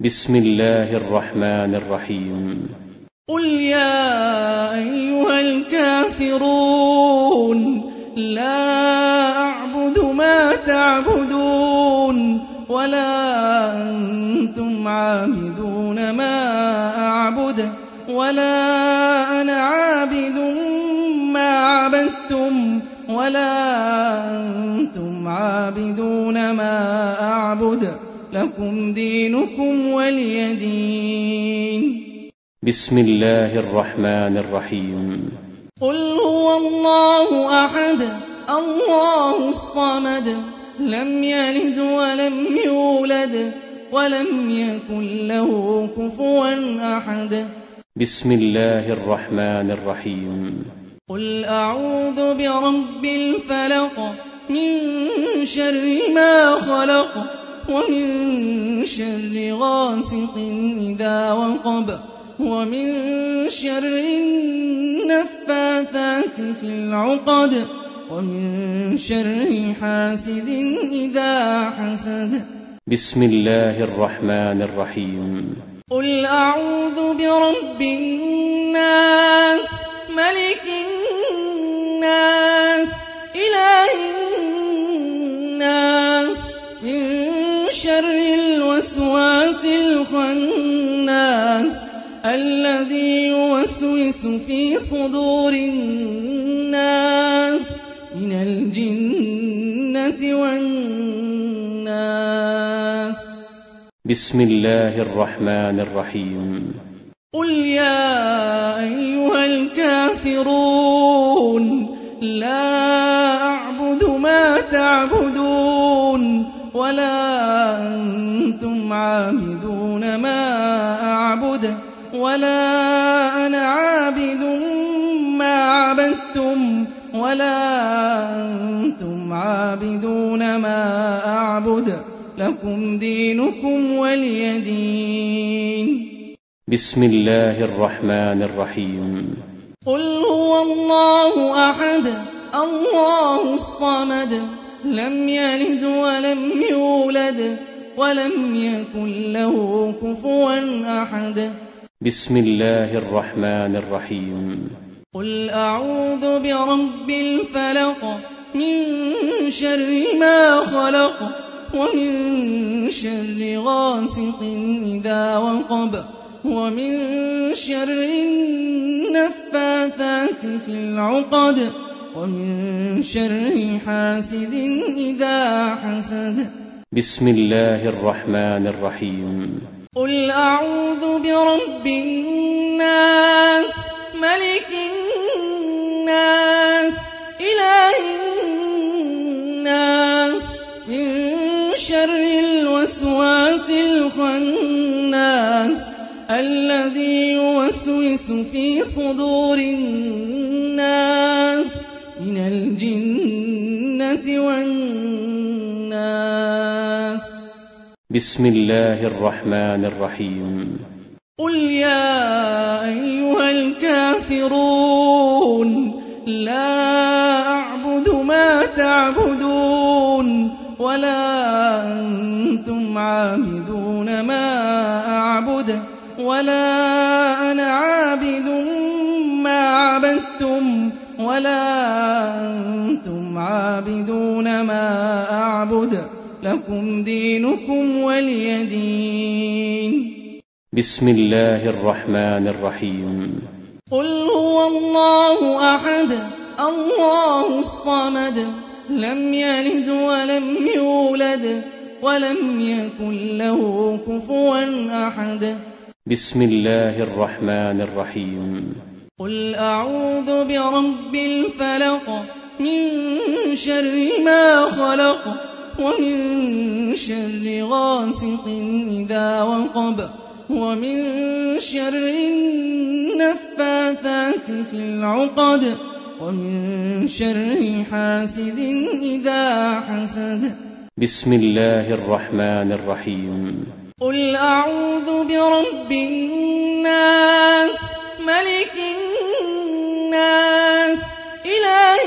بسم الله الرحمن الرحيم. قل يا أيها الكافرون لا أعبد ما تعبدون ولا أنتم عابدون ما أعبد ولا أنا عابد ما عبدتم ولا أنتم عابدون ما أعبد لكم دينكم ولي دين. بسم الله الرحمن الرحيم. قل هو الله أحد الله الصمد لم يلد ولم يولد ولم يكن له كفوا أحد. بسم الله الرحمن الرحيم. قل أعوذ برب الفلق من شر ما خلق ومن شر غاسق إذا وقب ومن شر النفاثات في العقد ومن شر حاسد إذا حسد. بسم الله الرحمن الرحيم. قل أعوذ برب الناس ملك الناس إله الناس من شر الوسواس الخناس الذي يوسوس في صدور الناس من الجنة والناس. بسم الله الرحمن الرحيم. قل يا أيها الكافرون لا أعبد ما تعبدون ولا أنتم عابدون ما أعبد ولا أنا عابد ما عبدتم ولا أنتم عابدون ما أعبد لكم دينكم ولي دين. بسم الله الرحمن الرحيم. قل هو الله أحد الله الصمد لم يلد ولم يولد ولم يكن له كفوا أحد. بسم الله الرحمن الرحيم. قل أعوذ برب الفلق من شر ما خلق ومن شر غاسق إذا وقب ومن شر النفاثات في العقد ومن شر حاسد إذا حسد. بسم الله الرحمن الرحيم. قل أعوذ برب الناس ملك الناس إله الناس من شر الوسواس الخناس الذي يوسوس في صدور الناس من الجنة والناس. بسم الله الرحمن الرحيم. قل يا أيها الكافرون لا أعبد ما تعبدون ولا أنتم عابدون ما أعبد ولا أنا عابد ما عبدتم ولا أنتم عابدون ما أعبد لكم دينكم ولي دين. بسم الله الرحمن الرحيم. قل هو الله أحد الله الصمد لم يلد ولم يولد ولم يكن له كفوا أحد. بسم الله الرحمن الرحيم. قل أعوذ برب الفلق من شر ما خلق ومن شر غاسق إذا وقب ومن شر النفاثات في العقد ومن شر حاسد إذا حسد. بسم الله الرحمن الرحيم. قل أعوذ برب الناس ملك الناس إله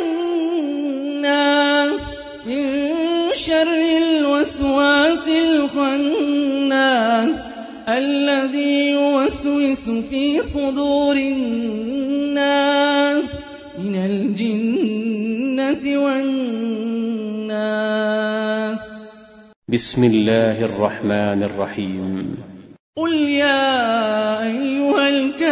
الناس من شر الوسواس الخناس الذي يوسوس في صدور الناس من الجنة والناس. بسم الله الرحمن الرحيم. قل يا أيها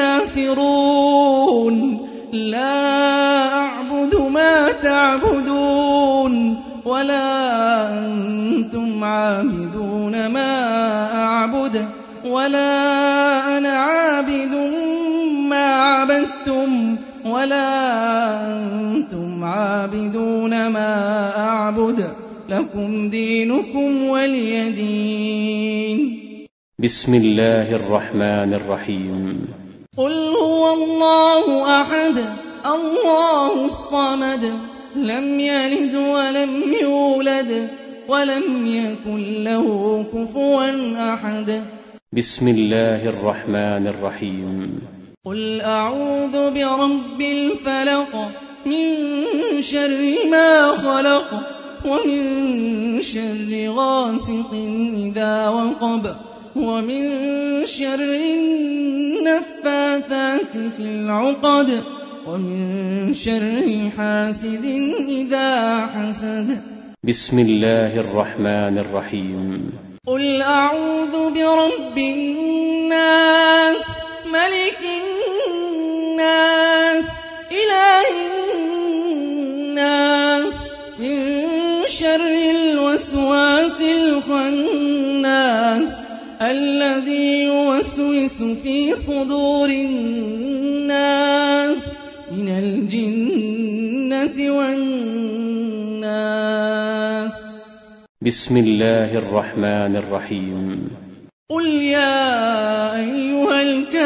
الكافرون لا أعبد ما تعبدون ولا أنتم عابدون ما أعبد ولا أنا عابد ما عبدتم ولا أنتم عابدون ما أعبد لكم دينكم ولي دين. بسم الله الرحمن الرحيم. قل هو الله أحد الله الصمد لم يلد ولم يولد ولم يكن له كفوا أحد. بسم الله الرحمن الرحيم. قل أعوذ برب الفلق من شر ما خلق ومن شر غاسق إذا وقب ومن شر النفاثات في العقد ومن شر حاسد إذا حسد. بسم الله الرحمن الرحيم. قل أعوذ برب الناس ملك الناس إله الناس من شر الوسواس الخناس الذي يوسوس في صدور الناس من الجنة والناس. بسم الله الرحمن الرحيم. قل يا أيها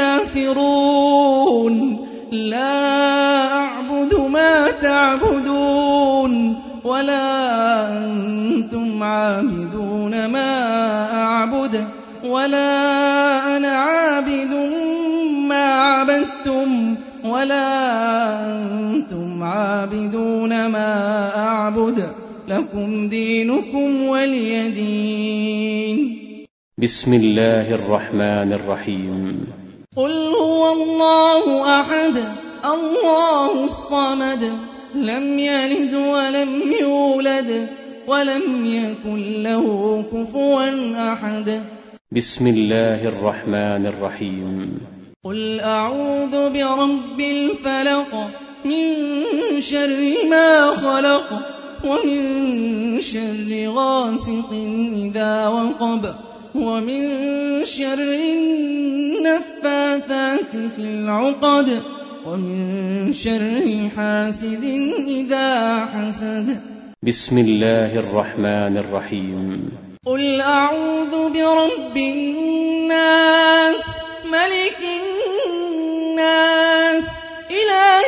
الكافرون لا أعبد ما تعبدون ولا أنتم عابدون ما أعبد ولا أنا عابد ما عبدتم ولا أنتم عابدون ما أعبد لكم دينكم ولي دين. بسم الله الرحمن الرحيم. قل هو الله أحد الله الصمد لم يلد ولم يولد ولم يكن له كفوا أحد. بسم الله الرحمن الرحيم. قل أعوذ برب الفلق من شر ما خلق ومن شر غاسق إذا وقب ومن شر النفاثات في العقد ومن شر حاسد إذا حسد. بسم الله الرحمن الرحيم. قل أعوذ برب الناس ملك الناس إله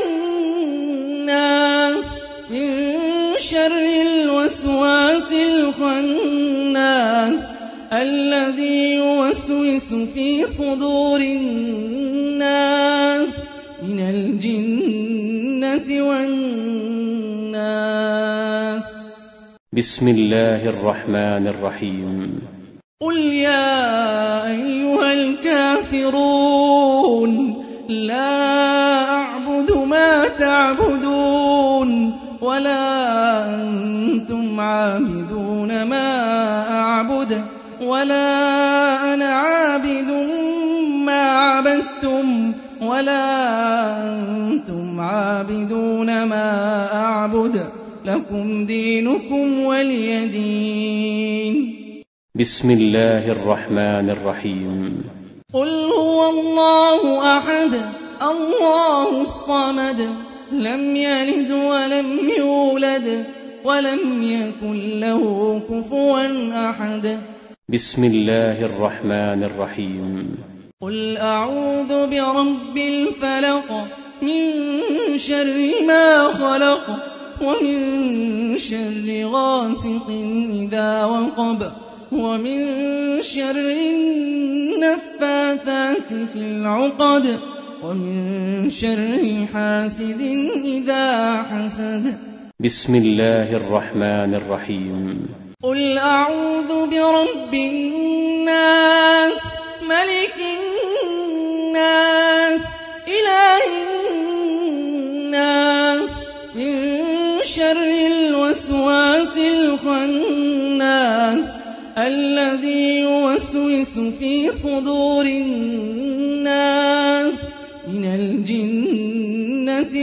الناس من شر الوسواس الخناس الذي يوسوس في صدور الناس من الجنة والناس. بسم الله الرحمن الرحيم. قل يا أيها الكافرون لا أعبد ما تعبدون ولا أنتم عابدون ما أعبد ولا أنا عابد ما عبدتم ولا أنتم عابدون ما أعبد لكم دينكم ولي دين. بسم الله الرحمن الرحيم. قل هو الله أحد الله الصمد لم يلد ولم يولد ولم يكن له كفوا أحد. بسم الله الرحمن الرحيم. قل أعوذ برب الفلق من شر ما خلق ومن شر غاسق إذا وقب ومن شر النفاثات في العقد ومن شر حاسد إذا حسد. بسم الله الرحمن الرحيم. قل أعوذ برب الناس يوسوس في صدور الناس من الجنة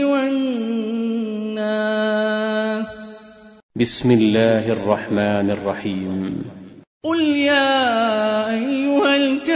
والناس. بسم الله الرحمن الرحيم. قل يا أيها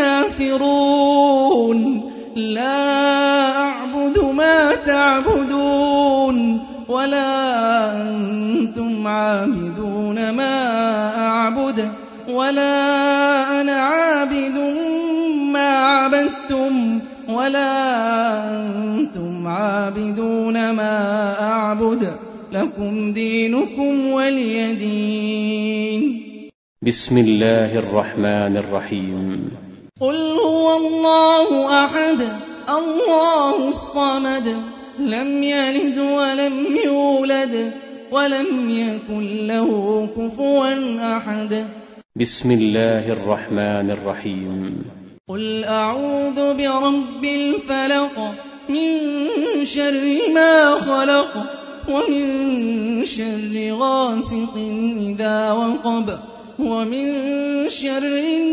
الكافرون لا أعبد ما تعبدون ولا أنتم عابدون ما أعبد ولا أنا عابد ما عبدتم ولا أنتم عابدون ما أعبد لكم دينكم ولي دين. بسم الله الرحمن الرحيم. قل هو الله أحد الله الصمد لم يلد ولم يولد ولم يكن له كفوا أحد. بسم الله الرحمن الرحيم. قل أعوذ برب الفلق من شر ما خلق ومن شر غاسق إذا وقب ومن شر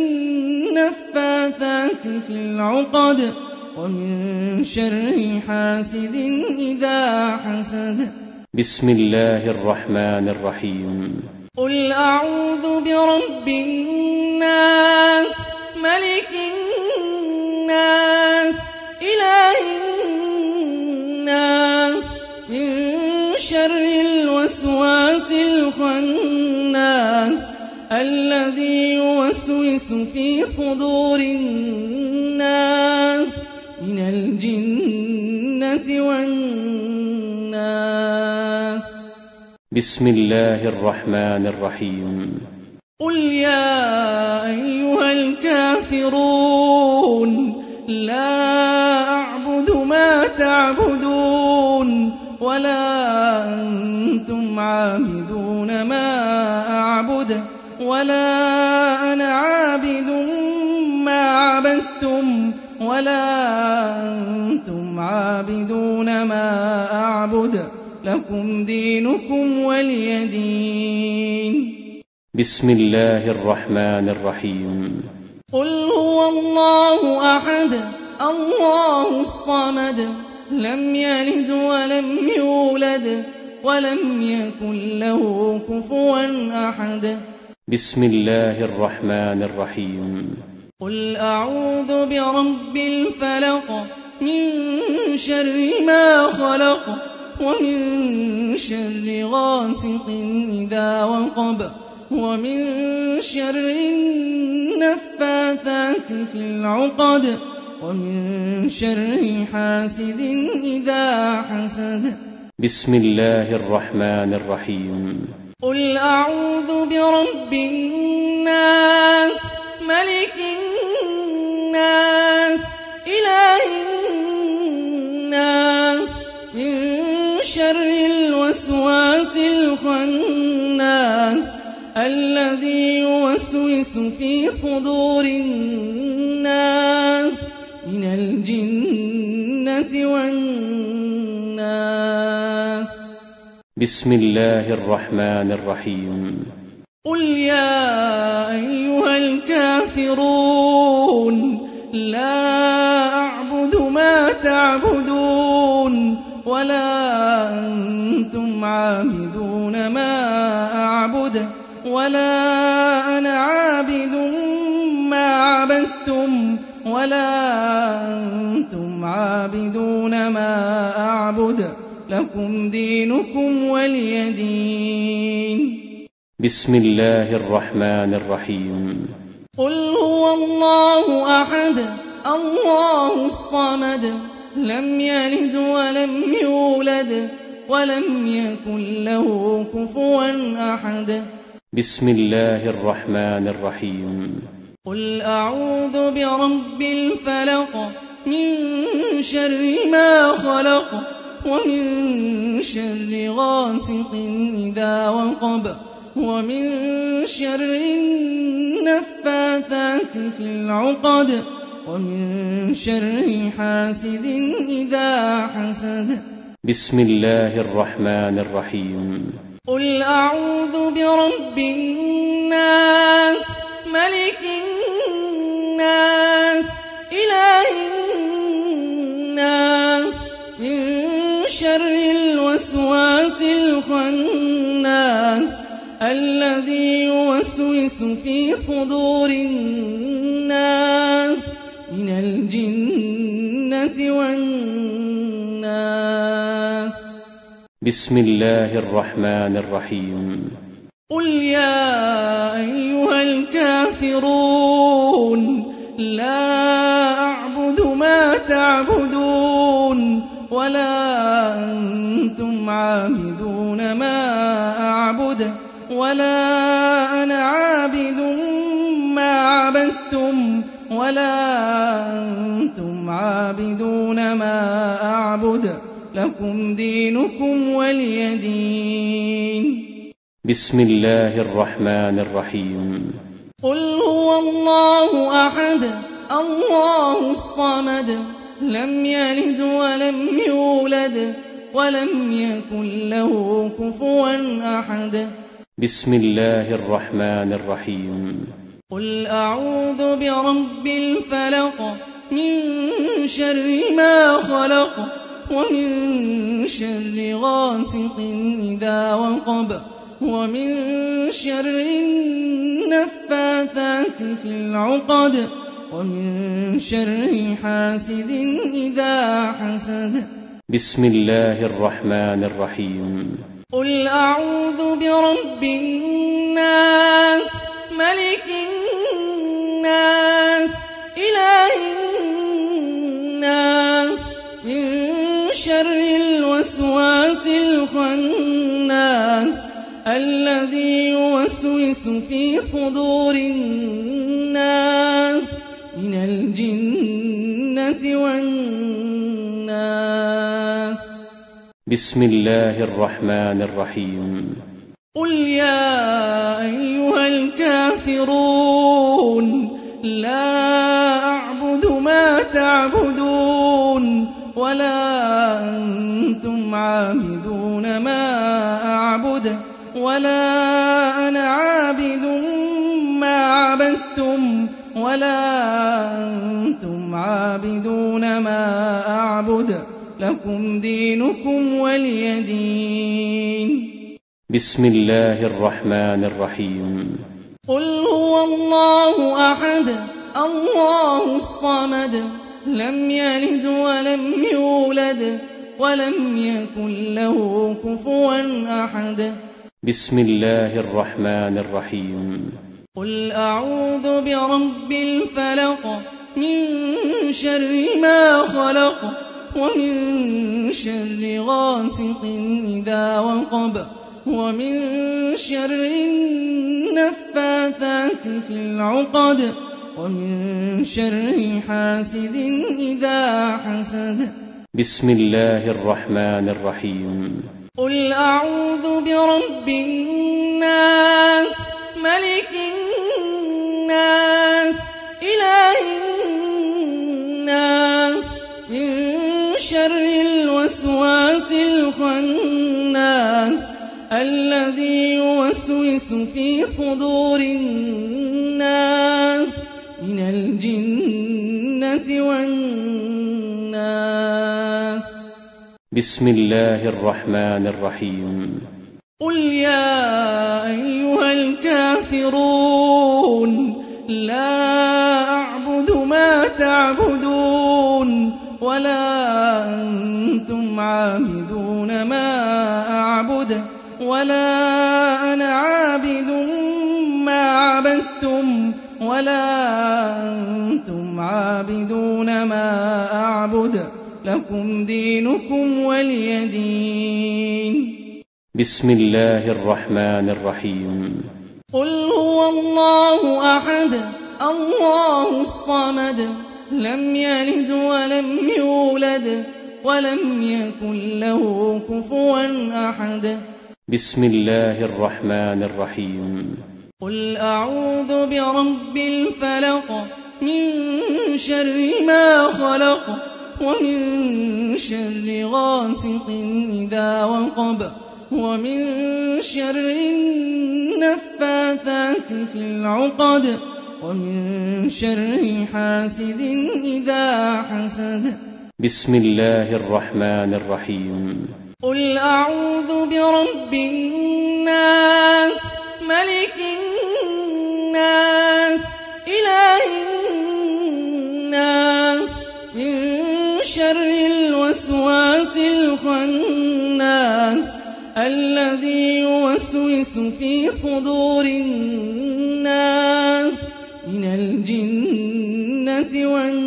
النفاثات في العقد ومن شر حاسد إذا حسد. بسم الله الرحمن الرحيم. قل أعوذ برب الناس ملك الناس إله الناس من شر الوسواس الخناس الذي يوسوس في صدور الناس من الجنة والناس. بسم الله الرحمن الرحيم. قل يا أيها الكافرون لا أعبد ما تعبدون ولا أنتم عابدون ما أعبد ولا أنا عابد ما عبدتم ولا أنتم عابدون ما أعبد لكم دينكم ولي دين. بسم الله الرحمن الرحيم. قل هو الله أحد الله الصمد لم يلد ولم يولد ولم يكن له كفوا أحد. بسم الله الرحمن الرحيم. قل أعوذ برب الفلق من شر ما خلق ومن شر غاسق إذا وقب ومن شر النفاثات في العقد ومن شر حاسد إذا حسد. بسم الله الرحمن الرحيم. قل أعوذ برب الناس ملك الناس إله الناس من شر الوسواس الخناس الذي يوسوس في صدور الناس من الجنة والناس. بسم الله الرحمن الرحيم. قل يا أيها الكافرون لا أعبد ما تعبدون ولا أنتم عابدون ما أعبد ولا أنا عابد ما عبدتم ولا أنتم عابدون ما أعبد لكم دينكم ولي دين. بسم الله الرحمن الرحيم. قل هو الله أحد الله الصمد لم يلد ولم يولد ولم يكن له كفوا أحد. بسم الله الرحمن الرحيم. قل أعوذ برب الفلق من شر ما خلق ومن شر غاسق إذا وقب ومن شر النفاثات في العقد ومن شر حاسد إذا حسد. بسم الله الرحمن الرحيم. قل أعوذ برب الناس ملك يوسوس في صدور الناس من الجنة والناس. بسم الله الرحمن الرحيم. قل يا أيها الكافرون لا أعبد ما تعبدون ولا أنتم عابدون ما أعبد ولا أنا عابد ما عبدتم ولا أنتم عابدون ما أعبد لكم دينكم ولي دين. بسم الله الرحمن الرحيم. قل هو الله أحد الله الصمد لم يلد ولم يولد ولم يكن له كفوا أحد. بسم الله الرحمن الرحيم. قل أعوذ برب الفلق من شر ما خلق ومن شر غاسق إذا وقب ومن شر النفاثات في العقد ومن شر حاسد إذا حسد. بسم الله الرحمن الرحيم. قل أعوذ برب الناس ملك الناس إله الناس من شر الوسواس الخناس الذي يوسوس في صدور الناس من الجنة والناس. بسم الله الرحمن الرحيم. قل يا أيها الكافرون لا أعبد ما تعبدون ولا أنتم عابدون ما أعبد ولا أنا عابد ما عبدتم ولا أنتم عابدون ما أعبد لكم دينكم ولي دين. بسم الله الرحمن الرحيم. قل هو الله أحد الله الصمد لم يلد ولم يولد ولم يكن له كفوا أحد. بسم الله الرحمن الرحيم. قل أعوذ برب الفلق من شر ما خلق ومن شر غاسق إذا وقب ومن شر النفاثات في العقد ومن شر حاسد إذا حسد. بسم الله الرحمن الرحيم. قل أعوذ برب الناس ملك الناس إله الناس من شر الوسواس الخناس الذي يوسوس في صدور الناس من الجنة والناس. بسم الله الرحمن الرحيم. قل يا أيها الكافرون لا أعبد ما تعبدون ولا أنتم عابدون ما أعبد ولا أنا عابد ما عبدتم ولا أنتم عابدون ما أعبد لكم دينكم ولي دين. بسم الله الرحمن الرحيم. قل هو الله أحد الله الصمد لم يلد ولم يولد ولم يكن له كفوا أحد. بسم الله الرحمن الرحيم. قل أعوذ برب الفلق من شر ما خلق ومن شر غاسق إذا وقب ومن شر النفاثات في العقد ومن شر حاسد إذا حسد. بسم الله الرحمن الرحيم. قل أعوذ برب الناس ملك النَّاسِ إِلَٰهِ النَّاسِ مِن شَرِّ الْوَسْوَاسِ الْخَنَّاسِ الَّذِي يُوَسْوِسُ فِي صُدُورِ النَّاسِ مِنَ الْجِنَّةِ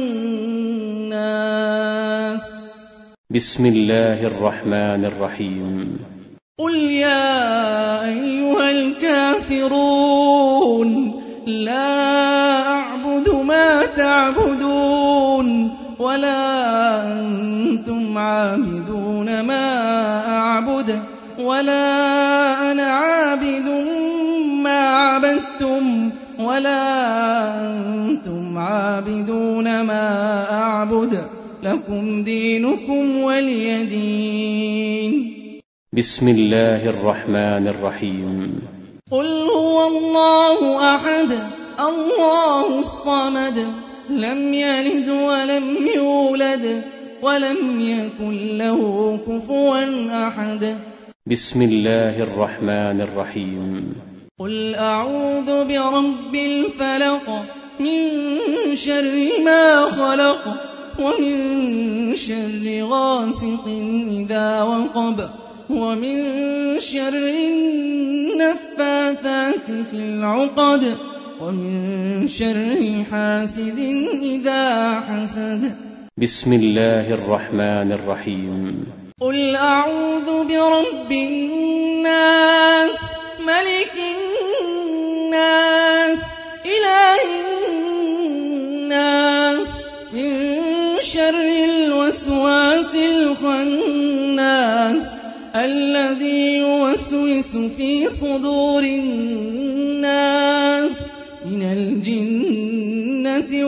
وَالنَّاسِ. بسم الله الرحمن الرحيم. قُلْ يَا أَيُّهَا الْكَافِرُونَ لَا أَعْبُدُ مَا تَعْبُدُونَ وَلَا أَنتُمْ عَابِدُونَ مَا أَعْبُدُ وَلَا أَنَا عَابِدٌ مَّا عَبَدتُّمْ وَلَا أَنتُمْ عَابِدُونَ مَا أَعْبُدُ لَكُمْ دِينُكُمْ وَلِيَ دِينِ. بسم الله الرحمن الرحيم. قُلْ هُوَ اللَّهُ أَحَدٌ اللَّهُ الصَّمَدُ لَمْ يَلِدْ وَلَمْ يُولَدْ وَلَمْ يَكُن لَّهُ كُفُوًا أَحَدٌ. بسم الله الرحمن الرحيم. قُلْ أَعُوذُ بِرَبِّ الْفَلَقِ مِن شَرِّ مَا خَلَقَ وَمِن شَرِّ غَاسِقٍ إِذَا وَقَبَ وَمِن شَرِّ النَّفَّاثَاتِ فِي الْعُقَدِ وَمِن شَرِّ حَاسِدٍ إِذَا حَسَدَ. بسم الله الرحمن الرحيم. قُلْ أَعُوذُ بِرَبِّ النَّاسِ مَلِكِ النَّاسِ إِلَٰهِ النَّاسِ مِن شَرِّ الْوَسْوَاسِ الْخَنَّاسِ الَّذِي يُوَسْوِسُ فِي صُدُورِ النَّاسِ مِنَ الْجِنَّةِ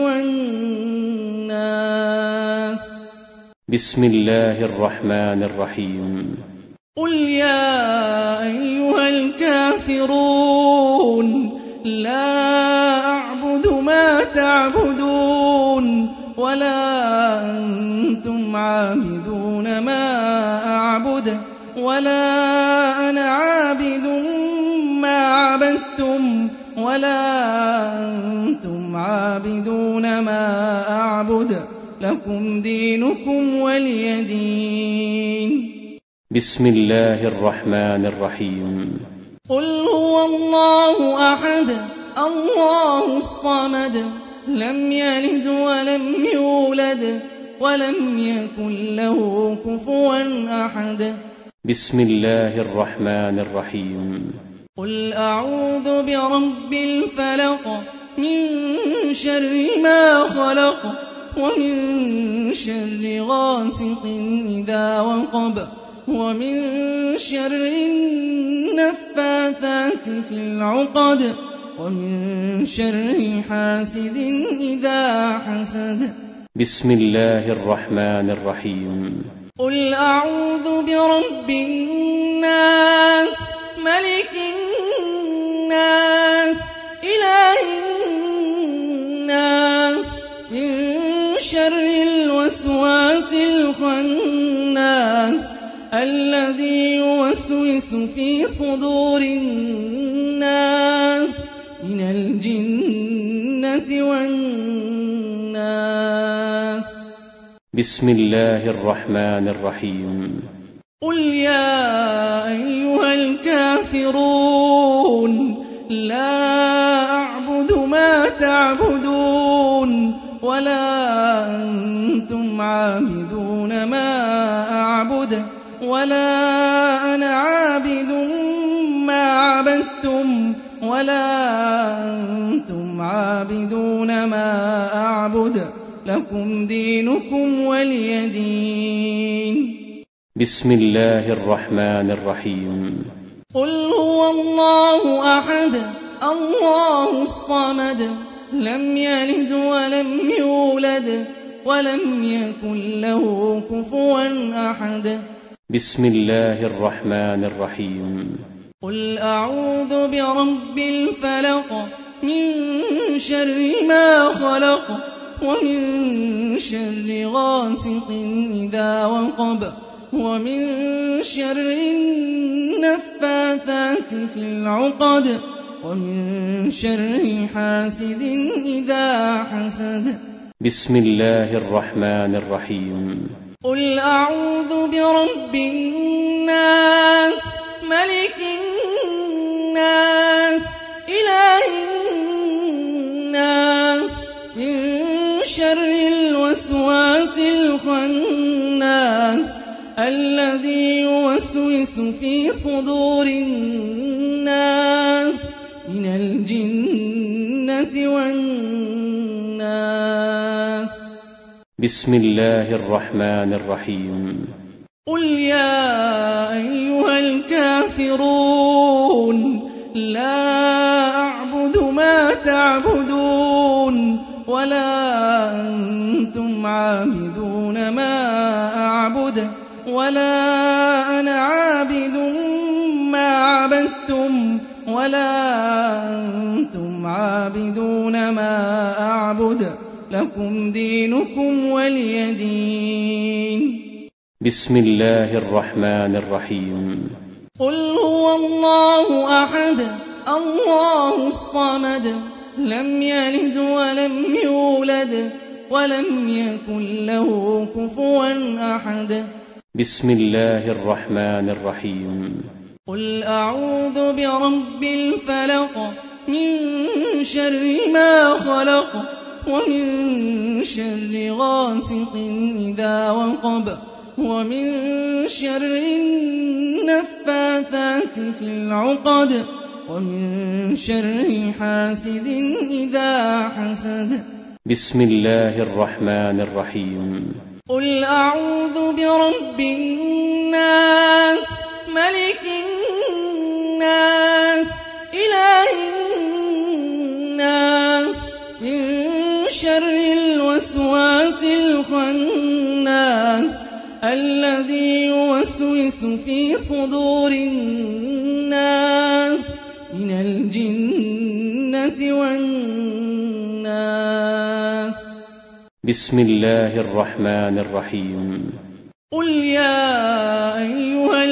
وَالنَّاسِ. بسم الله الرحمن الرحيم. قُلْ يَا أَيُّهَا الْكَافِرُونَ لَا أَعْبُدُ مَا تَعْبُدُونَ وَلَا أَنتُمْ عَابِدُونَ مَا أَعْبُدُ وَلَا أَنَا عَابِدٌ مَّا عَبَدتُّمْ وَلَا أَنتُمْ عَابِدُونَ مَا أَعْبُدُ لَكُمْ دِينُكُمْ وَلِيَ دِينِ. بسم الله الرحمن الرحيم. قُلْ هُوَ اللَّهُ أَحَدٌ اللَّهُ الصَّمَدُ لَمْ يَلِدْ وَلَمْ يُولَدْ وَلَمْ يَكُن لَّهُ كُفُوًا أَحَدٌ. بسم الله الرحمن الرحيم. قُلْ أَعُوذُ بِرَبِّ الْفَلَقِ مِن شَرِّ مَا خَلَقَ وَمِن شَرِّ غَاسِقٍ إِذَا وَقَبَ وَمِن شَرِّ النَّفَّاثَاتِ فِي الْعُقَدِ وَمِن شَرِّ حَاسِدٍ إِذَا حَسَدَ. بسم الله الرحمن الرحيم. قُلْ أَعُوذُ بِرَبِّ النَّاسِ مَلِكِ النَّاسِ إِلَٰهِ النَّاسِ مِن شَرِّ الْوَسْوَاسِ الْخَنَّاسِ الَّذِي يُوَسْوِسُ فِي صُدُورِ النَّاسِ مِنَ الْجِنَّةِ وَالنَّاسِ. بسم الله الرحمن الرحيم. قُلْ يَا أَيُّهَا الْكَافِرُونَ لَا أَعْبُدُ مَا تَعْبُدُونَ وَلَا أَنتُمْ عَابِدُونَ مَا أَعْبُدُ وَلَا أَنَا عَابِدٌ مَّا عَبَدتُّمْ وَلَا أَنتُمْ عَابِدُونَ مَا أَعْبُدُ لَكُمْ دِينُكُمْ وَلِيَ دِينِ. بسم الله الرحمن الرحيم. قُلْ هُوَ اللَّهُ أَحَدٌ اللَّهُ الصَّمَدُ لَمْ يَلِدْ وَلَمْ يُولَدْ وَلَمْ يَكُن لَّهُ كُفُوًا أَحَدٌ. بسم الله الرحمن الرحيم. قُلْ أَعُوذُ بِرَبِّ الْفَلَقِ مِن شَرِّ مَا خَلَقَ وَمِن شَرِّ غَاسِقٍ إِذَا وَقَبَ وَمِن شَرِّ النَّفَّاثَاتِ فِي الْعُقَدِ ومن شر حاسد إذا حسد. بسم الله الرحمن الرحيم. قل أعوذ برب الناس ملك الناس إله الناس من شر الوسواس الخناس الذي يوسوس في صدور الناس من الجنة والناس. بسم الله الرحمن الرحيم. قل يا أيها الكافرون لا أعبد ما تعبدون ولا أنتم عابدون ما أعبد ولا أنا عابد ما عبدتم ولا أنتم عابدون ما أعبد لكم دينكم ولي دين. بسم الله الرحمن الرحيم. قل هو الله أحد الله الصمد لم يلد ولم يولد ولم يكن له كفوا أحد. بسم الله الرحمن الرحيم. قل أعوذ برب الفلق من شر ما خلق ومن شر غاسق إذا وقب ومن شر النفاثات في العقد ومن شر حاسد إذا حسد. بسم الله الرحمن الرحيم. قل أعوذ برب الناس ملك الناس إله الناس من شر الوسواس الخناس الذي يوسوس في صدور الناس من الجنة والناس. بسم الله الرحمن الرحيم. قل يا أيها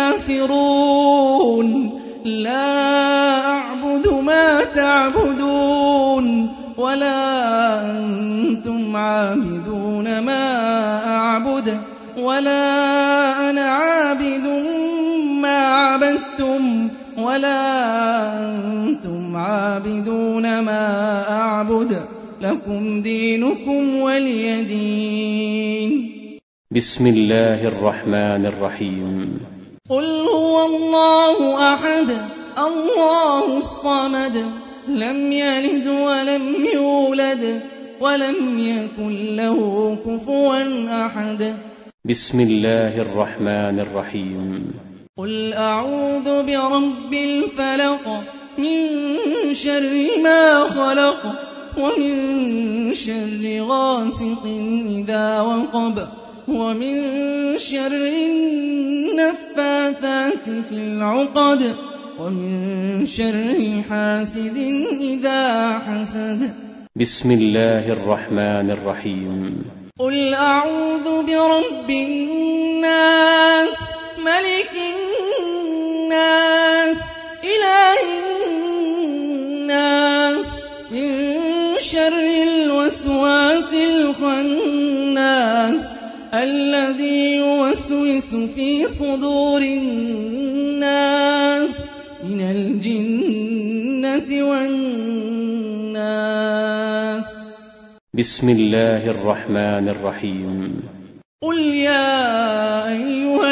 الكافرون لا أعبد ما تعبدون ولا أنتم عابدون ما أعبد ولا أنا عابد ما عبدتم ولا أنتم عابدون ما أعبد لكم دينكم ولي دين. بسم الله الرحمن الرحيم. قل هو الله أحد الله الصمد لم يلد ولم يولد ولم يكن له كفوا أحد. بسم الله الرحمن الرحيم. قل أعوذ برب الفلق من شر ما خلق ومن شر غاسق إذا وقب ومن شر النفاثات في العقد ومن شر حاسد إذا حسد. بسم الله الرحمن الرحيم. قل أعوذ برب الناس ملك الناس إله الناس من شر الوسواس الخناس الذي يوسوس في صدور الناس من الجنة والناس. بسم الله الرحمن الرحيم. قل يا أيها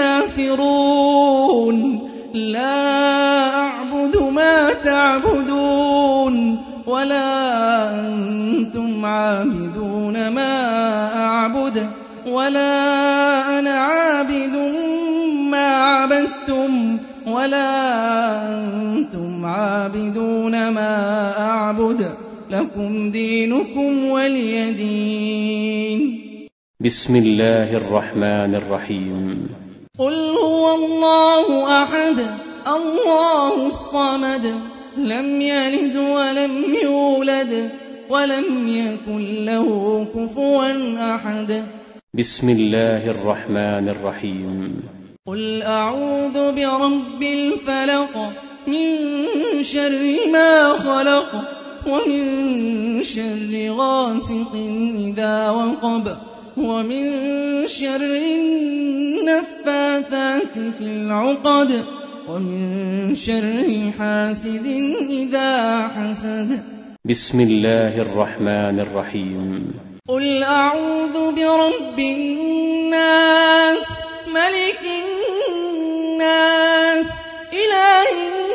الكافرون لا أعبد ما تعبدون ولا أنتم عابدون ما أعبد ولا أنا عابد ما عبدتم ولا أنتم عابدون ما أعبد لكم دينكم ولي دين. بسم الله الرحمن الرحيم. قل هو الله أحد الله الصمد لم يلد ولم يولد ولم يكن له كفوا أحد. بسم الله الرحمن الرحيم. قل أعوذ برب الفلق من شر ما خلق ومن شر غاسق إذا وقب ومن شر النفاثات في العقد ومن شر حاسد إذا حسد. بسم الله الرحمن الرحيم. قل أعوذ برب الناس ملك الناس إله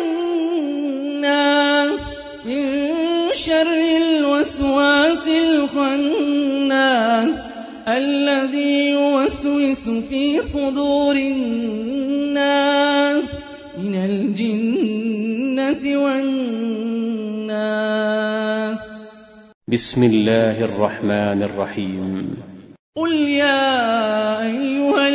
الناس من شر الوسواس الخناس الذي يوسوس في صدور الناس من الجنة والناس. بسم الله الرحمن الرحيم. قل يا أيها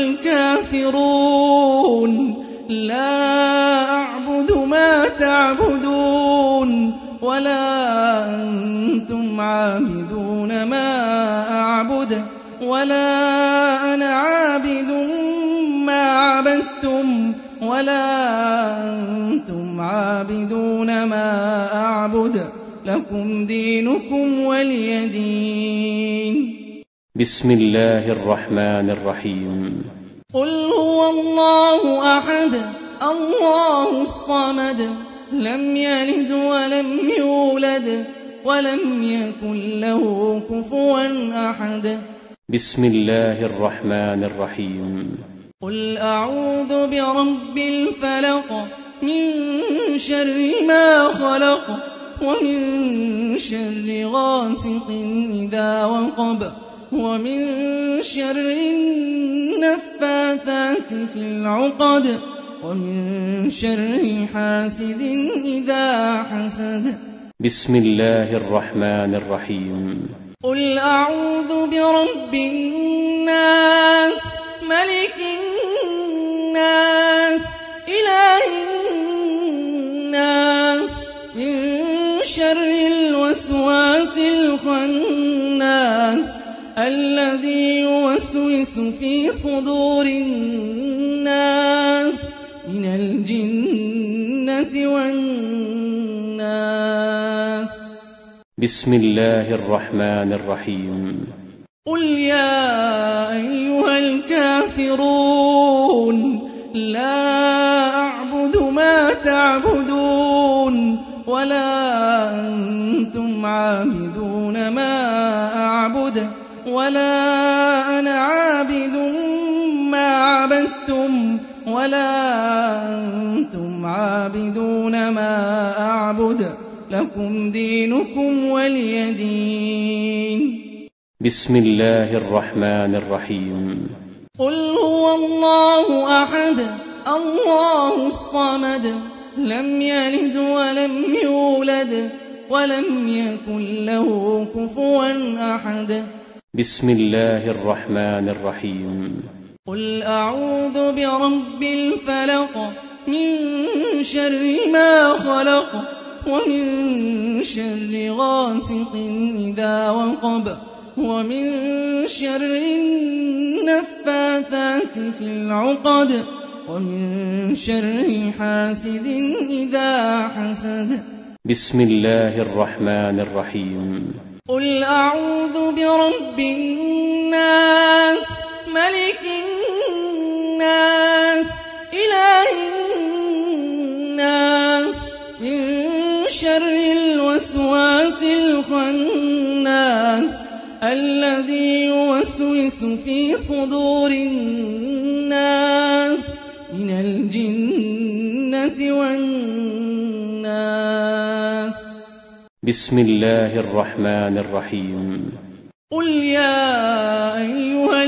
الكافرون لا أعبد ما تعبدون ولا أنتم عابدون ما أعبد ولا أنا عابد ما عبدتم ولا أنتم عابدون ما أعبد لكم دينكم ولي دين. بسم الله الرحمن الرحيم. قل هو الله أحد الله الصمد لم يلد ولم يولد ولم يكن له كفوا أحد. بسم الله الرحمن الرحيم. قل أعوذ برب الفلق من شر ما خلق ومن شر غاسق إذا وقب ومن شر النفاثات في العقد ومن شر حاسد إذا حسد. بسم الله الرحمن الرحيم. قل أعوذ برب الناس ملك الناس إله الناس من شر الوسواس الخناس الذي يوسوس في صدور الناس من الجنة والناس. بسم الله الرحمن الرحيم. قل يا أيها الكافرون لا أعبد ما تعبدون ولا أنتم عابدون ما أعبد ولا أنا عابد ما عبدتم ولا أنتم عابدون ما أعبد لكم دينكم ولي دين. بسم الله الرحمن الرحيم. قل هو الله أحد الله الصمد لم يلد ولم يولد ولم يكن له كفوا أحد. بسم الله الرحمن الرحيم. قل أعوذ برب الفلق من شر ما خلق ومن شر غاسق إذا وقب ومن شر النفاثات في العقد ومن شر حاسد إذا حسد. بسم الله الرحمن الرحيم. قل أعوذ برب الناس ملك الناس إله الناس من شر الوسواس الخناس الذي يوسوس في صدور الناس من الجنة والناس. بسم الله الرحمن الرحيم. قل يا أيها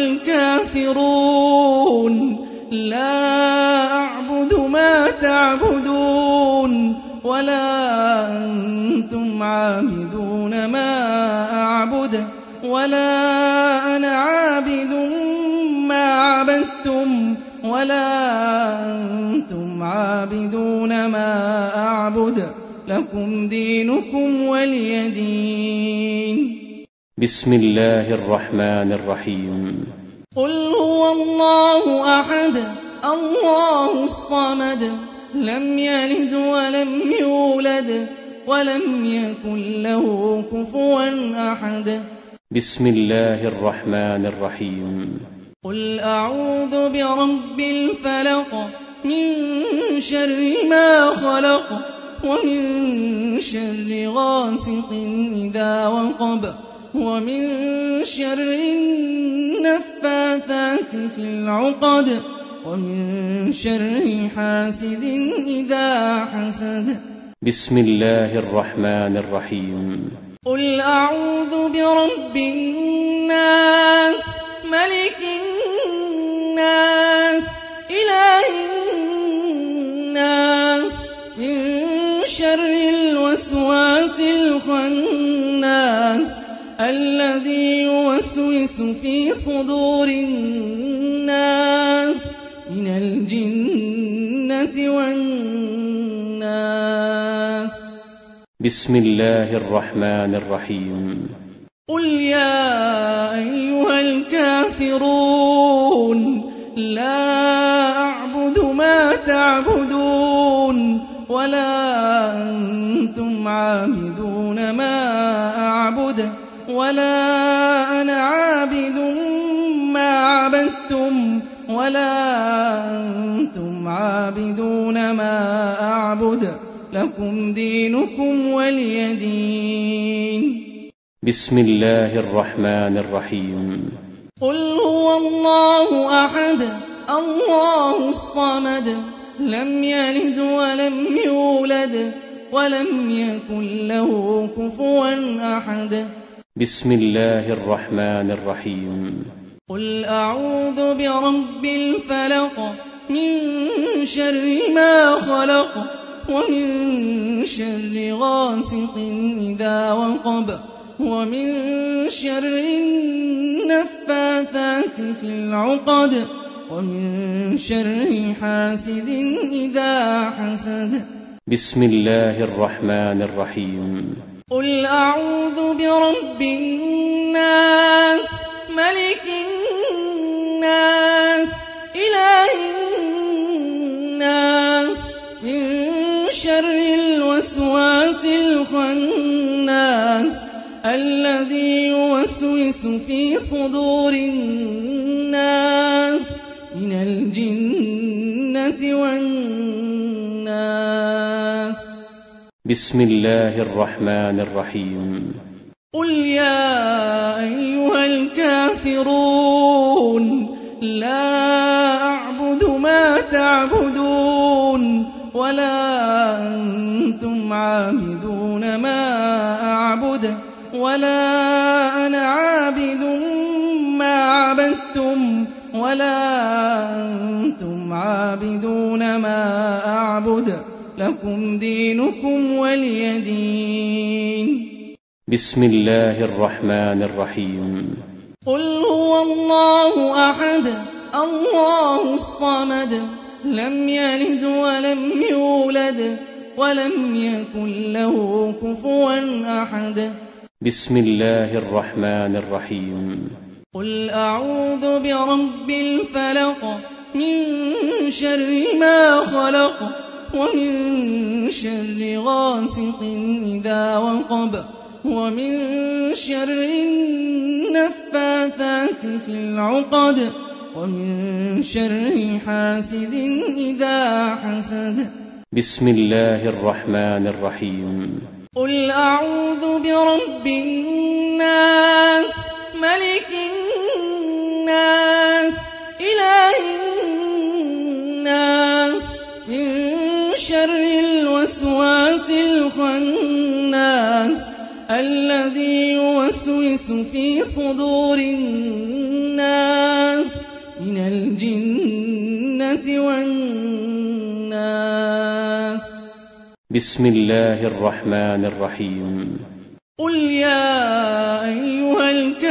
الكافرون لا أعبد ما تعبدون ولا أنتم عابدون ما أعبد ولا أنا عابد ما عبدتم ولا أنتم عابدون ما أعبد لكم دينكم ولي دين. بسم الله الرحمن الرحيم. قل هو الله أحد الله الصمد لم يلد ولم يولد ولم يكن له كفوا أحد. بسم الله الرحمن الرحيم. قل أعوذ برب الفلق من شر ما خلق ومن شر غاسق إذا وقب ومن شر النفاثات في العقد ومن شر حاسد إذا حسد. بسم الله الرحمن الرحيم. قل أعوذ برب الناس ملك الناس إله الناس من شر الوسواس الخناس الذي يوسوس في صدور الناس من الجنة والناس. بسم الله الرحمن الرحيم. قل يا أيها الكافرون لا أعبد ما تعبدون ولا أنتم عابدون ما أعبد ولا أنا عابد ما عبدتم ولا أنتم عابدون ما أعبد لكم دينكم ولي دين. بسم الله الرحمن الرحيم. قل هو الله أحد الله الصمد لم يلد ولم يولد ولم يكن له كفوا أحد. بسم الله الرحمن الرحيم. قل أعوذ برب الفلق من شر ما خلق ومن شر غاسق إذا وقب ومن شر النفاثات في العقد ومن شر حاسد إذا حسد. بسم الله الرحمن الرحيم. قل أعوذ برب الناس ملك الناس إله الناس من شر الوسواس الخناس الذي يوسوس في صدور الناس من الجنة والناس. بسم الله الرحمن الرحيم. قل يا أيها الكافرون لا أعبد ما تعبدون ولا أنتم عابدون ما أعبد ولا أنا عابد ما عبدتم ولا أنتم عابدون ما أعبد لكم دينكم ولي دين. بسم الله الرحمن الرحيم. قل هو الله أحد الله الصمد لم يلد ولم يولد ولم يكن له كفوا أحد. بسم الله الرحمن الرحيم. قل أعوذ برب الفلق من شر ما خلق ومن شر غاسق إذا وقب ومن شر النفاثات في العقد ومن شر حاسد إذا حسد. بسم الله الرحمن الرحيم. قل أعوذ برب الناس ملك الناس إله الناس من شر الوسواس الخناس الذي يوسوس في صدور الناس من الجنة والناس. بسم الله الرحمن الرحيم. قل يا أيها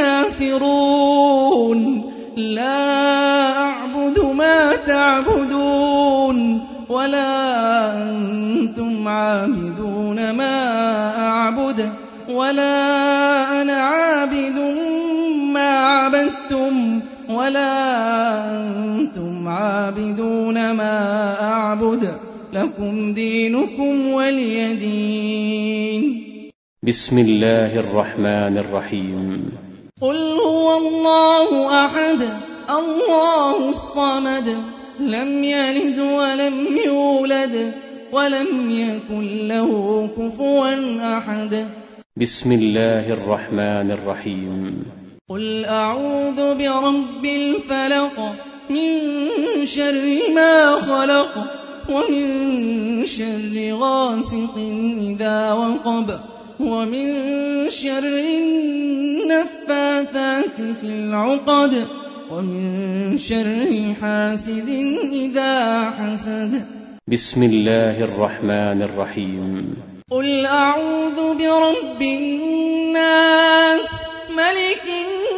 الكافرون لا أعبد ما تعبدون ولا أنتم عابدون ما أعبد ولا أنا عابد ما عبدتم ولا أنتم عابدون ما أعبد لكم دينكم ولي دين. بسم الله الرحمن الرحيم. قل هو الله أحد الله الصمد لم يلد ولم يولد ولم يكن له كفوا أحد. بسم الله الرحمن الرحيم. قل أعوذ برب الفلق من شر ما خلق ومن شر غاسق إذا وقب ومن شر النفاثات في العقد ومن شر حاسد إذا حسد. بسم الله الرحمن الرحيم. قل أعوذ برب الناس ملك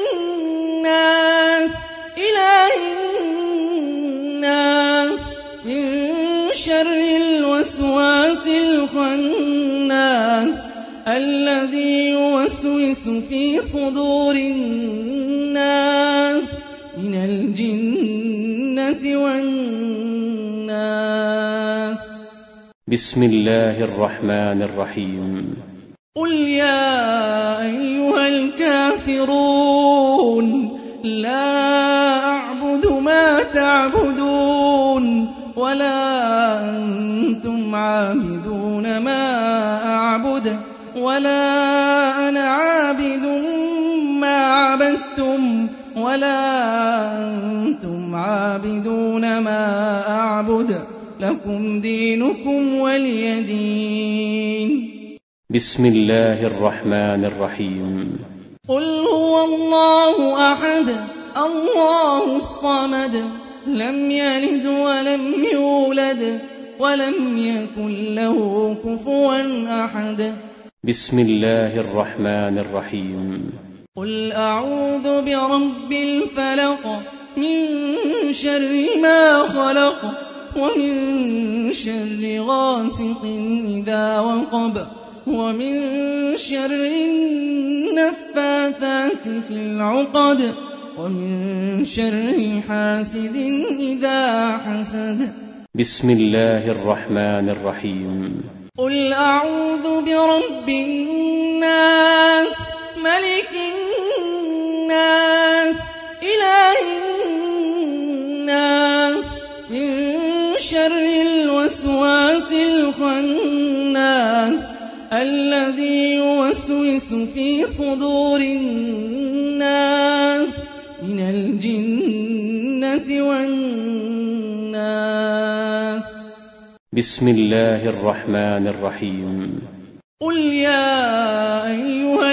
الناس إله الناس من شر الوسواس الخناس الذي يوسوس في صدور الناس من الجنة والناس. بسم الله الرحمن الرحيم. قل يا أيها الكافرون لا أعبد ما تعبدون ولا أنتم عابدون ما أعبد ولا أنا عابد ما عبدتم ولا أنتم عابدون ما أعبد لكم دينكم ولي دين. بسم الله الرحمن الرحيم. قل هو الله أحد الله الصمد لم يلد ولم يولد ولم يكن له كفوا أحد. بسم الله الرحمن الرحيم. قل أعوذ برب الفلق من شر ما خلق ومن شر غاسق إذا وقب ومن شر النفاثات في العقد ومن شر حاسد إذا حسد. بسم الله الرحمن الرحيم. قل أعوذ برب الناس ملك الناس إله الناس من شر الوسواس الخناس الذي يوسوس في صدور الناس من الجنة والناس. بسم الله الرحمن الرحيم. قل يا أيها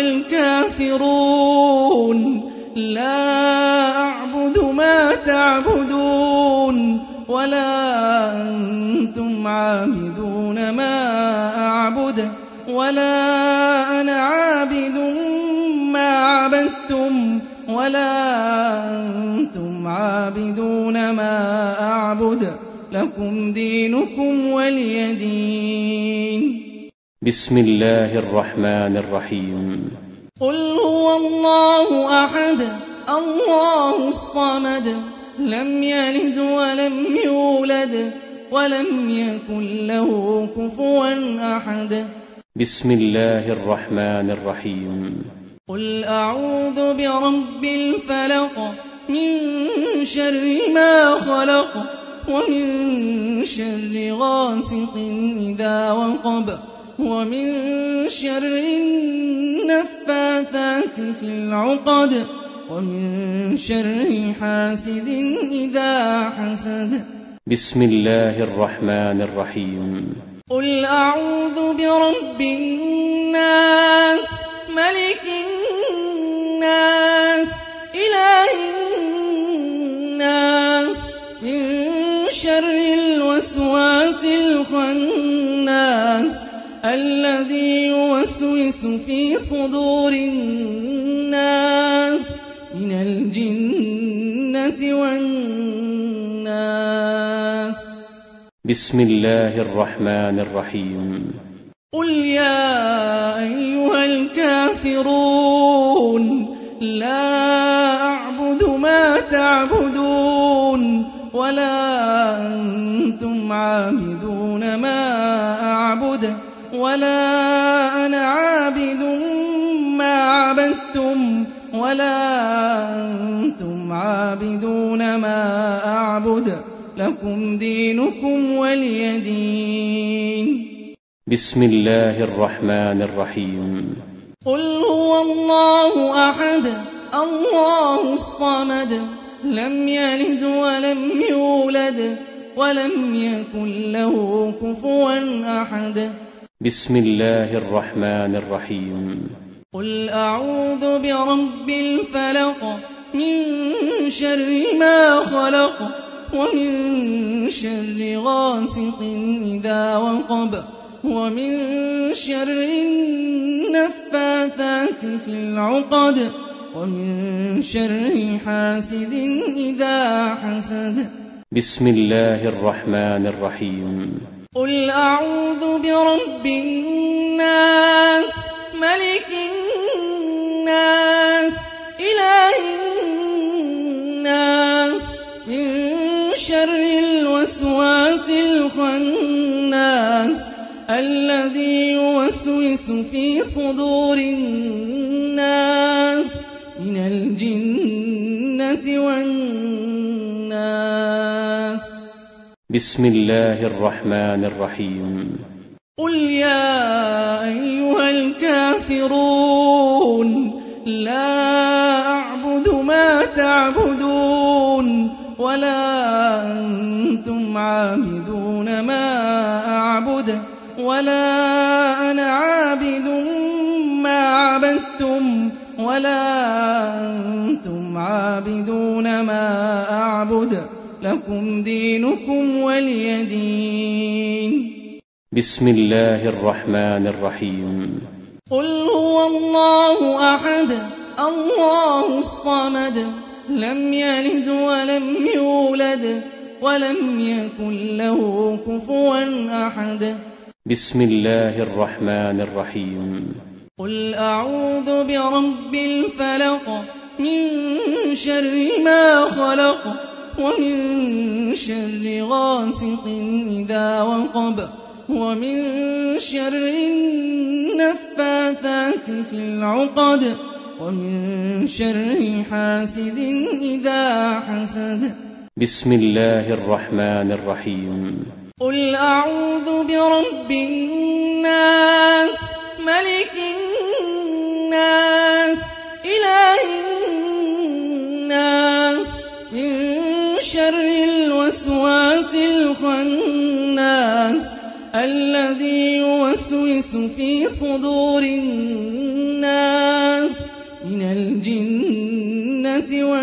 الكافرون لا أعبد ما تعبدون ولا أنتم عابدون ما أعبد ولا أنا عابد ما عبدتم ولا أنتم عابدون ما أعبد لكم دينكم ولي دين. بسم الله الرحمن الرحيم. قل هو الله أحد الله الصمد لم يلد ولم يولد ولم يكن له كفوا أحد. بسم الله الرحمن الرحيم. قل أعوذ برب الفلق من شر ما خلق ومن شر غاسق إذا وقب ومن شر النفاثات في العقد ومن شر حاسد إذا حسد. بسم الله الرحمن الرحيم. قل أعوذ برب الناس ملك الناس إله الناس من شر الوسواس الخناس الذي يوسوس في صدور الناس من الجنة والناس. بسم الله الرحمن الرحيم. قل يا أيها الكافرون لا أعبد ما تعبدون ولا أنتم عابدون عابدون ما أعبد ولا أنا عابد ما عبدتم ولا أنتم عابدون ما أعبد لكم دينكم ولي دين. بسم الله الرحمن الرحيم. قل هو الله أحد الله الصمد لم يلد ولم يولد ولم يكن له كفوا أحد. بسم الله الرحمن الرحيم. قل أعوذ برب الفلق من شر ما خلق ومن شر غاسق إذا وقب ومن شر النفاثات في العقد ومن شر حاسد إذا حسد. بسم الله الرحمن الرحيم. قل أعوذ برب الناس ملك الناس إله الناس من شر الوسواس الخناس الذي يوسوس في صدور الناس من الجنة والناس. بسم الله الرحمن الرحيم. قل يا أيها الكافرون لا أعبد ما تعبدون ولا أنتم عابدون ما أعبد ولا أنا عابد ما عبدتم ولا أنتم عابدون ما أعبد لكم دينكم ولي دين. بسم الله الرحمن الرحيم. قل هو الله أحد الله الصمد لم يلد ولم يولد ولم يكن له كفوا أحد. بسم الله الرحمن الرحيم. قل أعوذ برب الفلق من شر ما خلق ومن شر غاسق إذا وقب ومن شر النفاثات في العقد ومن شر حاسد إذا حسد. بسم الله الرحمن الرحيم. قل أعوذ برب الناس ملك الناس إله الناس من شر الوسواس الخناس الذي يوسوس في صدور الناس من الجنة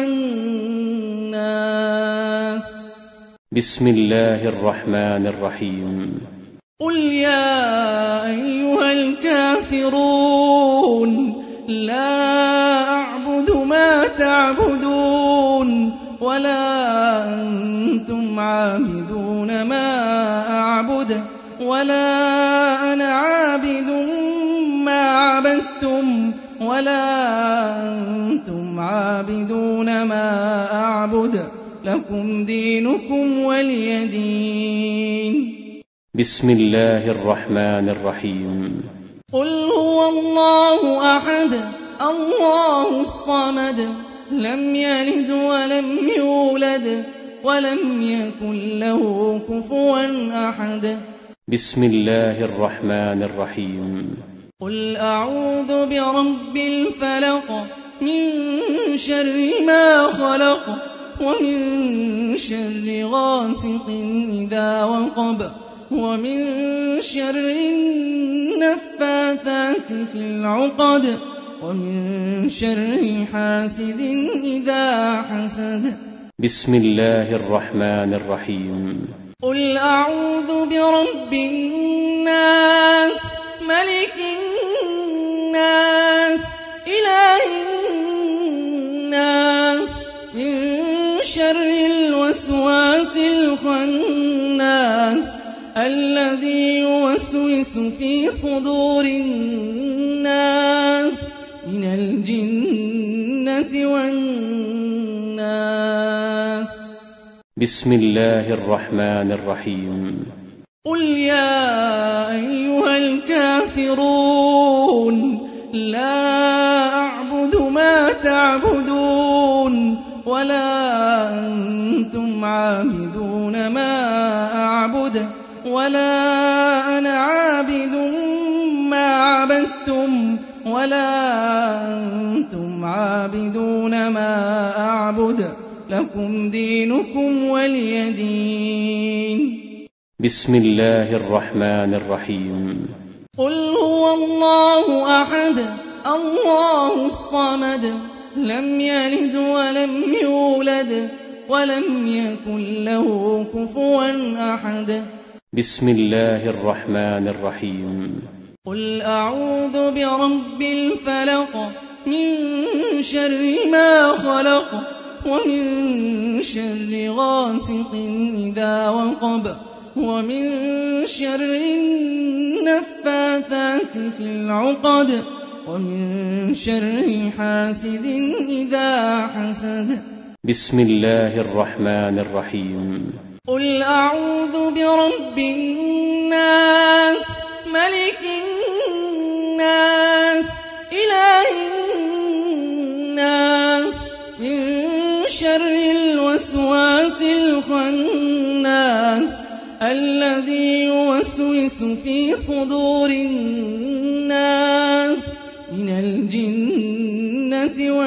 والناس. بسم الله الرحمن الرحيم. قل يا أيها الكافرون لا أعبد ما تعبدون ولا أنتم عابدون ما أعبد ولا أنا عابد ما عبدتم ولا أنتم عابدون ما أعبد لكم دينكم ولي دين. بسم الله الرحمن الرحيم. قل هو الله أحد الله الصمد لم يلد ولم يولد ولم يكن له كفوا أحد. بسم الله الرحمن الرحيم. قل أعوذ برب الفلق من شر ما خلق ومن شر غاسق إذا وقب ومن شر النفاثات في العقد ومن شر حاسد إذا حسد. بسم الله الرحمن الرحيم. قل أعوذ برب الناس ملك الناس إله الناس من شر الوسواس الخناس الذي يوسوس في صدور الناس من الجنة والناس. بسم الله الرحمن الرحيم. قُلْ يَا أَيُّهَا الْكَافِرُونَ لَا أَعْبُدُ مَا تَعْبُدُونَ وَلَا أَنتُمْ عَابِدُونَ مَا أَعْبُدُ وَلَا أَنَا عَابِدٌ مَّا عَبَدتُّمْ وَلَا أَنتُمْ عَابِدُونَ مَا أَعْبُدُ لَكُمْ دِينُكُمْ وَلِيَ دِينِ. بسم الله الرحمن الرحيم. قُلْ هُوَ اللَّهُ أَحَدٌ اللَّهُ الصَّمَدُ لَمْ يَلِدْ وَلَمْ يُولَدْ وَلَمْ يَكُن لَّهُ كُفُوًا أَحَدٌ. بسم الله الرحمن الرحيم. قُلْ أَعُوذُ بِرَبِّ الْفَلَقِ مِن شَرِّ مَا خَلَقَ وَمِن شَرِّ غَاسِقٍ إِذَا وَقَبَ وَمِن شَرِّ النَّفَّاثَاتِ فِي الْعُقَدِ وَمِن شَرِّ حَاسِدٍ إِذَا حَسَدَ. بسم الله الرحمن الرحيم. قُلْ أَعُوذُ بِرَبِّ النَّاسِ مَلِكِ النَّاسِ إِلَٰهِ النَّاسِ مِن شَرِّ الْوَسْوَاسِ الْخَنَّاسِ الَّذِي يُوَسْوِسُ فِي صُدُورِ النَّاسِ مِنَ الْجِنَّةِ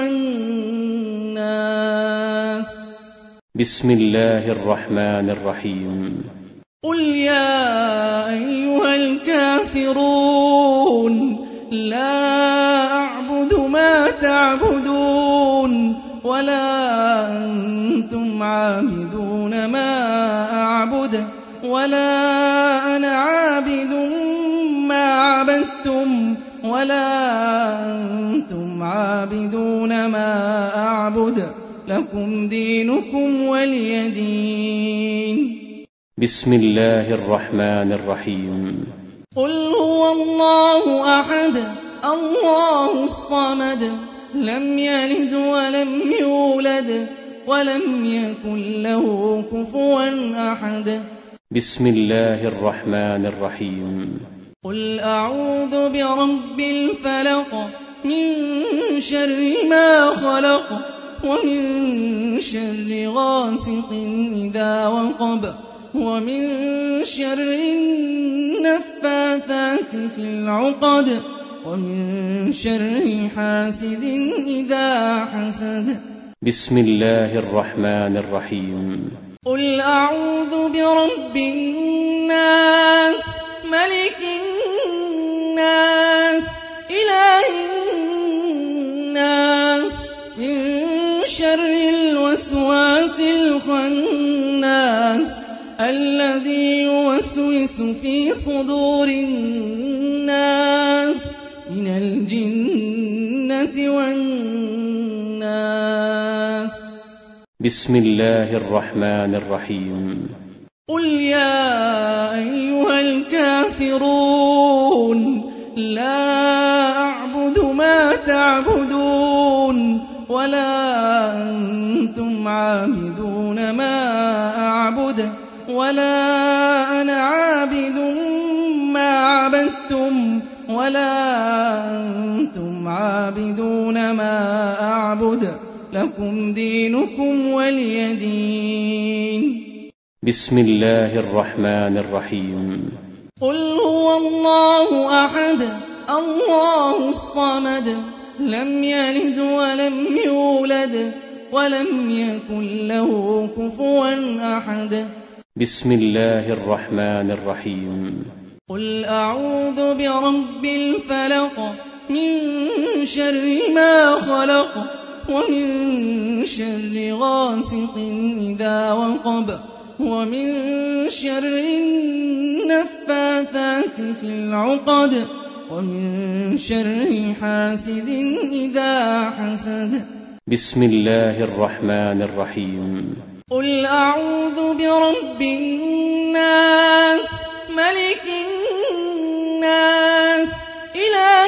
وَالنَّاسِ. بسم الله الرحمن الرحيم. قُلْ يَا أَيُّهَا الْكَافِرُونَ لَا أَعْبُدُ مَا تَعْبُدُونَ وَلَا أَنتُمْ عَابِدُونَ مَا أَعْبُدُ وَلَا أَنَا عَابِدٌ مَّا عَبَدتُّمْ وَلَا أَنتُمْ عَابِدُونَ مَا أَعْبُدُ لَكُمْ دِينُكُمْ وَلِيَ دِينِ. بسم الله الرحمن الرحيم. قُلْ هُوَ اللَّهُ أَحَدٌ اللَّهُ الصَّمَدُ لَمْ يَلِدْ وَلَمْ يُولَدْ وَلَمْ يَكُن لَّهُ كُفُوًا أَحَدٌ. بسم الله الرحمن الرحيم. قُلْ أَعُوذُ بِرَبِّ الْفَلَقِ مِن شَرِّ مَا خَلَقَ وَمِن شَرِّ غَاسِقٍ إِذَا وَقَبَ وَمِن شَرِّ النَّفَّاثَاتِ فِي الْعُقَدِ وَمِن شَرِّ حَاسِدٍ إِذَا حَسَدَ. بسم الله الرحمن الرحيم. قُلْ أَعُوذُ بِرَبِّ النَّاسِ مَلِكِ النَّاسِ إِلَٰهِ النَّاسِ مِن شَرِّ الْوَسْوَاسِ الْخَنَّاسِ الَّذِي يُوَسْوِسُ فِي صُدُورِ النَّاسِ مِنَ الْجِنَّةِ وَالنَّاسِ. بسم الله الرحمن الرحيم. قُلْ يَا أَيُّهَا الْكَافِرُونَ لَا أَعْبُدُ مَا تَعْبُدُونَ وَلَا أَنتُمْ عَابِدُونَ مَا أَعْبُدُ وَلَا أَنَا عَابِدٌ مَّا عَبَدتُّمْ وَلَا أَنتُمْ عَابِدُونَ مَا أَعْبُدُ لَكُمْ دِينُكُمْ وَلِيَ دِينِ. بسم الله الرحمن الرحيم. قُلْ هُوَ اللَّهُ أَحَدٌ اللَّهُ الصَّمَدُ لَمْ يَلِدْ وَلَمْ يُولَدْ وَلَمْ يَكُن لَّهُ كُفُوًا أَحَدٌ. بسم الله الرحمن الرحيم. قُلْ أَعُوذُ بِرَبِّ الْفَلَقِ مِن شَرِّ مَا خَلَقَ وَمِن شَرِّ غَاسِقٍ إِذَا وَقَبَ وَمِن شَرِّ النَّفَّاثَاتِ فِي الْعُقَدِ وَمِن شَرِّ حَاسِدٍ إِذَا حَسَدَ. بسم الله الرحمن الرحيم. قُلْ أَعُوذُ بِرَبِّ النَّاسِ مَلِكِ النَّاسِ إِلَٰهِ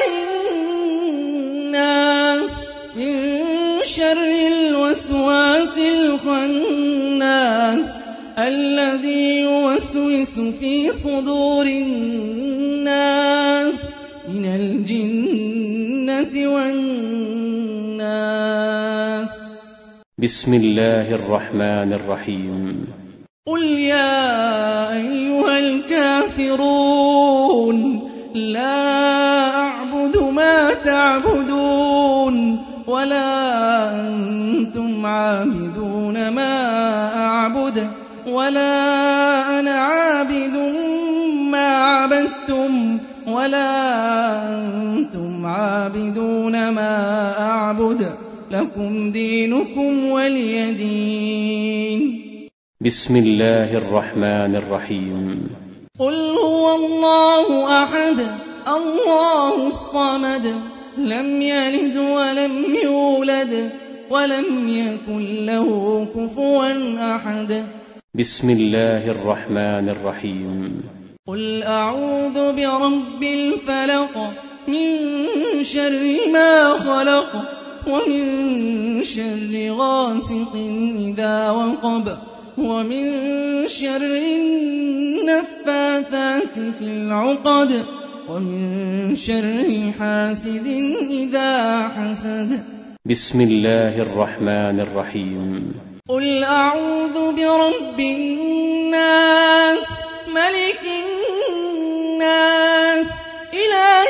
النَّاسِ مِن شَرِّ الْوَسْوَاسِ الْخَنَّاسِ الذي يوسوس في صدور الناس من الجنة والناس. بسم الله الرحمن الرحيم. قل يا أيها الكافرون لا أعبد ما تعبدون ولا أنتم عابدون ما أعبد ولا أنا عابد ما عبدتم ولا أنتم عابدون ما أعبد لكم دينكم ولي دين. بسم الله الرحمن الرحيم. قل هو الله أحد الله الصمد لم يلد ولم يولد ولم يكن له كفوا أحد. بسم الله الرحمن الرحيم. قل أعوذ برب الفلق من شر ما خلق ومن شر غاسق إذا وقب ومن شر النفاثات في العقد ومن شر حاسد إذا حسد. بسم الله الرحمن الرحيم. قل أعوذ برب الناس ملك الناس إله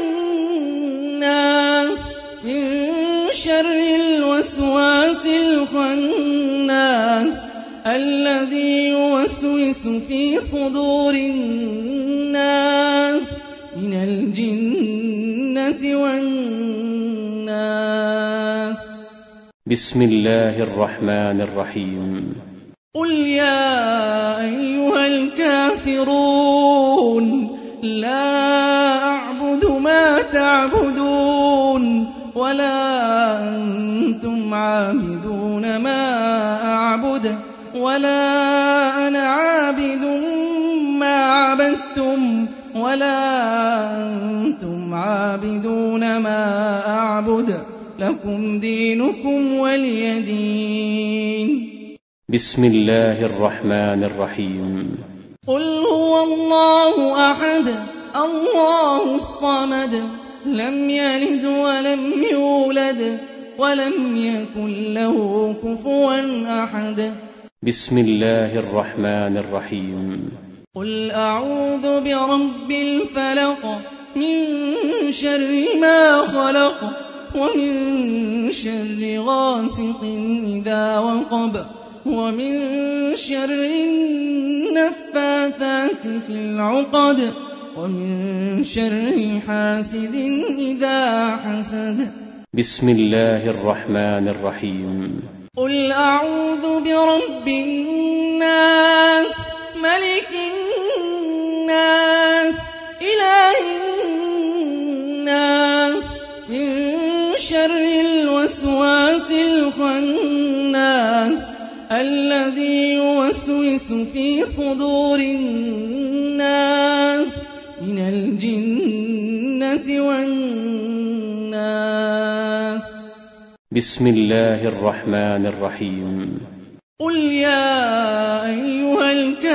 الناس من شر الوسواس الخناس الذي يوسوس في صدور الناس من الجنة والناس. بسم الله الرحمن الرحيم. قل يا أيها الكافرون لا أعبد ما تعبدون ولا أنتم عابدون ما أعبد ولا أنا عابد ما عبدتم ولا أنتم عابدون ما أعبد لكم دينكم ولي دين. بسم الله الرحمن الرحيم. قل هو الله أحد الله الصمد لم يلد ولم يولد ولم يكن له كفوا أحد. بسم الله الرحمن الرحيم. قل أعوذ برب الفلق من شر ما خلق ومن شر غاسق إذا وقب ومن شر النفاثات في العقد ومن شر حاسد إذا حسد. بسم الله الرحمن الرحيم. قل أعوذ برب الناس ملك الناس إله الناس من شر الوسواس الخناس الذي يوسوس في صدور الناس من الجنة والناس. بسم الله الرحمن الرحيم. قل يا أيها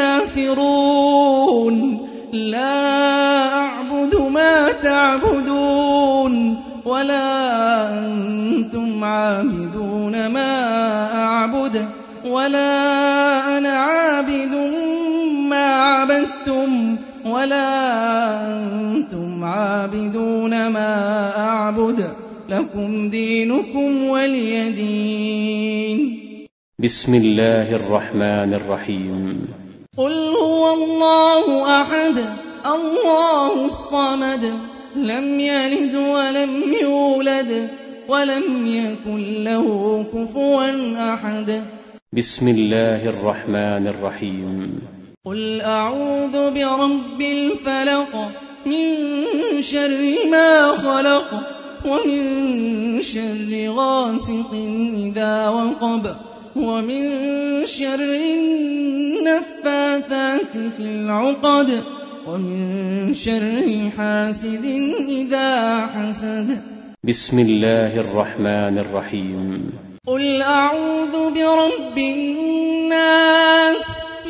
الكافرون لا أعبد ما تعبدون ولا أنتم عابدون ما أعبد ولا أنا عابد ما عبدتم ولا أنتم عابدون ما أعبد لكم دينكم ولي دين. بسم الله الرحمن الرحيم. قل هو الله أحد الله الصمد لم يلد ولم يولد ولم يكن له كفوا أحد. بسم الله الرحمن الرحيم. قل أعوذ برب الفلق من شر ما خلق ومن شر غاسق إذا وقب ومن شر النفاثات في العقد ومن شر حاسد إذا حسد. بسم الله الرحمن الرحيم. قل أعوذ برب الناس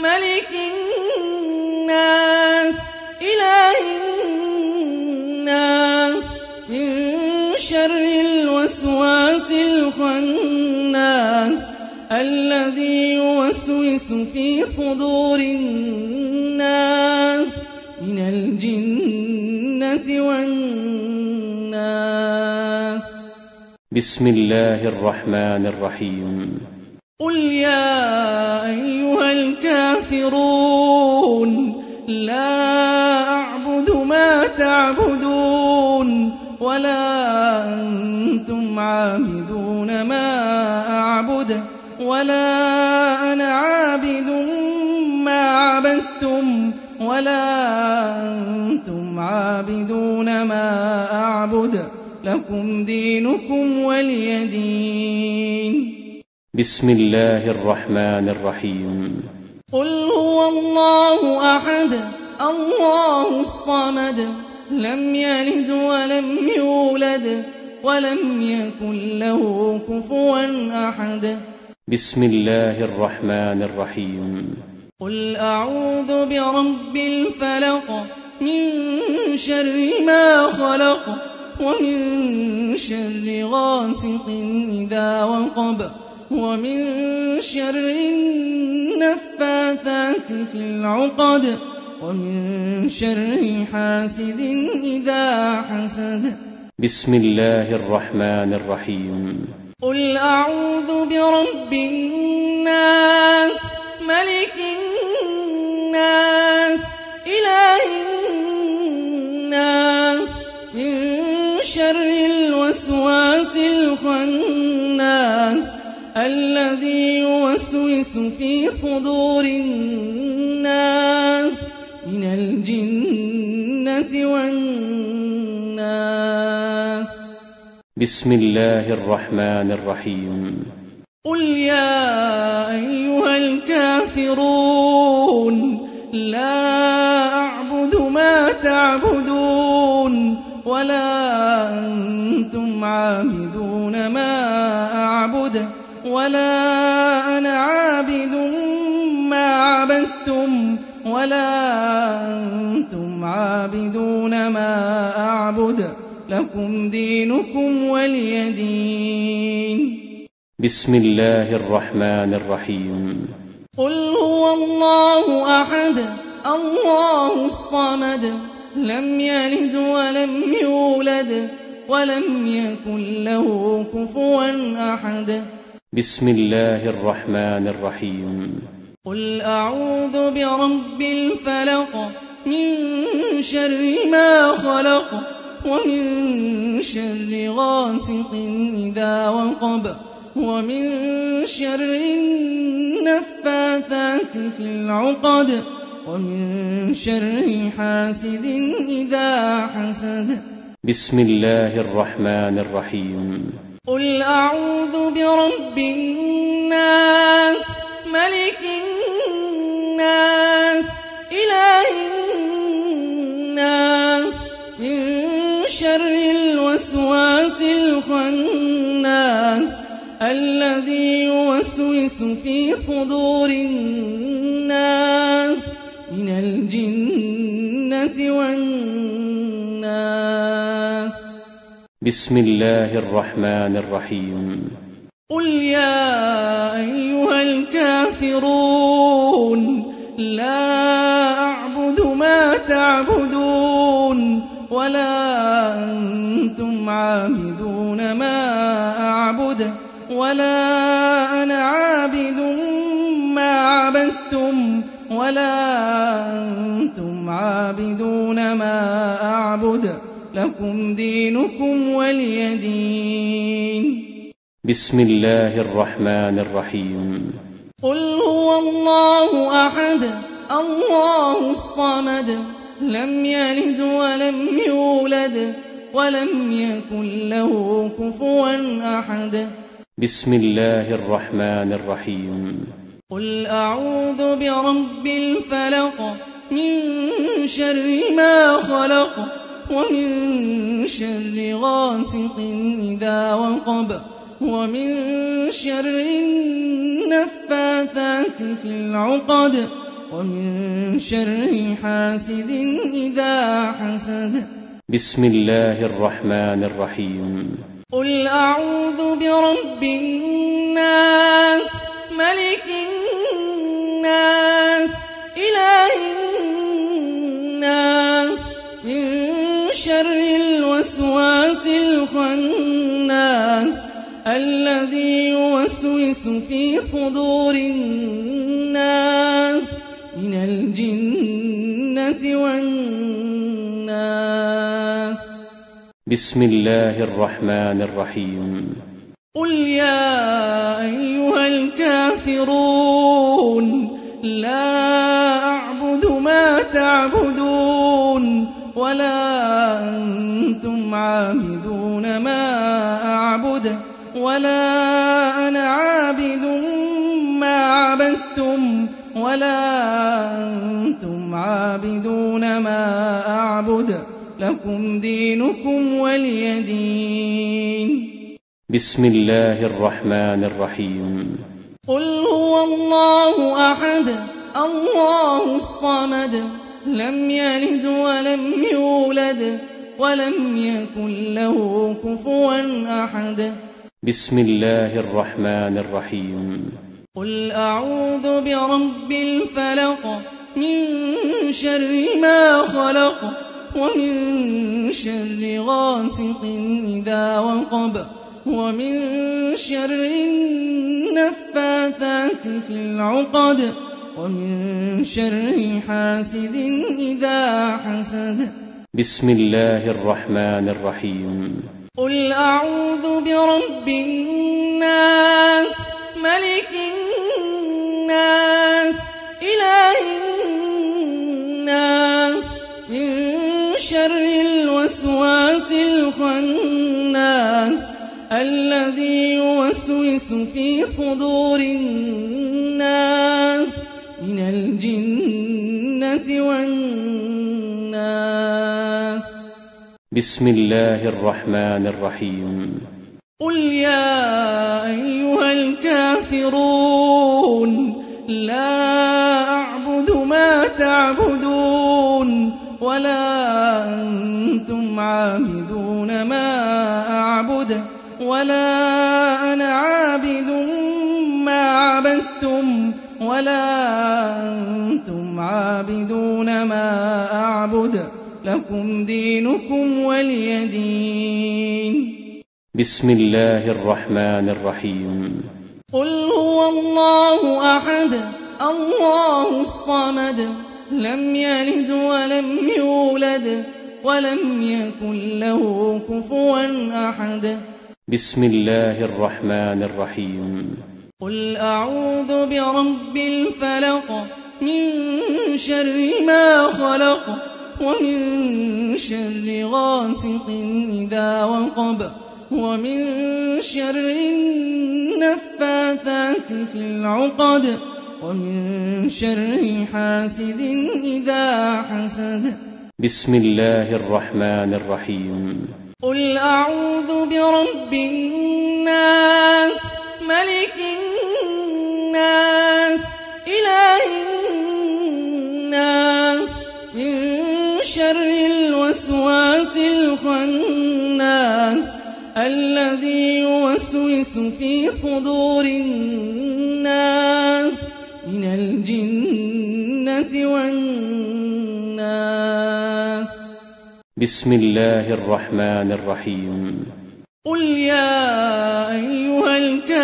الذي يوسوس في صدور الناس من الجنة والناس. بسم الله الرحمن الرحيم. قل يا أيها الكافرون لا أعبد ما تعبدون ولا أنتم عابدون ما أعبد ولا أنا عابد ما عبدتم ولا أنتم عابدون ما أعبد لكم دينكم ولي دين. بسم الله الرحمن الرحيم. قل هو الله أحد الله الصمد لم يلد ولم يولد ولم يكن له كفوا أحد. بسم الله الرحمن الرحيم. قل أعوذ برب الفلق من شر ما خلق ومن شر غاسق إذا وقب ومن شر النفاثات في العقد ومن شر حاسد إذا حسد. بسم الله الرحمن الرحيم. قل أعوذ برب الناس ملك الناس إله الناس من شر الوسواس الخناس الذي يوسوس في صدور الناس من الجنة والناس. بسم الله الرحمن الرحيم. قل يا أيها الكافرون لا أعبد ما تعبدون ولا أنتم عابدون ما أعبد ولا أنا عابد ما عبدتم ولا أنتم عابدون ما أعبد لكم دينكم ولي دين. بسم الله الرحمن الرحيم. قل هو الله أحد الله الصمد لم يلد ولم يولد ولم يكن له كفوا أحد. بسم الله الرحمن الرحيم. قل أعوذ برب الفلق من شر ما خلق ومن شر غاسق إذا وقب ومن شر النفاثات في العقد ومن شر حاسد إذا حسد. بسم الله الرحمن الرحيم. قل أعوذ برب الناس ملك الناس إله الناس من شر الوسواس الخناس الذي يوسوس في صدور الناس من الجنة والناس. بسم الله الرحمن الرحيم. قل يا أيها الكافرون لا أعبد ما تعبدون ولا أنتم عابدون ما أعبد ولا أنا عابد ما عبدتم ولا أنتم عابدون ما أعبد لكم دينكم ولي دين. بسم الله الرحمن الرحيم. قل هو الله أحد الله الصمد لم يلد ولم يولد ولم يكن له كفوا أحد. بسم الله الرحمن الرحيم. قل أعوذ برب الفلق من شر ما خلق ومن شر غاسق إذا وقب ومن شر النفاثات في العقد ومن شر حاسد إذا حسد. بسم الله الرحمن الرحيم. قل أعوذ برب الناس في صدور الناس من الجنة والناس. بسم الله الرحمن الرحيم. قل يا أيها الكافرون لا أعبد ما تعبدون ولا أنتم عابدون ما أعبد ولا أنا عابد ما عبدتم ولا أنتم عابدون ما أعبد لكم دينكم ولي دين. بسم الله الرحمن الرحيم. قل هو الله أحد الله الصمد لم يلد ولم يولد ولم يكن له كفوا أحد. بسم الله الرحمن الرحيم. قل أعوذ برب الفلق من شر ما خلق ومن شر غاسق إذا وقب ومن شر النفاثات في العقد ومن شر حاسد إذا حسد. بسم الله الرحمن الرحيم. قل أعوذ برب الناس ملك الناس إله الناس من شر الوسواس الخناس الذي يوسوس في صدور الناس من الجنة والناس. بسم الله الرحمن الرحيم. قل يا أيها الكافرون لا أعبد ما تعبدون ولا أنتم عابدون ما أعبد ولا أنا عابد ما عبدتم ولا أنتم عابدون ما أعبد لكم دينكم ولي دين. بسم الله الرحمن الرحيم. قل هو الله أحد الله الصمد لم يلد ولم يولد ولم يكن له كفوا أحد. بسم الله الرحمن الرحيم. قل أعوذ برب الفلق من شر ما خلق ومن شر غاسق إذا وقب ومن شر النفاثات في العقد ومن شر حاسد إذا حسد. بسم الله الرحمن الرحيم. قل أعوذ برب الناس ملك الناس إله الناس من شر الوسواس الخناس الذي يوسوس في صدور الناس من الجنة والناس. بسم الله الرحمن الرحيم. قل يا أيها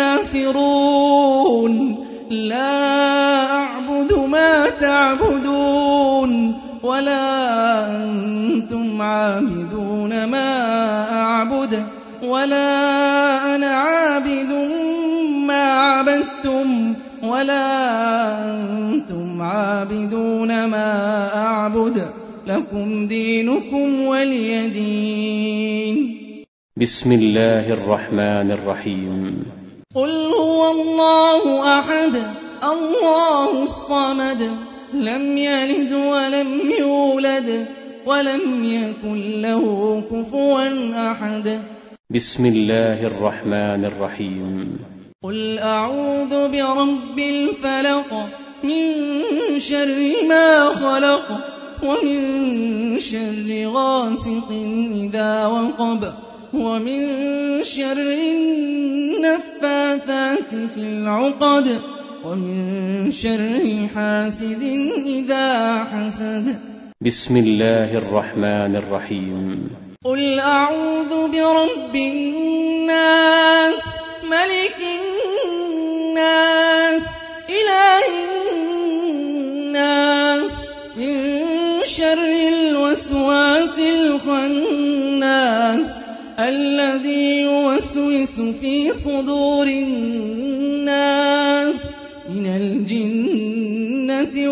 الكافرون لا أعبد ما تعبدون ولا أنتم عابدون ما أعبد ولا أنا عابد ما عبدتم ولا أنتم عابدون ما أعبد لكم دينكم ولي دين. بسم الله الرحمن الرحيم. قل هو الله أحد الله الصمد لم يلد ولم يولد ولم يكن له كفوا أحد. بسم الله الرحمن الرحيم. قل أعوذ برب الفلق من شر ما خلق ومن شر غاسق إذا وقب ومن شر النفاثات في العقد ومن شر حاسد إذا حسد. بسم الله الرحمن الرحيم. قل أعوذ برب الناس ملك الناس النَّاسِ إِلَٰهِ النَّاسِ مِن شَرِّ الْوَسْوَاسِ الْخَنَّاسِ الَّذِي يُوَسْوِسُ فِي صُدُورِ النَّاسِ مِنَ الْجِنَّةِ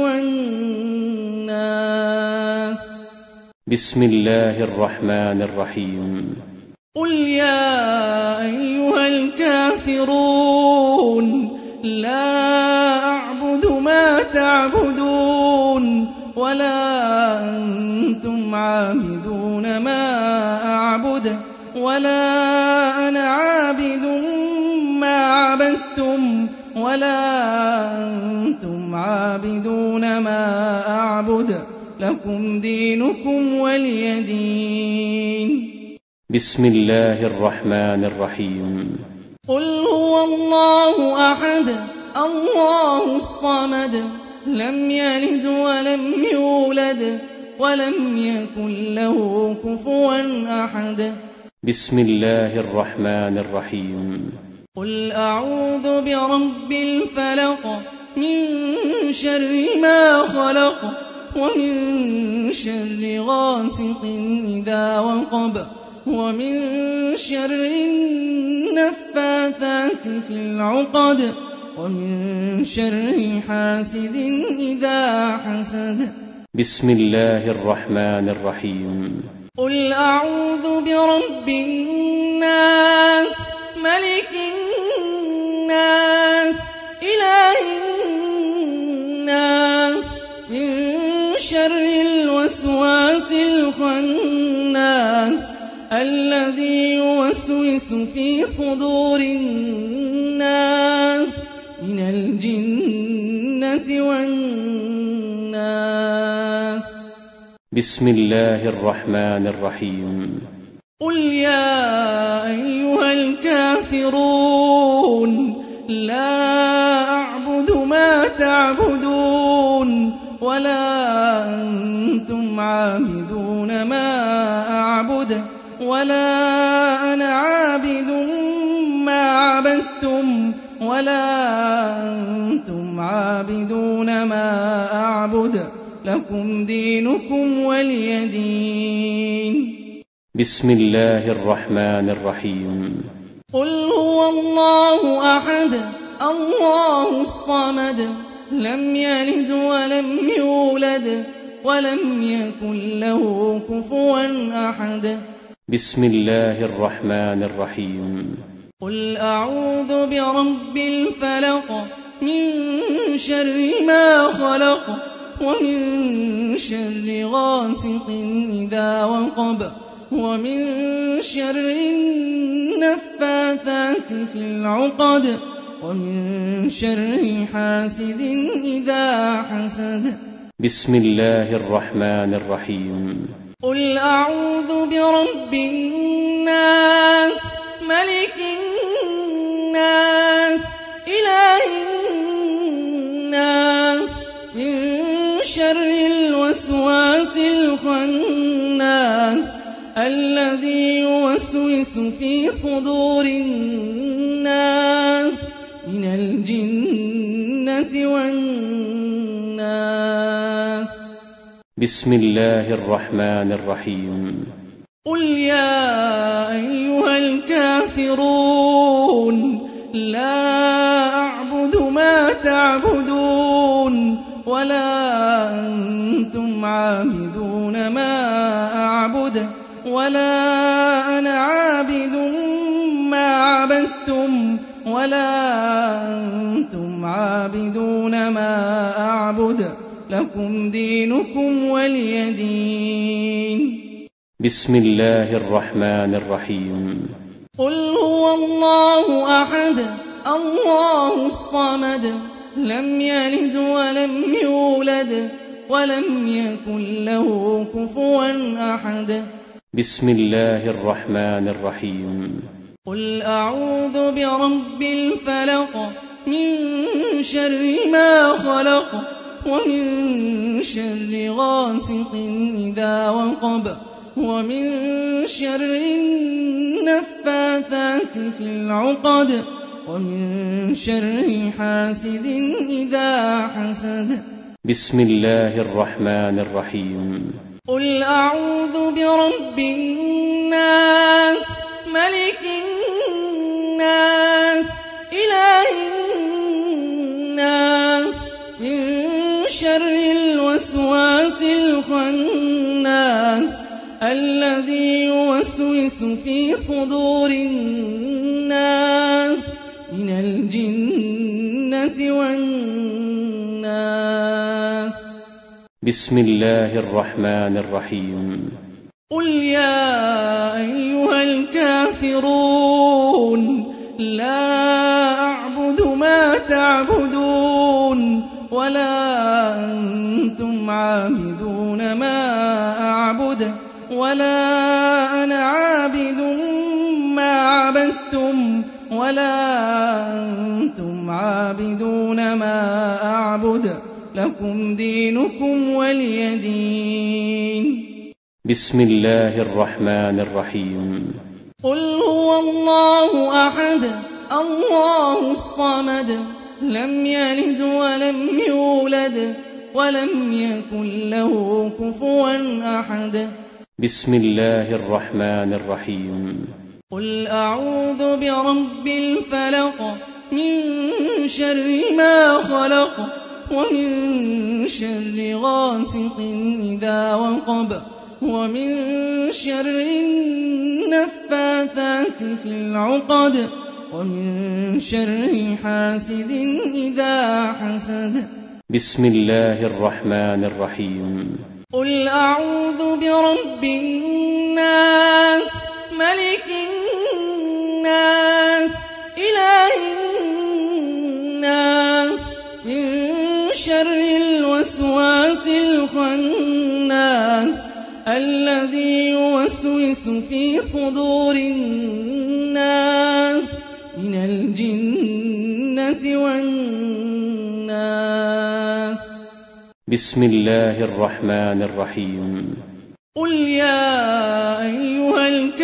وَالنَّاسِ. بسم الله الرحمن الرحيم. قُلْ يَا أَيُّهَا الْكَافِرُونَ لَا أَعْبُدُ مَا تَعْبُدُونَ وَلَا أَنتُمْ عَابِدُونَ مَا أَعْبُدُ وَلَا أَنَا عَابِدٌ مَّا عَبَدتُّمْ وَلَا أَنتُمْ عَابِدُونَ مَا أَعْبُدُ لَكُمْ دِينُكُمْ وَلِيَ دِينِ. بسم الله الرحمن الرحيم. قُلْ هُوَ اللَّهُ أَحَدٌ اللَّهُ الصَّمَدُ لَمْ يَلِدْ وَلَمْ يُولَدْ وَلَمْ يَكُن لَّهُ كُفُوًا أَحَدٌ. بسم الله الرحمن الرحيم. قُلْ أَعُوذُ بِرَبِّ الْفَلَقِ مِن شَرِّ مَا خَلَقَ وَمِن شَرِّ غَاسِقٍ إِذَا وَقَبَ وَمِن شَرِّ النَّفَّاثَاتِ فِي الْعُقَدِ وَمِن شَرِّ حَاسِدٍ إِذَا حَسَدَ. بسم الله الرحمن الرحيم. قُلْ أَعُوذُ بِرَبِّ النَّاسِ مَلِكِ النَّاسِ إِلَٰهِ النَّاسِ مِن شَرِّ الْوَسْوَاسِ الْخَنَّاسِ الَّذِي يُوَسْوِسُ فِي صُدُورِ النَّاسِ مِنَ الْجِنَّةِ وَالنَّاسِ. بسم الله الرحمن الرحيم. قُلْ يَا أَيُّهَا الْكَافِرُونَ لَا أَعْبُدُ مَا تَعْبُدُونَ وَلَا أَنتُمْ عَابِدُونَ مَا أَعْبُدُ وَلَا أَنَا عَابِدٌ مَّا عَبَدتُّمْ وَلَا أَنتُمْ عَابِدُونَ مَا أَعْبُدُ لَكُمْ دِينُكُمْ وَلِيَ دِينِ. بسم الله الرحمن الرحيم. قُلْ هُوَ اللَّهُ أَحَدٌ اللَّهُ الصَّمَدُ لَمْ يَلِدْ وَلَمْ يُولَدْ وَلَمْ يَكُن لَّهُ كُفُوًا أَحَدٌ. بسم الله الرحمن الرحيم. قُلْ أَعُوذُ بِرَبِّ الْفَلَقِ مِن شَرِّ مَا خَلَقَ وَمِن شَرِّ غَاسِقٍ إِذَا وَقَبَ وَمِن شَرِّ النَّفَّاثَاتِ فِي الْعُقَدِ وَمِن شَرِّ حَاسِدٍ إِذَا حَسَدَ. بسم الله الرحمن الرحيم. قُلْ أَعُوذُ بِرَبِّ النَّاسِ مَلِكِ النَّاسِ إِلَٰهِ النَّاسِ مِن شَرِّ الْوَسْوَاسِ الْخَنَّاسِ الَّذِي يُوَسْوِسُ فِي صُدُورِ النَّاسِ مِنَ الْجِنَّةِ وَالنَّاسِ. بسم الله الرحمن الرحيم. قُلْ يَا أَيُّهَا الْكَافِرُونَ لَا أَعْبُدُ مَا تَعْبُدُونَ وَلَا أَنتُمْ عَابِدُونَ مَا أَعْبُدُ وَلَا أَنَا عَابِدٌ مَّا عَبَدتُّمْ وَلَا أَنتُمْ عَابِدُونَ مَا أَعْبُدُ لَكُمْ دِينُكُمْ وَلِيَ دِينِ. بسم الله الرحمن الرحيم. قُلْ هُوَ اللَّهُ أَحَدٌ اللَّهُ الصَّمَدُ لَمْ يَلِدْ وَلَمْ يُولَدْ وَلَمْ يَكُن لَّهُ كُفُوًا أَحَدٌ. بسم الله الرحمن الرحيم. قُلْ أَعُوذُ بِرَبِّ الْفَلَقِ مِن شَرِّ مَا خَلَقَ وَمِن شَرِّ غَاسِقٍ إِذَا وَقَبَ وَمِن شَرِّ النَّفَّاثَاتِ فِي الْعُقَدِ ومن شر حاسد إذا حسد. بسم الله الرحمن الرحيم. قل أعوذ برب الناس ملك الناس إله الناس من شر الوسواس الخناس الذي يوسوس في صدور الناس من الجنة والناس. بسم الله الرحمن الرحيم. قل يا أيها الكافرون لا أعبد ما تعبدون ولا أنتم عابدون ما أعبد ولا أنا عابد ما عبدتم ولا أنتم عابدون ما أعبد لكم دينكم ولي دين. بسم الله الرحمن الرحيم. قل هو الله أحد الله الصمد لم يلد ولم يولد ولم يكن له كفوا أحد. بسم الله الرحمن الرحيم. قل أعوذ برب الفلق من شر ما خلق ومن شر غاسق إذا وقب ومن شر النفاثات في العقد ومن شر حاسد إذا حسد. بسم الله الرحمن الرحيم. قل أعوذ برب الناس ملك الناس إله الناس من شر الوسواس الخناس الذي يوسوس في صدور الناس من الجنة والناس. بسم الله الرحمن الرحيم. قل يا أيها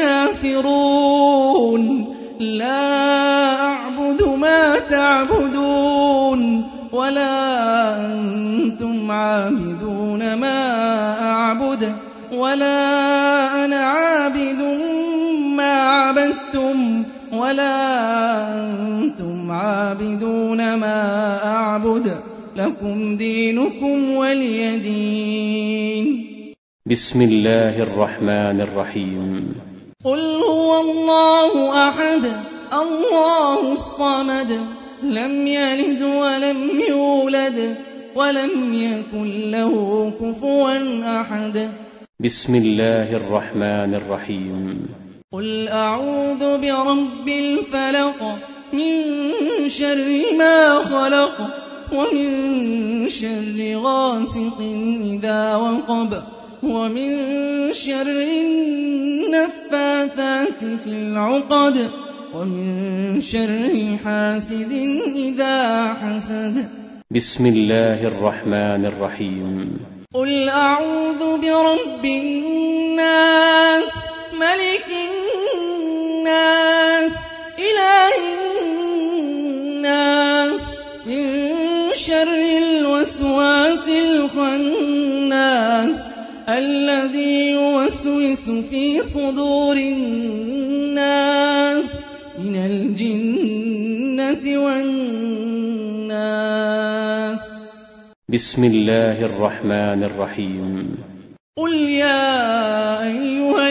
الكافرون لا أعبد ما تعبدون ولا أنتم عابدون ما أعبد ولا أنا عابد ما عبدتم ولا أنتم عابدون ما أعبد لكم دينكم ولي دين. بسم الله الرحمن الرحيم. قل هو الله أحد الله الصمد لم يلد ولم يولد ولم يكن له كفوا أحد. بسم الله الرحمن الرحيم. قل أعوذ برب الفلق من شر ما خلق ومن شر غاسق إذا وقب ومن شر النفاثات في العقد ومن شر حاسد إذا حسد. بسم الله الرحمن الرحيم. قل أعوذ برب الناس ملك الناس إله الناس من شر الوسواس الخناس الذي يوسوس في صدور الناس من الجنة والناس. بسم الله الرحمن الرحيم. قل يا أيها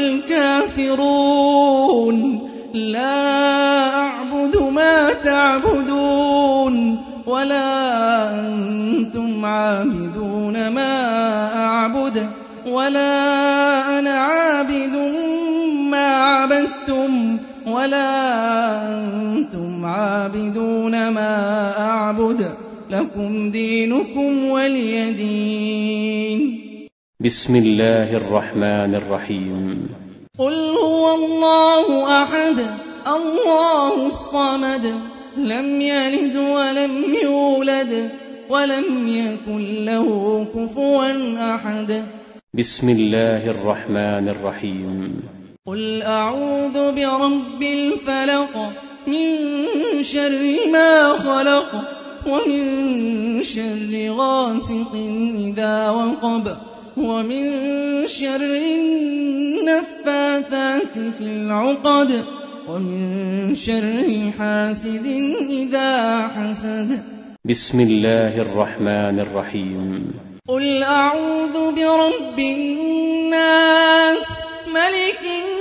الكافرون لا أعبد ما تعبدون ولا أنتم عابدون ما أعبد ولا أنا عابد ما عبدتم ولا أنتم عابدون ما أعبد لكم دينكم ولي دين. بسم الله الرحمن الرحيم. قل هو الله أحد الله الصمد لم يلد ولم يولد ولم يكن له كفوا أحد. بسم الله الرحمن الرحيم. قل أعوذ برب الفلق من شر ما خلق ومن شر غاسق إذا وقب ومن شر النفاثات في العقد ومن شر حاسد إذا حسد. بسم الله الرحمن الرحيم. قل أعوذ برب الناس ملك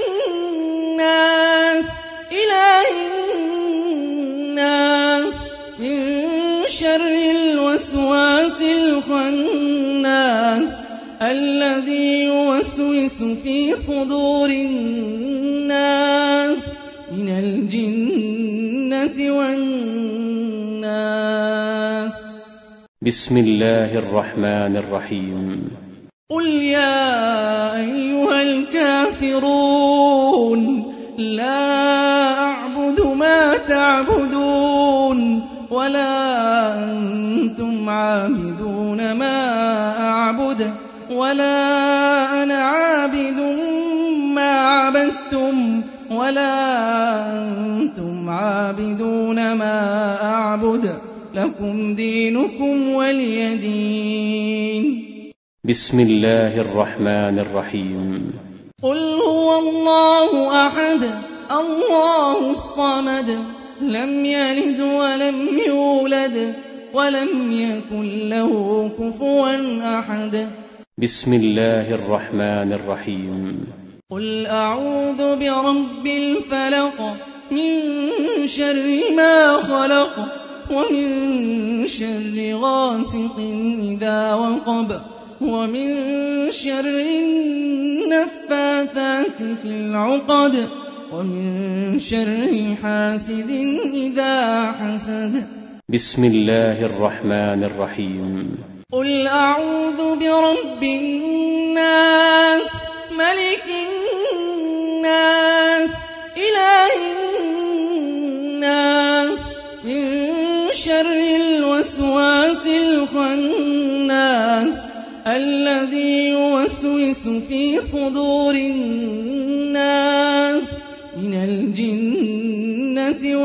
الناس إله الناس من شر الوسواس الخناس الذي يوسوس في صدور الناس من الجنة والناس. بسم الله الرحمن الرحيم. قل يا أيها الكافرون لا أعبد ما تعبدون ولا أنتم عابدون ما أعبد ولا أنا عابد ما عبدتم ولا أنتم عابدون ما أعبد لكم دينكم ولي دين. بسم الله الرحمن الرحيم. قل هو الله أحد الله الصمد لم يلد ولم يولد ولم يكن له كفوا أحد. بسم الله الرحمن الرحيم. قل أعوذ برب الفلق من شر ما خلق ومن شر غاسق إذا وقب ومن شر النفاثات في العقد ومن شر حاسد إذا حسد. بسم الله الرحمن الرحيم. قل أعوذ برب الناس ملك الناس إله الناس من شر الوسواس الخناس الذي يوسوس في صدور الناس من الجنة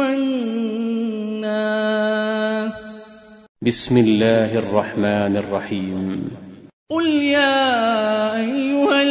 والناس. بسم الله الرحمن الرحيم. قل يا أيها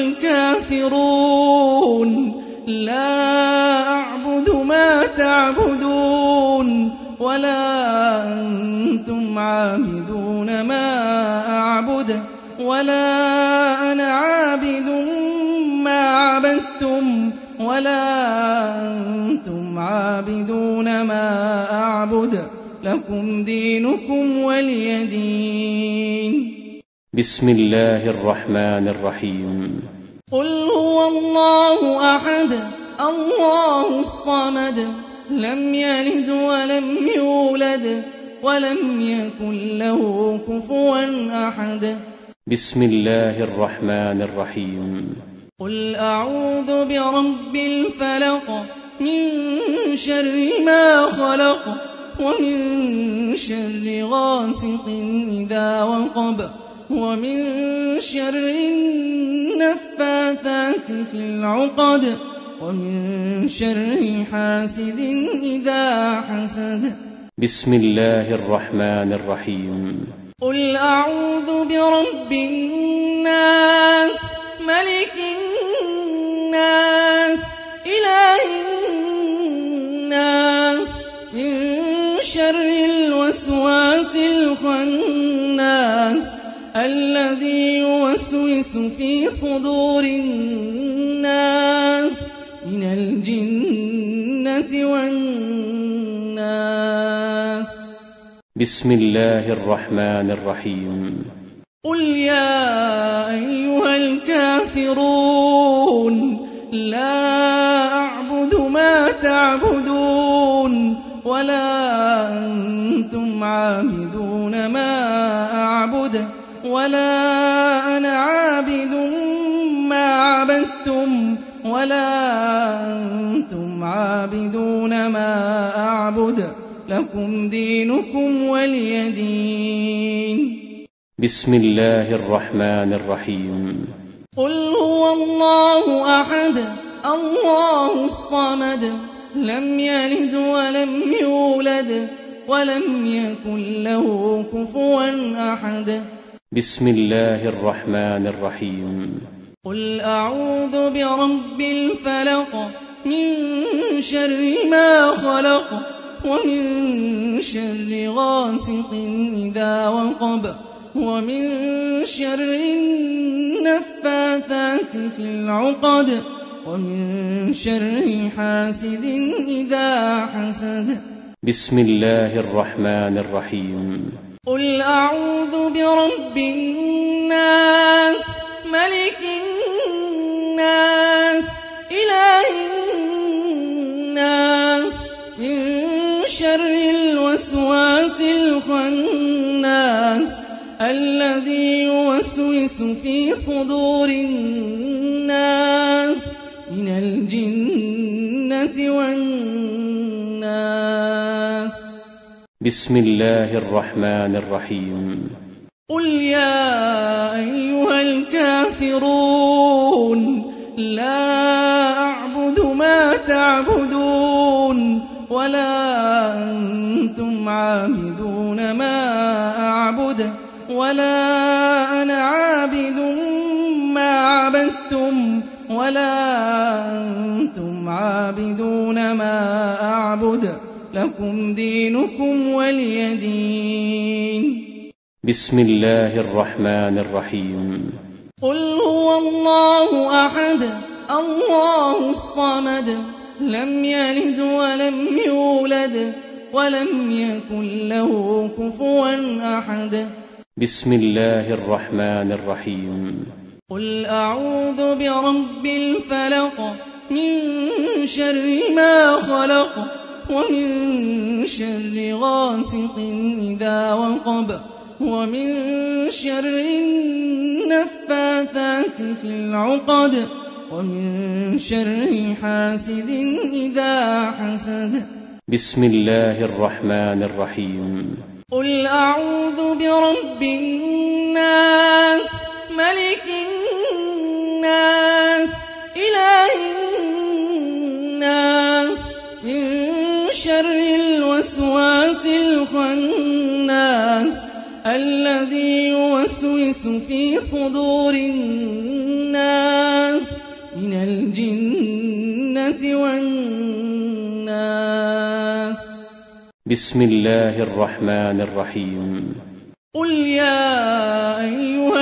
الكافرون لا أعبد ما تعبدون ولا أنتم عابدون ما أعبد ولا أنا عابد ما عبدتم ولا أنتم عابدون ما أعبد لكم دينكم ولي دين. بسم الله الرحمن الرحيم. قل هو الله أحد الله الصمد لم يلد ولم يولد ولم يكن له كفوا أحد. بسم الله الرحمن الرحيم. قل أعوذ برب الفلق من شر ما خلق ومن شر غاسق إذا وقب ومن شر النفاثات في العقد ومن شر حاسد إذا حسد. بسم الله الرحمن الرحيم. قل أعوذ برب الناس ملك الناس إله الناس من شر الوسواس الخناس الذي يوسوس في صدور الناس من الجنة والناس. بسم الله الرحمن الرحيم. قل يا أيها الكافرون لا أعبد ما تعبدون ولا أنتم عابدون ما أعبد ولا أنا عابد ما عبدتم ولا أنتم عابدون ما أعبد لكم دينكم ولي دين. بسم الله الرحمن الرحيم. قل هو الله أحد الله الصمد لم يلد ولم يولد ولم يكن له كفوا أحد. بسم الله الرحمن الرحيم. قل أعوذ برب الفلق من شر ما خلق ومن شر غاسق إذا وقب ومن شر النفاثات في العقد ومن شر حاسد إذا حسد. بسم الله الرحمن الرحيم. قل أعوذ برب الناس ملك الناس إله الناس من شر الوسواس الخناس الذي يوسوس في صدور الناس من الجنة والناس. بسم الله الرحمن الرحيم. قل يا أيها الكافرون لا أعبد ما تعبدون ولا أنتم عابدون ما أعبد ولا أنا عابد ما عبدتم ولا أنتم عابدون ما أعبد لكم دينكم ولي دين. بسم الله الرحمن الرحيم. قل هو الله أحد الله الصمد لم يلد ولم يولد ولم يكن له كفوا أحد. بسم الله الرحمن الرحيم. قل أعوذ برب الفلق من شر ما خلق ومن شر غاسق إذا وقب ومن شر النفاثات في العقد ومن شر حاسد إذا حسد. بسم الله الرحمن الرحيم. قل أعوذ برب الناس ملك الناس إله الناس من شر الوسواس الخناس الذي يوسوس في صدور الناس من الجنة والناس. بسم الله الرحمن الرحيم. قل يا أيها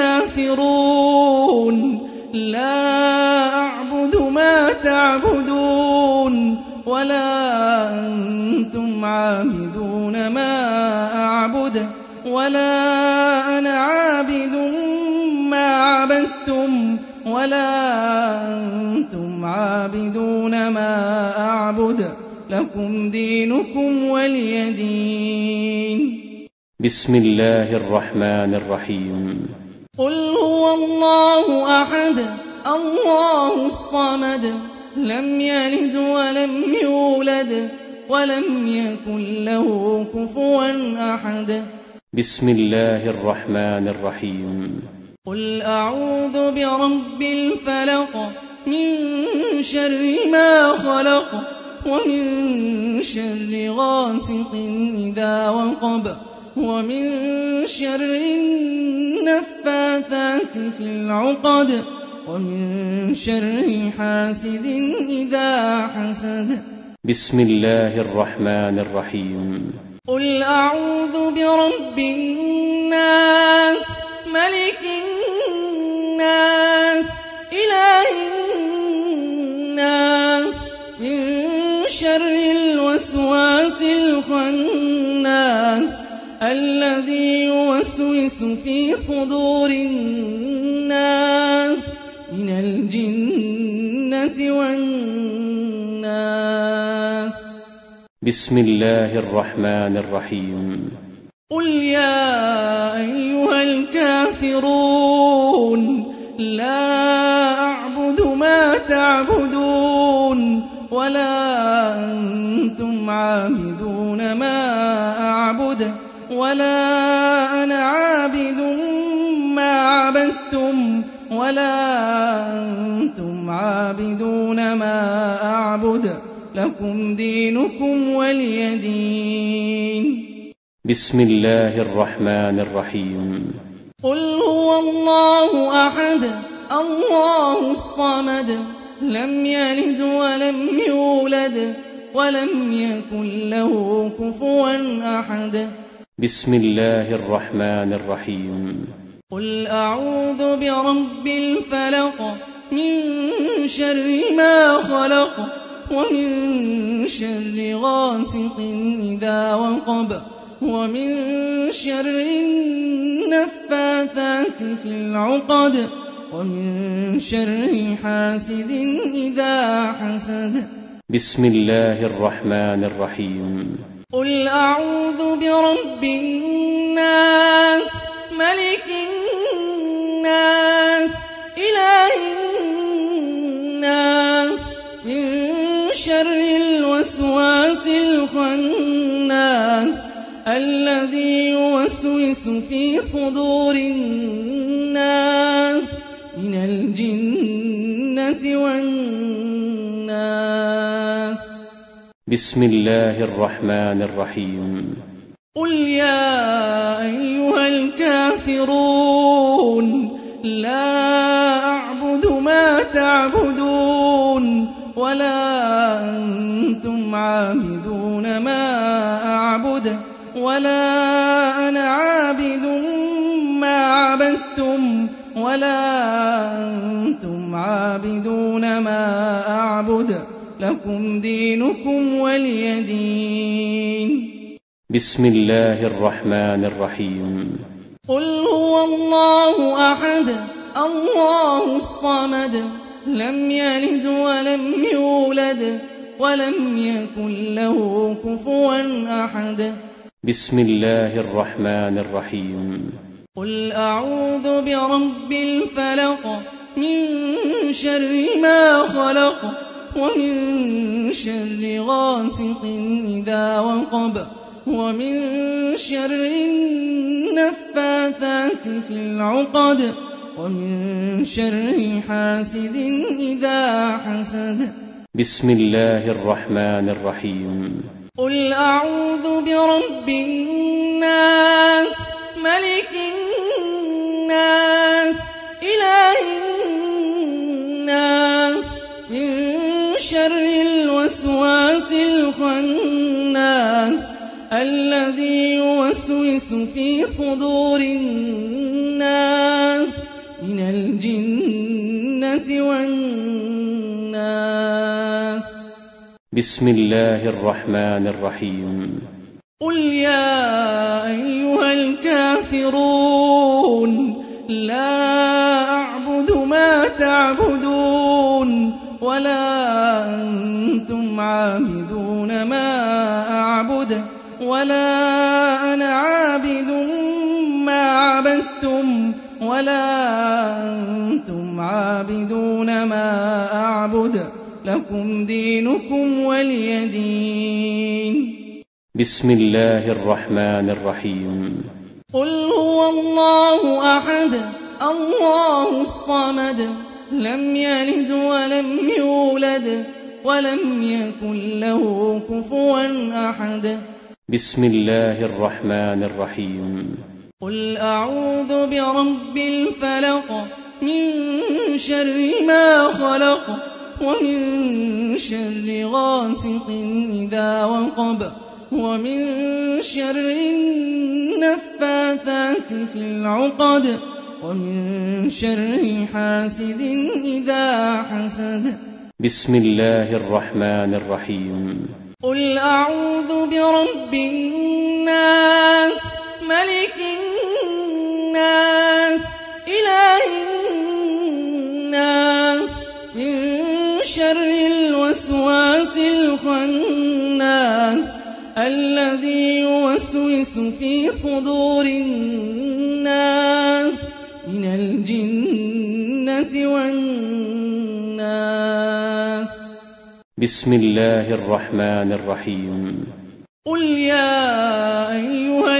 الكافرون لا أعبد ما تعبدون ولا أنتم عابدون ما أعبد ولا أنا عابد ما عبدتم ولا أنتم عابدون ما أعبد لكم دينكم ولي دين. بسم الله الرحمن الرحيم. قل هو الله أحد الله الصمد لم يلد ولم يولد ولم يكن له كفوا أحد. بسم الله الرحمن الرحيم. قل أعوذ برب الفلق من شر ما خلق ومن شر غاسق إذا وقب ومن شر النفاثات في العقد ومن شر حاسد إذا حسد. بسم الله الرحمن الرحيم. قل أعوذ برب الناس ملك الناس إله الناس من شر الوسواس الخناس الذي يوسوس في صدور الناس من الجنة والناس. بسم الله الرحمن الرحيم. قل يا أيها الكافرون لا أعبد ما تعبدون ولا أنتم عابدون ما أعبد ولا أنا عابد ما عبدتم ولا أنتم عابدون ما أعبد لكم دينكم ولي دين. بسم الله الرحمن الرحيم. قل هو الله أحد الله الصمد لم يلد ولم يولد ولم يكن له كفوا أحد. بسم الله الرحمن الرحيم. قل أعوذ برب الفلق من شر ما خلق ومن شر غاسق إذا وقب ومن شر النفاثات في العقد ومن شر حاسد إذا حسد. بسم الله الرحمن الرحيم. قل أعوذ برب الناس ملك الناس إله الناس من شر الوسواس الخناس الذي يوسوس في صدور الناس من الجنة والناس. بسم الله الرحمن الرحيم. قل يا أيها الكافرون لا أعبد ما تعبدون ولا أنتم عابدون ما أعبد ولا أنا عابد ما عبدتم ولا أنتم عابدون ما أعبد لكم دينكم ولي دين. بسم الله الرحمن الرحيم. قل هو الله أحد الله الصمد لم يلد ولم يولد ولم يكن له كفوا أحد. بسم الله الرحمن الرحيم. قل أعوذ برب الفلق من شر ما خلق ومن شر غاسق إذا وقب ومن شر النفاثات في العقد ومن شر حاسد إذا حسد. بسم الله الرحمن الرحيم. قل أعوذ برب الناس ملك الناس إله الناس من شر الوسواس الخناس الذي يوسوس في صدور الناس من الجنة والناس. بسم الله الرحمن الرحيم. قل يا أيها الكافرون لا أعبد ما تعبدون ولا أنتم عابدون ما أعبد ولا أنا عابد ما عبدتم ولا أنتم عابدون ما أعبد لكم دينكم ولي دين. بسم الله الرحمن الرحيم. قل هو الله أحد الله الصمد لم يلد ولم يولد ولم يكن له كفوا أحد. بسم الله الرحمن الرحيم. قل أعوذ برب الفلق من شر ما خلق ومن شر غاسق إذا وقب ومن شر النفاثات في العقد ومن شر حاسد إذا حسد. بسم الله الرحمن الرحيم. قل أعوذ برب الناس ملك الناس إله الناس من شر الوسواس الخناس الذي يوسوس في صدور الناس من الجنة والناس. بسم الله الرحمن الرحيم. قل يا أيها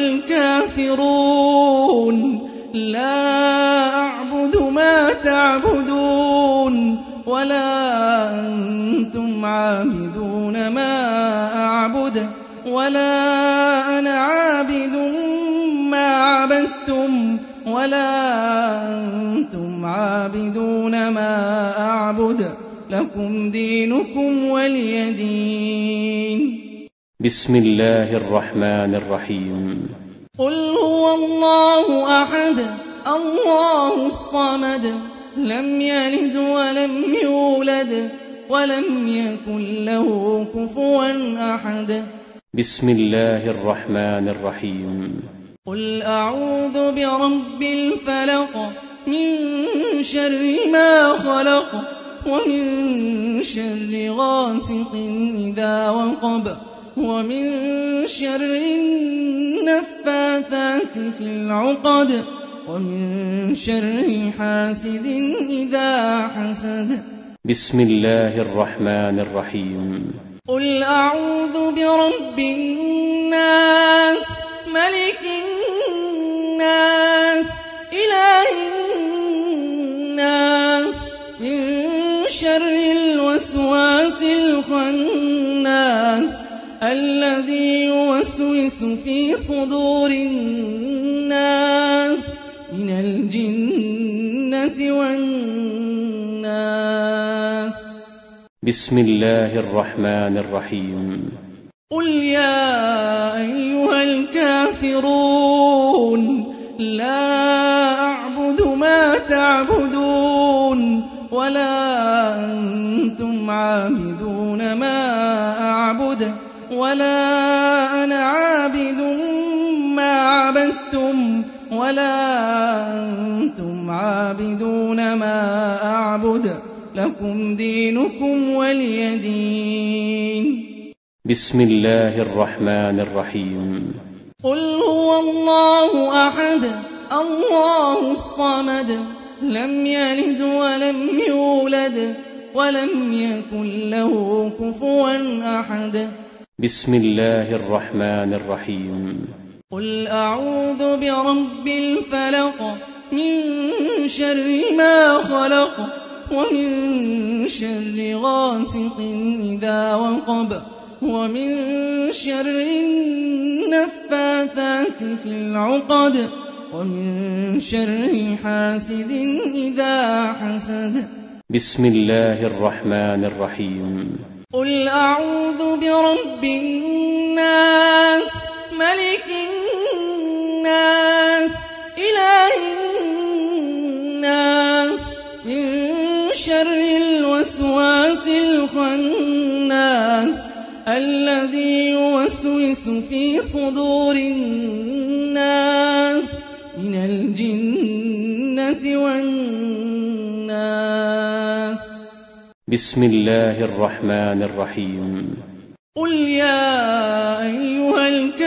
الكافرون لا أعبد ما تعبدون ولا أنتم عابدون ما أعبد ولا أنا عابد ما عبدتم ولا أنتم عابدون ما أعبد لكم دينكم ولي دين. بسم الله الرحمن الرحيم. قل هو الله أحد الله الصمد لم يلد ولم يولد ولم يكن له كفوا أحد. بسم الله الرحمن الرحيم. قل أعوذ برب الفلق من شر ما خلق ومن شر غاسق إذا وقب ومن شر النفاثات في العقد ومن شر حاسد إذا حسد. بسم الله الرحمن الرحيم. قل أعوذ برب الناس ملك الناس إله الناس من شر الوسواس الخناس الذي يوسوس في صدور الناس من الجنة والناس. بسم الله الرحمن الرحيم. قل يا أيها الكافرون لا أعبد ما تعبدون ولا أنتم عابدون ما أعبد ولا أنا عابد ما عبدتم ولا أنتم عابدون ما أعبد لكم دينكم ولي دين. بسم الله الرحمن الرحيم. قل هو الله أحد الله الصمد لم يلد ولم يولد ولم يكن له كفوا أحد. بسم الله الرحمن الرحيم. قل أعوذ برب الفلق من شر ما خلق ومن شر غاسق إذا وقب ومن شر النفاثات في العقد ومن شر حاسد إذا حسد. بسم الله الرحمن الرحيم. قل أعوذ برب الناس ملك الناس إله الناس من شر الوسواس الخناس الذي يوسوس في صدور الناس من الجنة والناس. بسم الله الرحمن الرحيم. قل يا أيها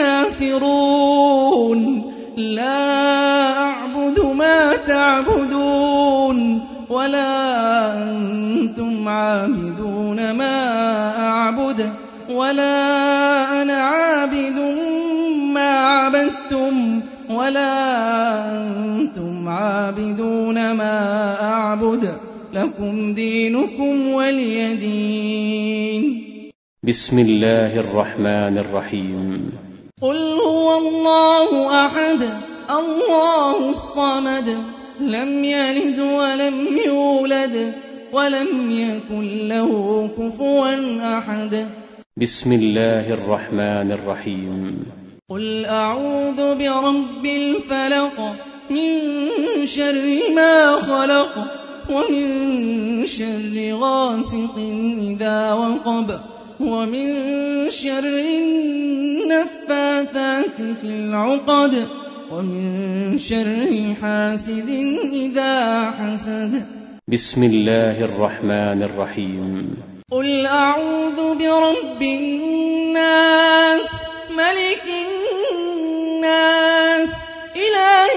الكافرون لا أعبد ما تعبدون ولا أنتم عابدون ما أعبد ولا أنا عابد ما عبدتم ولا أنتم عابدون ما أعبد لكم دينكم ولي دين. بسم الله الرحمن الرحيم. قل هو الله أحد الله الصمد لم يلد ولم يولد ولم يكن له كفوا أحد. بسم الله الرحمن الرحيم. قل أعوذ برب الفلق من شر ما خلق ومن شر غاسق إذا وقب ومن شر النفاثات في العقد ومن شر حاسد إذا حسد. بسم الله الرحمن الرحيم. قل أعوذ برب الناس ملك الناس إله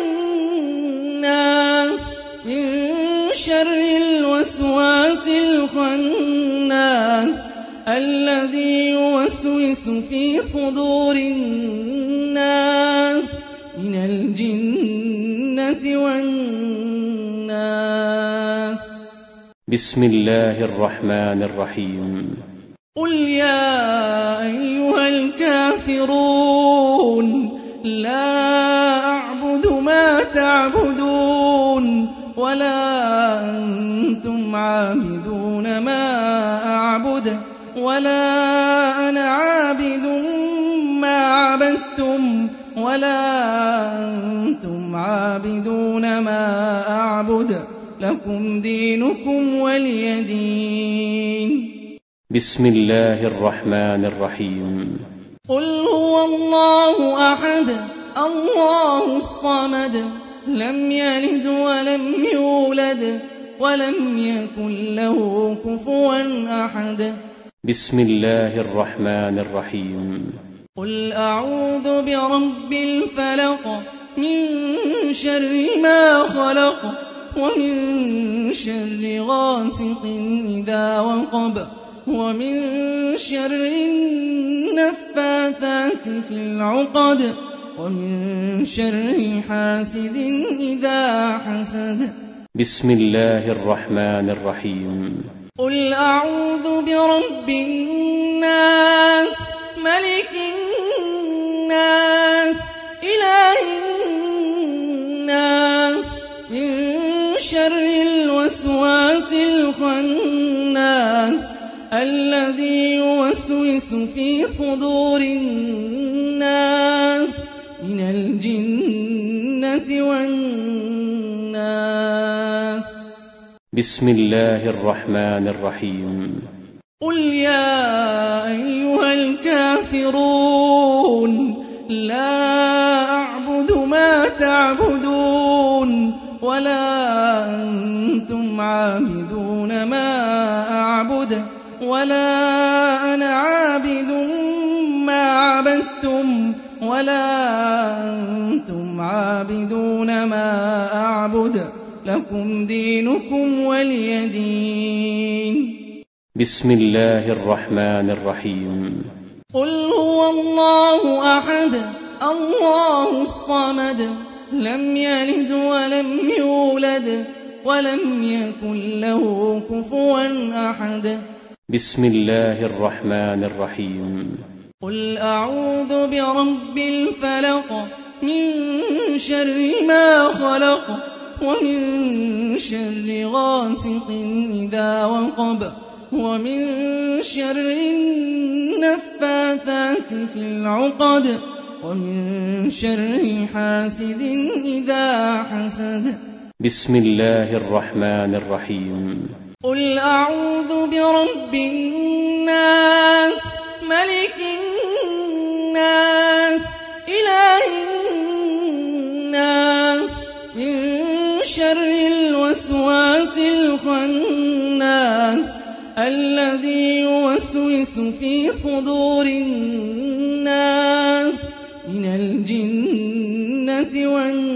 الناس من شر الوسواس الخناس الذي يوسوس في صدور الناس من الجنة والناس. بسم الله الرحمن الرحيم. قُلْ يَا أَيُّهَا الْكَافِرُونَ لَا أَعْبُدُ مَا تَعْبُدُونَ وَلَا أَنتُمْ عَابِدُونَ مَا أَعْبُدُ وَلَا أَنَا عَابِدٌ مَّا عَبَدتُّمْ وَلَا أَنتُمْ عَابِدُونَ مَا أَعْبُدُ لَكُمْ دِينُكُمْ وَلِيَ دِينِ. بسم الله الرحمن الرحيم. قُلْ هُوَ اللَّهُ أَحَدٌ اللَّهُ الصَّمَدُ لَمْ يَلِدْ وَلَمْ يُولَدْ وَلَمْ يَكُن لَّهُ كُفُوًا أَحَدٌ. بسم الله الرحمن الرحيم. قُلْ أَعُوذُ بِرَبِّ الْفَلَقِ مِن شَرِّ مَا خَلَقَ وَمِن شَرِّ غَاسِقٍ إِذَا وَقَبَ وَمِن شَرِّ النَّفَّاثَاتِ فِي الْعُقَدِ وَمِن شَرِّ حَاسِدٍ إِذَا حَسَدَ. بسم الله الرحمن الرحيم. قُلْ أَعُوذُ بِرَبِّ النَّاسِ مَلِكِ النَّاسِ إِلَٰهِ النَّاسِ مِن شَرِّ الْوَسْوَاسِ الْخَنَّاسِ الَّذِي يُوَسْوِسُ فِي صُدُورِ النَّاسِ مِنَ الْجِنَّةِ وَالنَّاسِ. بسم الله الرحمن الرحيم. قُلْ يَا أَيُّهَا الْكَافِرُونَ لَا أَعْبُدُ مَا تَعْبُدُونَ وَلَا أَنتُمْ عَابِدُونَ مَا أَعْبُدُ وَلَا أَنَا عَابِدٌ مَّا عَبَدتُّمْ وَلَا أَنتُمْ عَابِدُونَ مَا أَعْبُدُ لَكُمْ دِينُكُمْ وَلِيَ دِينِ. بسم الله الرحمن الرحيم. قُلْ هُوَ اللَّهُ أَحَدٌ اللَّهُ الصَّمَدُ لَمْ يَلِدْ وَلَمْ يُولَدْ وَلَمْ يَكُن لَّهُ كُفُوًا أَحَدٌ. بسم الله الرحمن الرحيم. قُلْ أَعُوذُ بِرَبِّ الْفَلَقِ مِن شَرِّ مَا خَلَقَ وَمِن شَرِّ غَاسِقٍ إِذَا وَقَبَ وَمِن شَرِّ النَّفَّاثَاتِ فِي الْعُقَدِ وَمِن شَرِّ حَاسِدٍ إِذَا حَسَدَ. بسم الله الرحمن الرحيم. قُلْ أَعُوذُ بِرَبِّ النَّاسِ مَلِكِ النَّاسِ إِلَٰهِ النَّاسِ مِن شَرِّ الْوَسْوَاسِ الْخَنَّاسِ الَّذِي يُوَسْوِسُ فِي صُدُورِ النَّاسِ مِنَ الْجِنَّةِ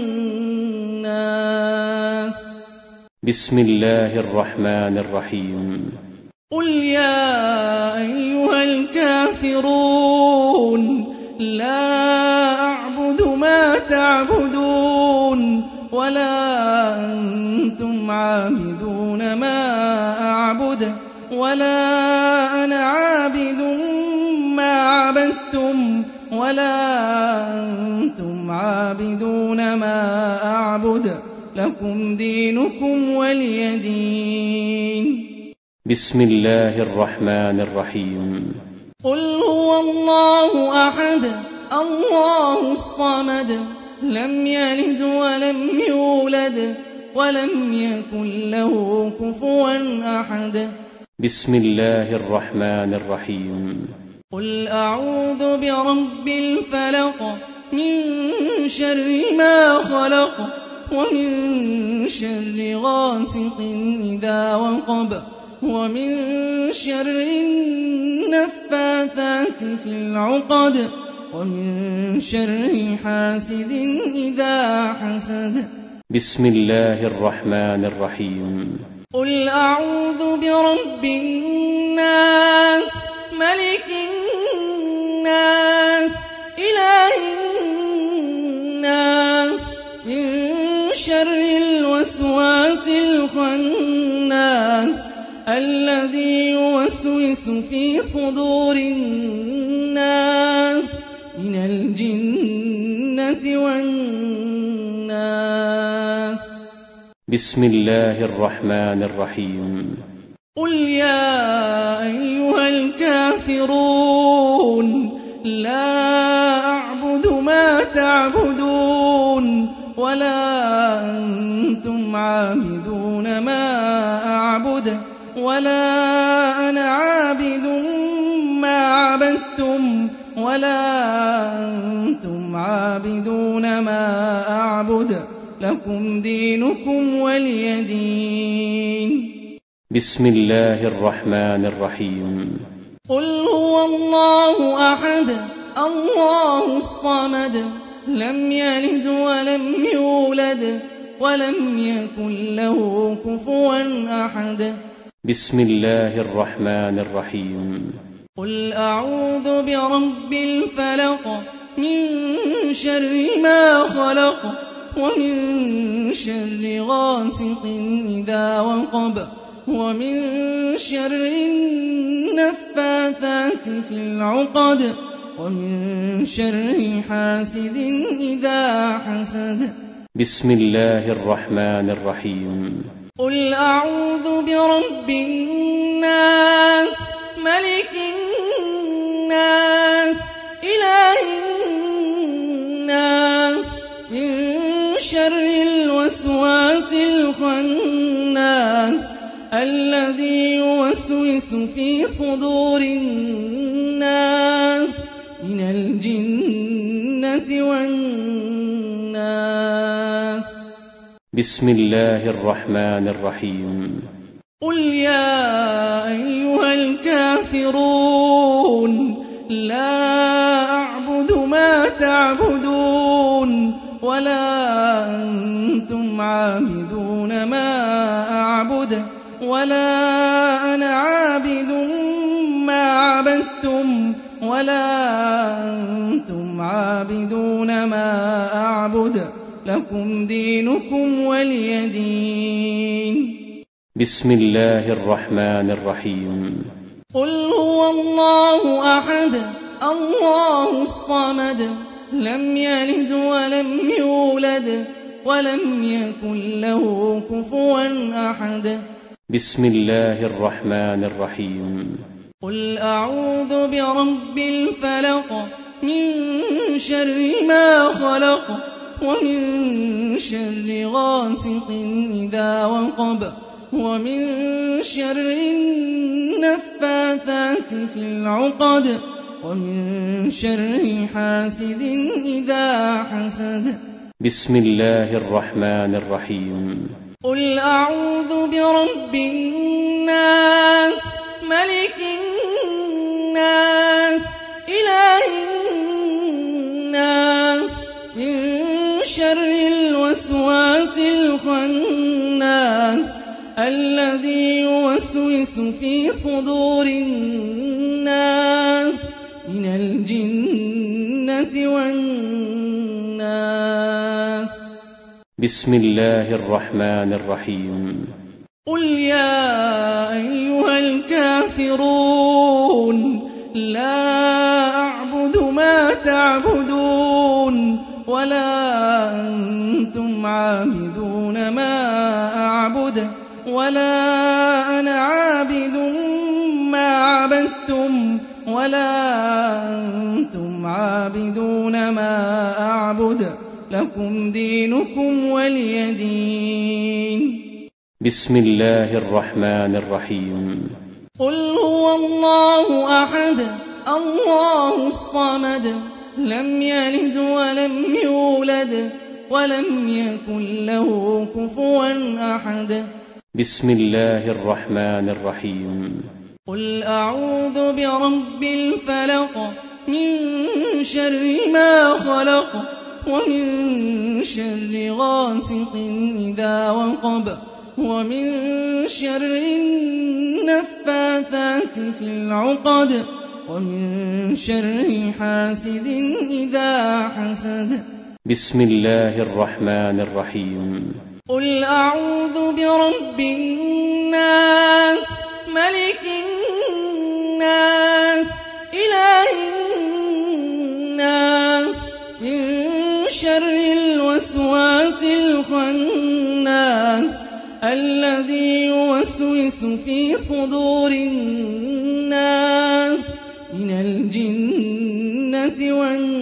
وَالنَّاسِ. بسم الله الرحمن الرحيم. قُلْ يَا أَيُّهَا الْكَافِرُونَ لَا أَعْبُدُ مَا تَعْبُدُونَ وَلَا أَنتُمْ عَابِدُونَ مَا أَعْبُدُ وَلَا أَنَا عَابِدٌ مَّا عَبَدتُّمْ وَلَا أَنتُمْ عَابِدُونَ مَا أَعْبُدُ لَكُمْ دِينُكُمْ وَلِيَ دِينِ. بسم الله الرحمن الرحيم. قُلْ هُوَ اللَّهُ أَحَدٌ اللَّهُ الصَّمَدُ لَمْ يَلِدْ وَلَمْ يُولَدْ وَلَمْ يَكُن لَّهُ كُفُوًا أَحَدٌ. بسم الله الرحمن الرحيم. قُلْ أَعُوذُ بِرَبِّ الْفَلَقِ مِن شَرِّ مَا خَلَقَ وَمِن شَرِّ غَاسِقٍ إِذَا وَقَبَ وَمِن شَرِّ النَّفَّاثَاتِ فِي الْعُقَدِ وَمِن شَرِّ حَاسِدٍ إِذَا حَسَدَ. بسم الله الرحمن الرحيم. قُلْ أَعُوذُ بِرَبِّ النَّاسِ مَلِكِ النَّاسِ إِلَٰهِ النَّاسِ مِن شَرِّ الْوَسْوَاسِ الْخَنَّاسِ الَّذِي يُوَسْوِسُ يوسوس في صدور الناس من الجنة والناس. بسم الله الرحمن الرحيم. قل يا أيها الكافرون لا أعبد ما تعبدون ولا أنتم عابدون ما أعبد ولا أنا عابد ما عبدتم ولا أنتم عابدون ما أعبد لكم دينكم ولي دين. بسم الله الرحمن الرحيم. قل هو الله أحد الله الصمد لم يلد ولم يولد ولم يكن له كفوا أحد. بسم الله الرحمن الرحيم. قل أعوذ برب الفلق من شر ما خلق ومن شر غاسق إذا وقب ومن شر النفاثات في العقد ومن شر حاسد إذا حسد. بسم الله الرحمن الرحيم. قل أعوذ برب الناس ملك الناس إله الناس من شر الوسواس الخناس الذي يوسوس في صدور الناس من الجنة والناس. بسم الله الرحمن الرحيم. قل يا أيها الكافرون لا أعبد ما تعبدون ولا أنتم عابدون ما أعبد ولا أنا عابد ما عبدتم ولا أنتم عابدون ما أعبد لكم دينكم ولي دين. بسم الله الرحمن الرحيم. قل هو الله أحد الله الصمد لم يلد ولم يولد ولم يكن له كفوا أحد. بسم الله الرحمن الرحيم. قل أعوذ برب الفلق من شر ما خلق ومن شر غاسق إذا وقب ومن شر النفاثات في العقد ومن شر حاسد إذا حسد. بسم الله الرحمن الرحيم. قل أعوذ برب الناس ملك الناس إله الناس من شر الوسواس الخناس الذي يوسوس في صدور الناس من الجنة والناس. بسم الله الرحمن الرحيم. قل يا أيها الكافرون لا أعبد ما تعبدون ولا أنتم عابدون ما أعبد ولا أنا عابد ما عبدتم ولا أنتم عابدون ما أعبد لكم دينكم ولي دين. بسم الله الرحمن الرحيم. قل هو الله أحد الله الصمد لم يلد ولم يولد ولم يكن له كفوا أحد. بسم الله الرحمن الرحيم. قل أعوذ برب الفلق من شر ما خلق ومن شر غاسق إذا وقب ومن شر النفاثات في العقد ومن شر حاسد إذا حسد. بسم الله الرحمن الرحيم. قل أعوذ برب الناس ملك النَّاسِ إِلَٰهِ النَّاسِ مِن شَرِّ الْوَسْوَاسِ الْخَنَّاسِ الَّذِي يُوَسْوِسُ فِي صُدُورِ النَّاسِ مِنَ الْجِنَّةِ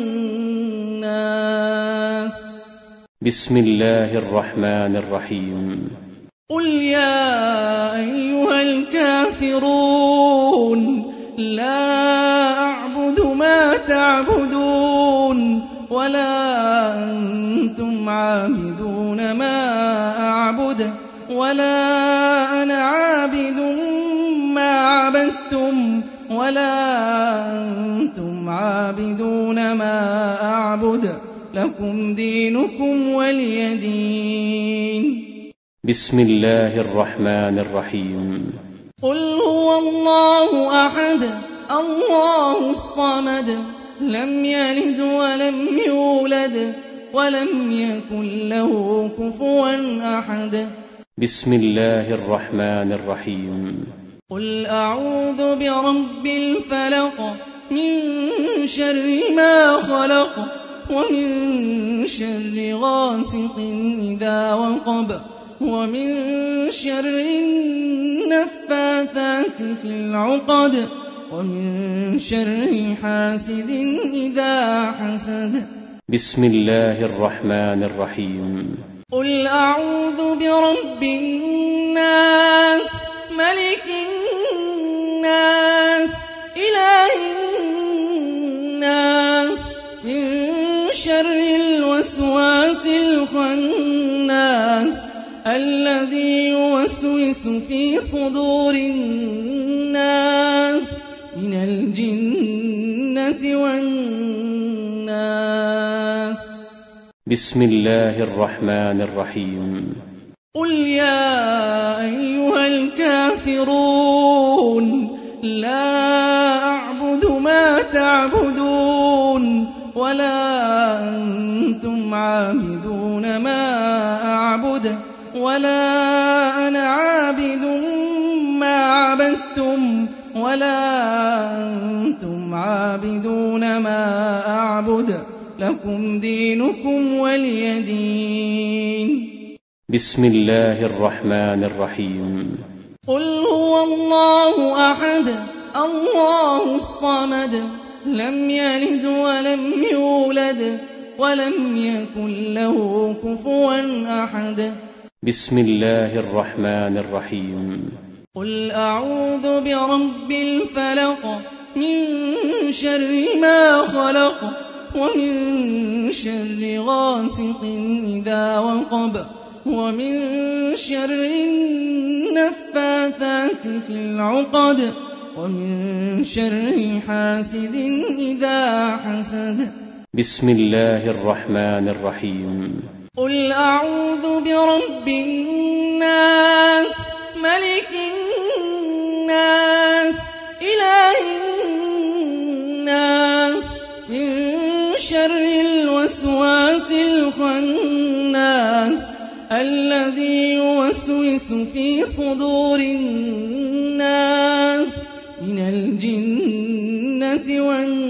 وَالنَّاسِ. بسم الله الرحمن الرحيم. قُلْ يَا أَيُّهَا الْكَافِرُونَ لَا أَعْبُدُ مَا تَعْبُدُونَ وَلَا أَنتُمْ عَابِدُونَ مَا أَعْبُدُ وَلَا أَنَا عَابِدٌ مَّا عَبَدتُّمْ وَلَا أَنتُمْ عَابِدُونَ مَا أَعْبُدُ لَكُمْ دِينُكُمْ وَلِيَ دِينِ. بسم الله الرحمن الرحيم. قُلْ هُوَ اللَّهُ أَحَدٌ اللَّهُ الصَّمَدُ لَمْ يَلِدْ وَلَمْ يُولَدْ وَلَمْ يَكُن لَّهُ كُفُوًا أَحَدٌ. بسم الله الرحمن الرحيم. قُلْ أَعُوذُ بِرَبِّ الْفَلَقِ مِن شَرِّ مَا خَلَقَ وَمِن شَرِّ غَاسِقٍ إِذَا وَقَبَ وَمِن شَرِّ النَّفَّاثَاتِ فِي الْعُقَدِ وَمِن شَرِّ حَاسِدٍ إِذَا حَسَدَ. بسم الله الرحمن الرحيم. قُلْ أَعُوذُ بِرَبِّ النَّاسِ مَلِكِ النَّاسِ إِلَٰهِ النَّاسِ مِن شَرِّ الْوَسْوَاسِ الْخَنَّاسِ الَّذِي يُوَسْوِسُ فِي صُدُورِ النَّاسِ مِنَ الْجِنَّةِ وَالنَّاسِ. بسم الله الرحمن الرحيم. قُلْ يَا أَيُّهَا الْكَافِرُونَ لَا أَعْبُدُ مَا تَعْبُدُونَ وَلَا أَنتُمْ عَابِدُونَ مَا أَعْبُدُ وَلَا أَنَا عَابِدٌ مَّا عَبَدتُّمْ وَلَا أَنتُمْ عَابِدُونَ مَا أَعْبُدُ لَكُمْ دِينُكُمْ وَلِيَ دِينِ. بسم الله الرحمن الرحيم. قُلْ هُوَ اللَّهُ أَحَدٌ اللَّهُ الصَّمَدُ لَمْ يَلِدْ وَلَمْ يُولَدْ وَلَمْ يَكُن لَّهُ كُفُوًا أَحَدٌ. بسم الله الرحمن الرحيم. قُلْ أَعُوذُ بِرَبِّ الْفَلَقِ مِن شَرِّ مَا خَلَقَ وَمِن شَرِّ غَاسِقٍ إِذَا وَقَبَ وَمِن شَرِّ النَّفَّاثَاتِ فِي الْعُقَدِ وَمِن شَرِّ حَاسِدٍ إِذَا حَسَدَ. بسم الله الرحمن الرحيم. قُلْ أَعُوذُ بِرَبِّ النَّاسِ مَلِكِ النَّاسِ إِلَٰهِ النَّاسِ مِن شَرِّ الْوَسْوَاسِ الْخَنَّاسِ الَّذِي يُوَسْوِسُ فِي صُدُورِ النَّاسِ مِنَ الْجِنَّةِ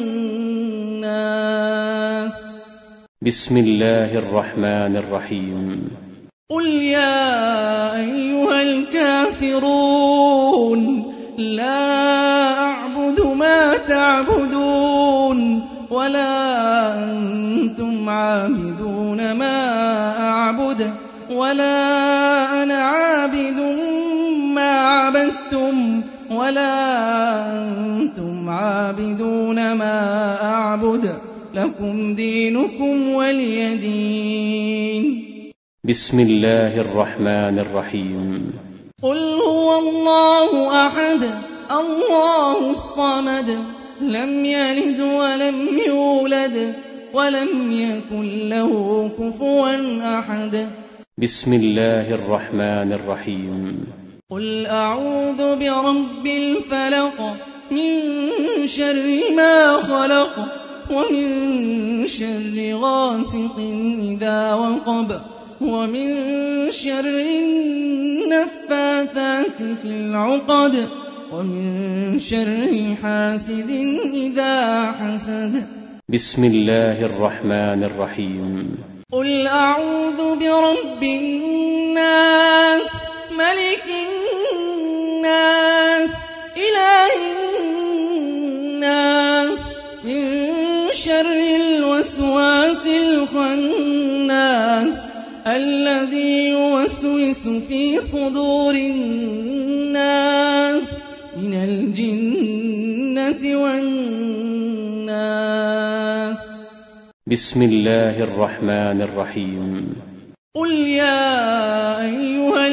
وَالنَّاسِ. بسم الله الرحمن الرحيم. قُلْ يَا أَيُّهَا الْكَافِرُونَ لَا أَعْبُدُ مَا تَعْبُدُونَ وَلَا أَنتُمْ عَابِدُونَ مَا أَعْبُدُ وَلَا أَنَا عَابِدٌ مَّا عَبَدتُّمْ وَلَا أَنتُمْ عَابِدُونَ مَا أَعْبُدُ لَكُمْ دِينُكُمْ وَلِيَ دِينِ. بسم الله الرحمن الرحيم. قُلْ هُوَ اللَّهُ أَحَدٌ اللَّهُ الصَّمَدُ لَمْ يَلِدْ وَلَمْ يُولَدْ وَلَمْ يَكُن لَّهُ كُفُوًا أَحَدٌ. بسم الله الرحمن الرحيم. قُلْ أَعُوذُ بِرَبِّ الْفَلَقِ مِن شَرِّ مَا خَلَقَ وَمِن شَرِّ غَاسِقٍ إِذَا وَقَبَ وَمِن شَرِّ النَّفَّاثَاتِ فِي الْعُقَدِ ومن شر حاسد إذا حسد. بسم الله الرحمن الرحيم. قل أعوذ برب الناس ملك الناس إله الناس من شر الوسواس الخناس الذي يوسوس في صدور الناس من الجنة والناس. بسم الله الرحمن الرحيم. قل يا أيها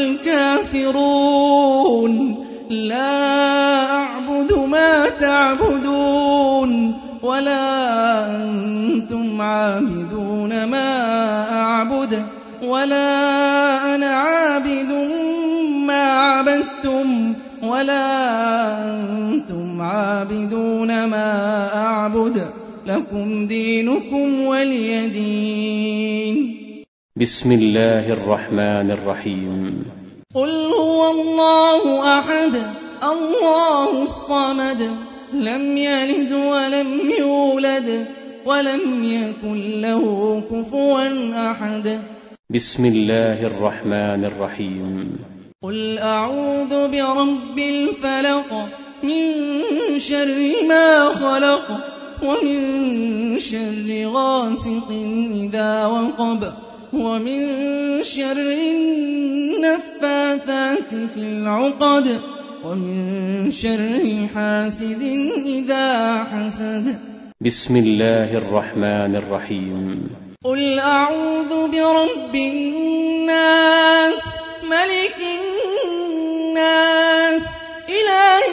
الكافرون لا أعبد ما تعبدون ولا أنتم عابدون ما أعبد ولا أنا عابد ما عبدتم ولا أنتم عابدون ما أعبد لكم دينكم ولي دين. بسم الله الرحمن الرحيم. قل هو الله أحد الله الصمد لم يلد ولم يولد ولم يكن له كفوا أحد. بسم الله الرحمن الرحيم. قل أعوذ برب الفلق من شر ما خلق ومن شر غاسق إذا وقب ومن شر النفاثات في العقد ومن شر حاسد إذا حسد. بسم الله الرحمن الرحيم. قل أعوذ برب الناس ملك الناس إله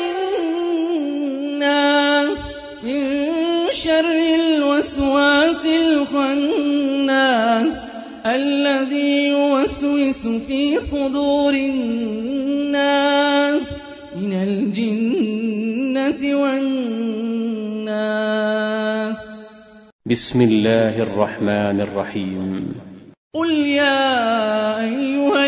الناس من شر الوسواس الخناس الذي يوسوس في صدور الناس من الجنة والناس. بسم الله الرحمن الرحيم. قل يا أيها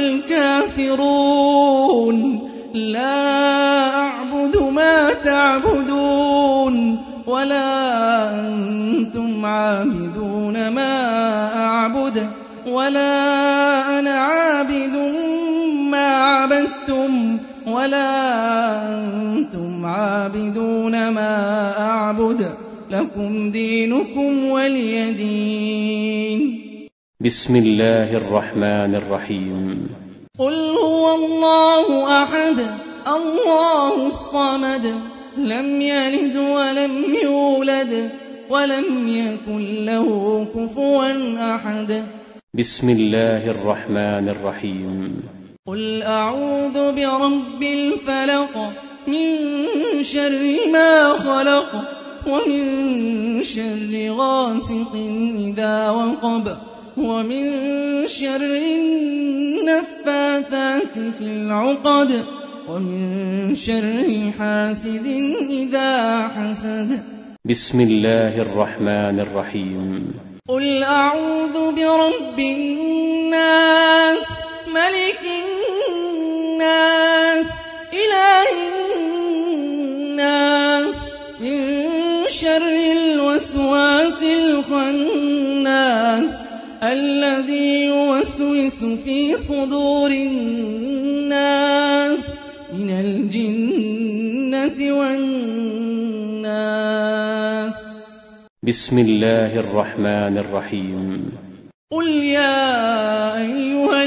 الكافرون لا أعبد ما تعبدون ولا أنتم عابدون ما أعبد ولا أنا عابد ما عبدتم ولا أنتم عابدون ما أعبد لكم دينكم ولي دين. بسم الله الرحمن الرحيم. قل هو الله أحد الله الصمد لم يلد ولم يولد ولم يكن له كفوا أحد. بسم الله الرحمن الرحيم. قل أعوذ برب الفلق من شر ما خلق ومن شر غاسق إذا وقب ومن شر النفاثات في العقد ومن شر حاسد إذا حسد. بسم الله الرحمن الرحيم. قل أعوذ برب الناس ملك الناس إله الناس من شر الوسواس الخناس الذي يوسوس في صدور الناس من الجنة والناس. بسم الله الرحمن الرحيم. قل يا أيها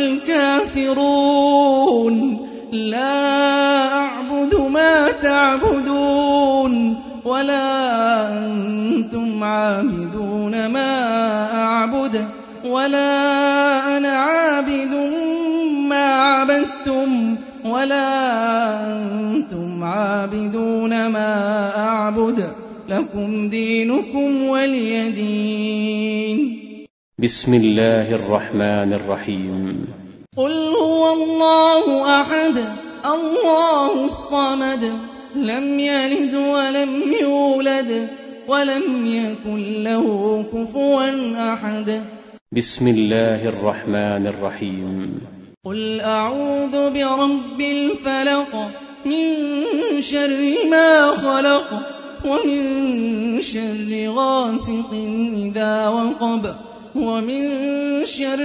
الكافرون لا أعبد ما تعبدون ولا أنتم عابدون ما أعبد ولا أنا عابد ما عبدتم ولا أنتم عابدون ما أعبد لكم دينكم ولي دين. بسم الله الرحمن الرحيم. قل هو الله أحد الله الصمد لم يلد ولم يولد ولم يكن له كفوا أحد. بسم الله الرحمن الرحيم. قل أعوذ برب الفلق من شر ما خلق ومن شر غاسق إذا وقب ومن شر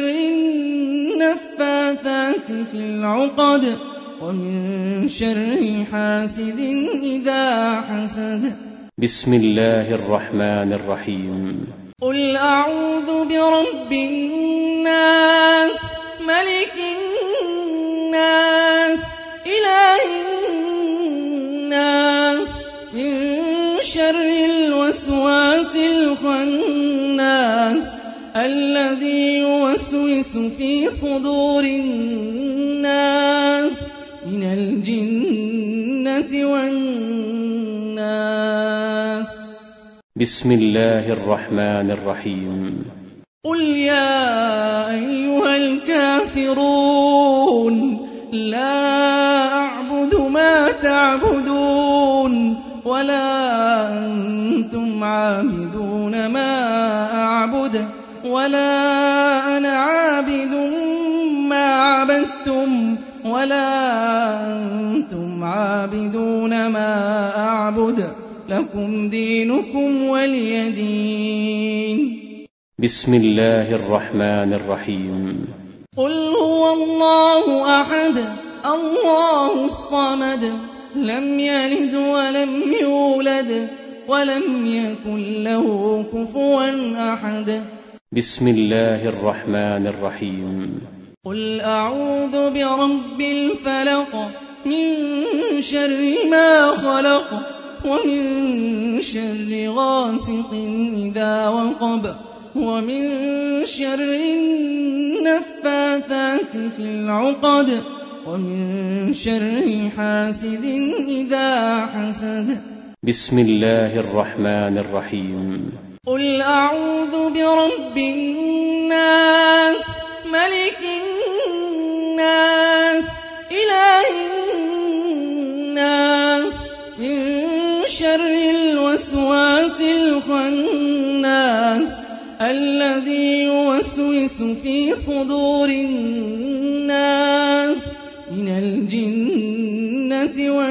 النفاثات في العقد ومن شر حاسد إذا حسد. بسم الله الرحمن الرحيم. قل أعوذ برب الناس ملك الناس إله الناس من شر الوسواس الخناس الذي يوسوس في صدور الناس من الجنة والناس. بسم الله الرحمن الرحيم. قل يا أيها الكافرون لا أعبد ما تعبدون ولا أنتم عابدون ما أعبد ولا أنا عابد ما عبدتم ولا أنتم عابدون ما أعبد لكم دينكم ولي دين. بسم الله الرحمن الرحيم. قل هو الله أحد الله الصمد لم يلد ولم يولد ولم يكن له كفوا أحد. بسم الله الرحمن الرحيم. قل أعوذ برب الفلق من شر ما خلق ومن شر غاسق إذا وقب ومن شر النفاثات في العقد ومن شر حاسد إذا حسد. بسم الله الرحمن الرحيم. قل أعوذ برب الناس ملك الناس إله الناس من شر الوسواس الخناس الذي يوسوس في صدور الناس من الجنة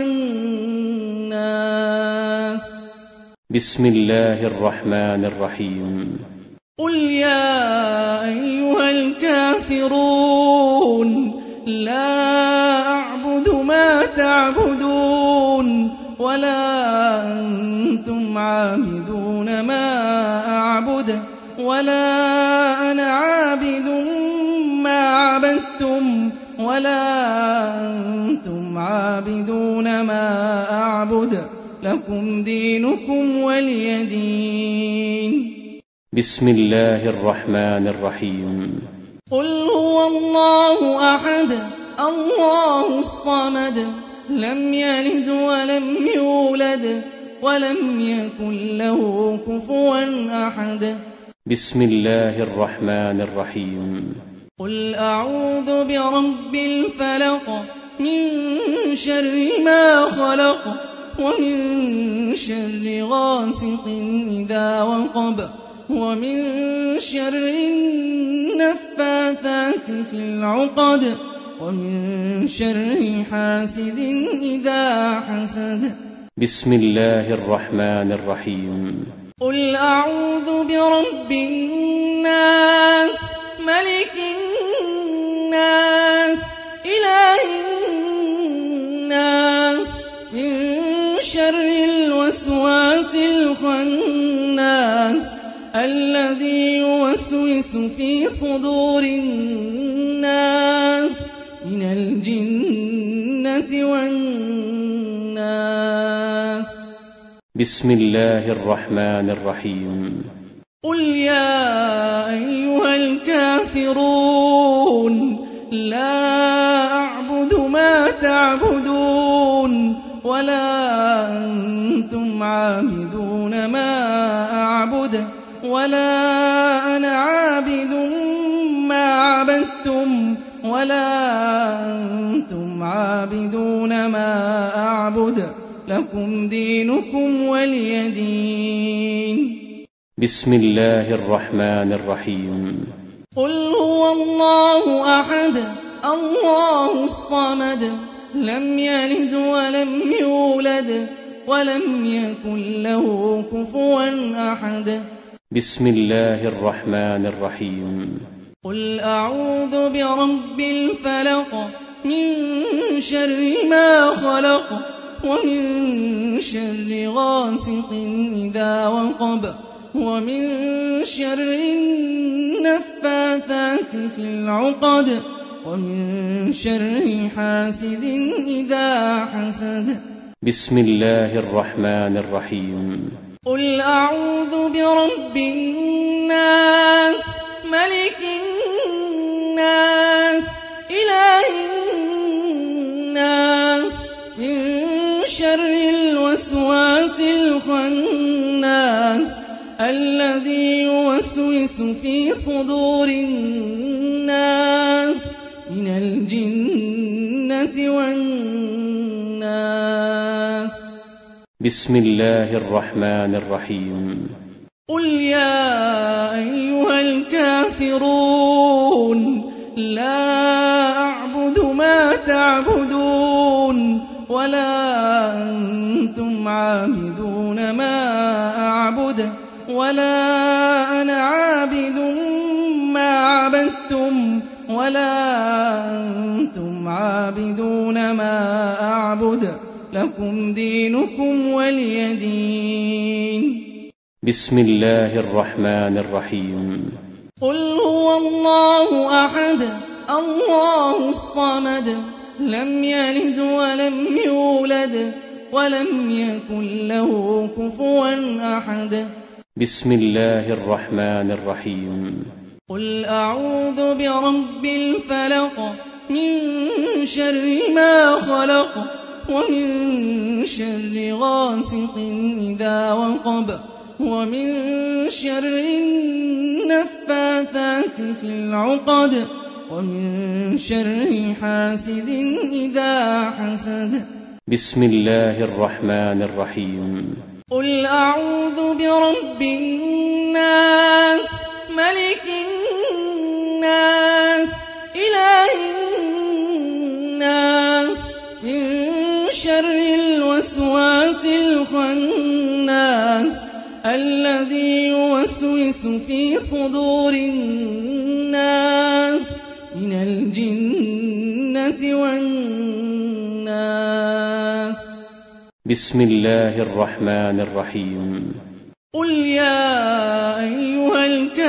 والناس. بسم الله الرحمن الرحيم. قل يا أيها الكافرون لا أعبد ما تعبدون ولا أنتم عابدون ما أعبد ولا أنا عابد ما عبدتم ولا أنتم عابدون ما أعبد لكم دينكم ولي دين. بسم الله الرحمن الرحيم. قل هو الله أحد الله الصمد لم يلد ولم يولد ولم يكن له كفوا أحد. بسم الله الرحمن الرحيم. قل أعوذ برب الفلق من شر ما خلق ومن شر غاسق إذا وقب ومن شر النفاثات في العقد ومن شر حاسد إذا حسد. بسم الله الرحمن الرحيم. قل أعوذ برب الناس ملك الناس إله الناس من شر الوسواس الخناس الذي يوسوس في صدور الناس من الجنة والناس. بسم الله الرحمن الرحيم. قل يا أيها الكافرون لا أعبد ما تعبدون ولا أنتم عابدون ما أعبد ولا أنا عابد ما عبدتم ولا أنتم عابدون ما أعبد لكم دينكم ولي دين. بسم الله الرحمن الرحيم. قل هو الله أحد الله الصمد لم يلد ولم يولد ولم يكن له كفوا أحد. بسم الله الرحمن الرحيم. قل أعوذ برب الفلق من شر ما خلق ومن شر غاسق إذا وقب ومن شر النفاثات في العقد ومن شر حاسد إذا حسد. بسم الله الرحمن الرحيم. قل أعوذ برب الناس ملك الناس إله الناس من شر الوسواس الخناس الذي يوسوس في صدور الناس من الجنة والناس. بسم الله الرحمن الرحيم. قل يا أيها الكافرون لا أعبد ما تعبدون ولا أنتم عابدون ما أعبد ولا أنا عابد ما عبدتم ولا أنتم عابدون ما أعبد لكم دينكم ولي دين. بسم الله الرحمن الرحيم. قل هو الله أحد الله الصمد لم يلد ولم يولد ولم يكن له كفوا أحد. بسم الله الرحمن الرحيم. قل أعوذ برب الفلق من شر ما خلق ومن شر غاسق إذا وقب ومن شر النفاثات في العقد ومن شر حاسد إذا حسد. بسم الله الرحمن الرحيم. قل أعوذ برب الناس ملك الناس إله الناس من شر الوسواس الخناس الذي يوسوس في صدور الناس من الجنة والناس. بسم الله الرحمن الرحيم. قل يا أيها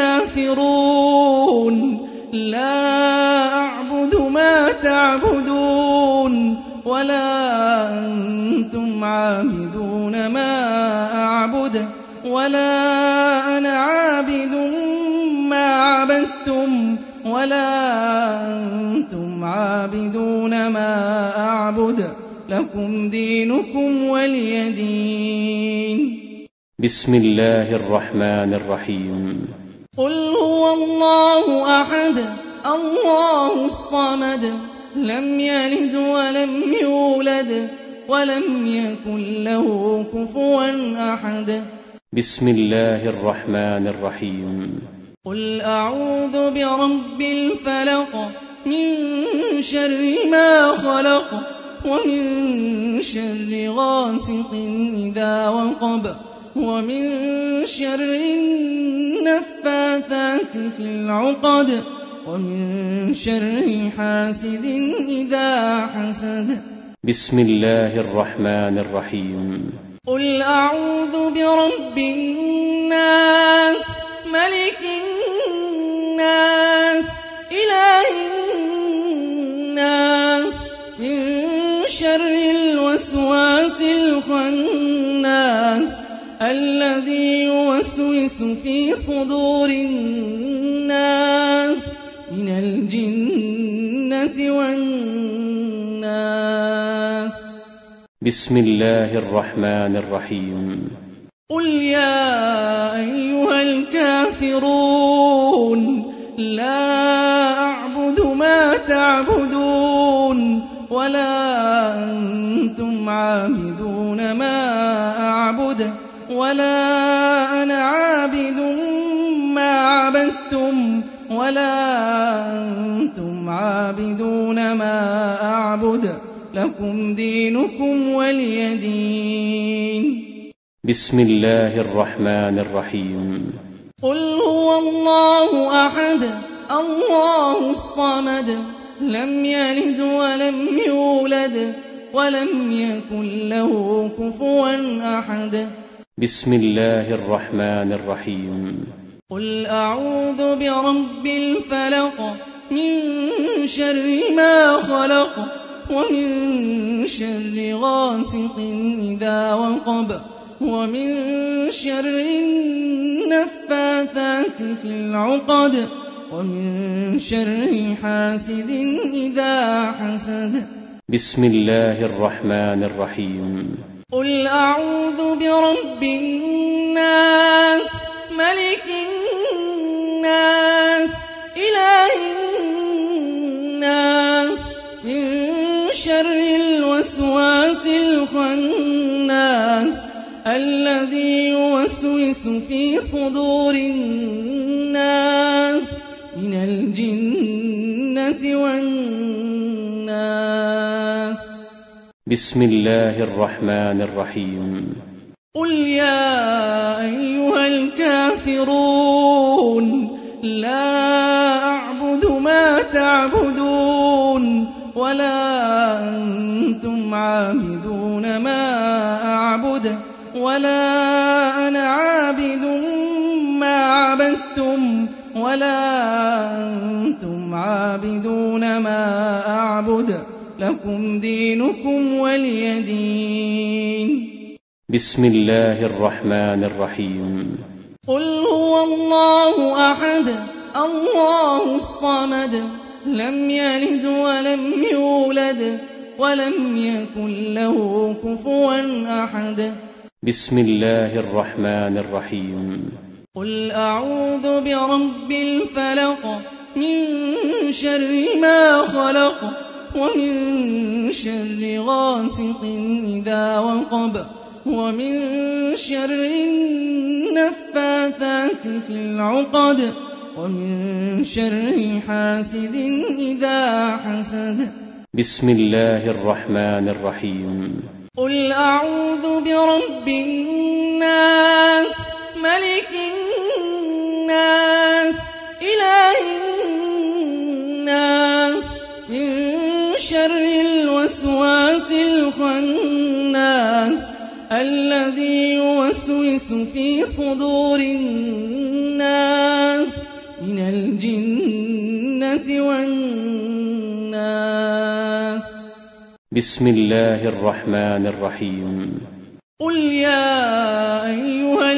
الكافرون لا أعبد ما تعبدون ولا أنتم عابدون ما أعبد ولا أنا عابد ما عبدتم ولا أنتم عابدون ما أعبد لكم دينكم ولي دين. بسم الله الرحمن الرحيم. قل هو الله أحد الله الصمد لم يلد ولم يولد ولم يكن له كفوا أحد. بسم الله الرحمن الرحيم. قل أعوذ برب الفلق من شر ما خلق ومن شر غاسق إذا وقب ومن شر النفاثات في العقد ومن شر حاسد إذا حسد. بسم الله الرحمن الرحيم. قل أعوذ برب الناس ملك الناس إله الناس من شر الوسواس الخناس الذي يوسوس في صدور الناس من الجنة والناس. بسم الله الرحمن الرحيم. قل يا أيها الكافرون لا أعبد ما تعبدون ولا أنتم عابدون ما أعبد ولا أنا عابد ما عبدتم ولا أنتم عابدون ما أعبد لكم دينكم ولي دين. بسم الله الرحمن الرحيم. قل هو الله أحد الله الصمد لم يلد ولم يولد ولم يكن له كفوا أحد. بسم الله الرحمن الرحيم. قل أعوذ برب الفلق من شر ما خلق ومن شر غاسق إذا وقب ومن شر النفاثات في العقد ومن شر حاسد إذا حسد. بسم الله الرحمن الرحيم. قل أعوذ برب الناس ملك الناس إله الناس من شر الوسواس الخناس الذي يوسوس في صدور الناس من الجنة والناس. بسم الله الرحمن الرحيم. قل يا أيها الكافرون لا أعبد ما تعبدون ولا أنتم عابدون ما أعبد ولا أنا عابد ما عبدتم ولا أنتم عابدون ما أعبد لكم دينكم ولي دين. بسم الله الرحمن الرحيم. قل هو الله أحد الله الصمد لم يلد ولم يولد ولم يكن له كفوا أحد. بسم الله الرحمن الرحيم. قل أعوذ برب الفلق من شر ما خلق ومن شر غاسق إذا وقب ومن شر النفاثات في العقد ومن شر حاسد إذا حسد. بسم الله الرحمن الرحيم. قل أعوذ برب الناس ملك الناس إله الناس من شر الوسواس الخناس الذي يوسوس في صدور الناس من الجنة والناس. بسم الله الرحمن الرحيم. قل يا أيها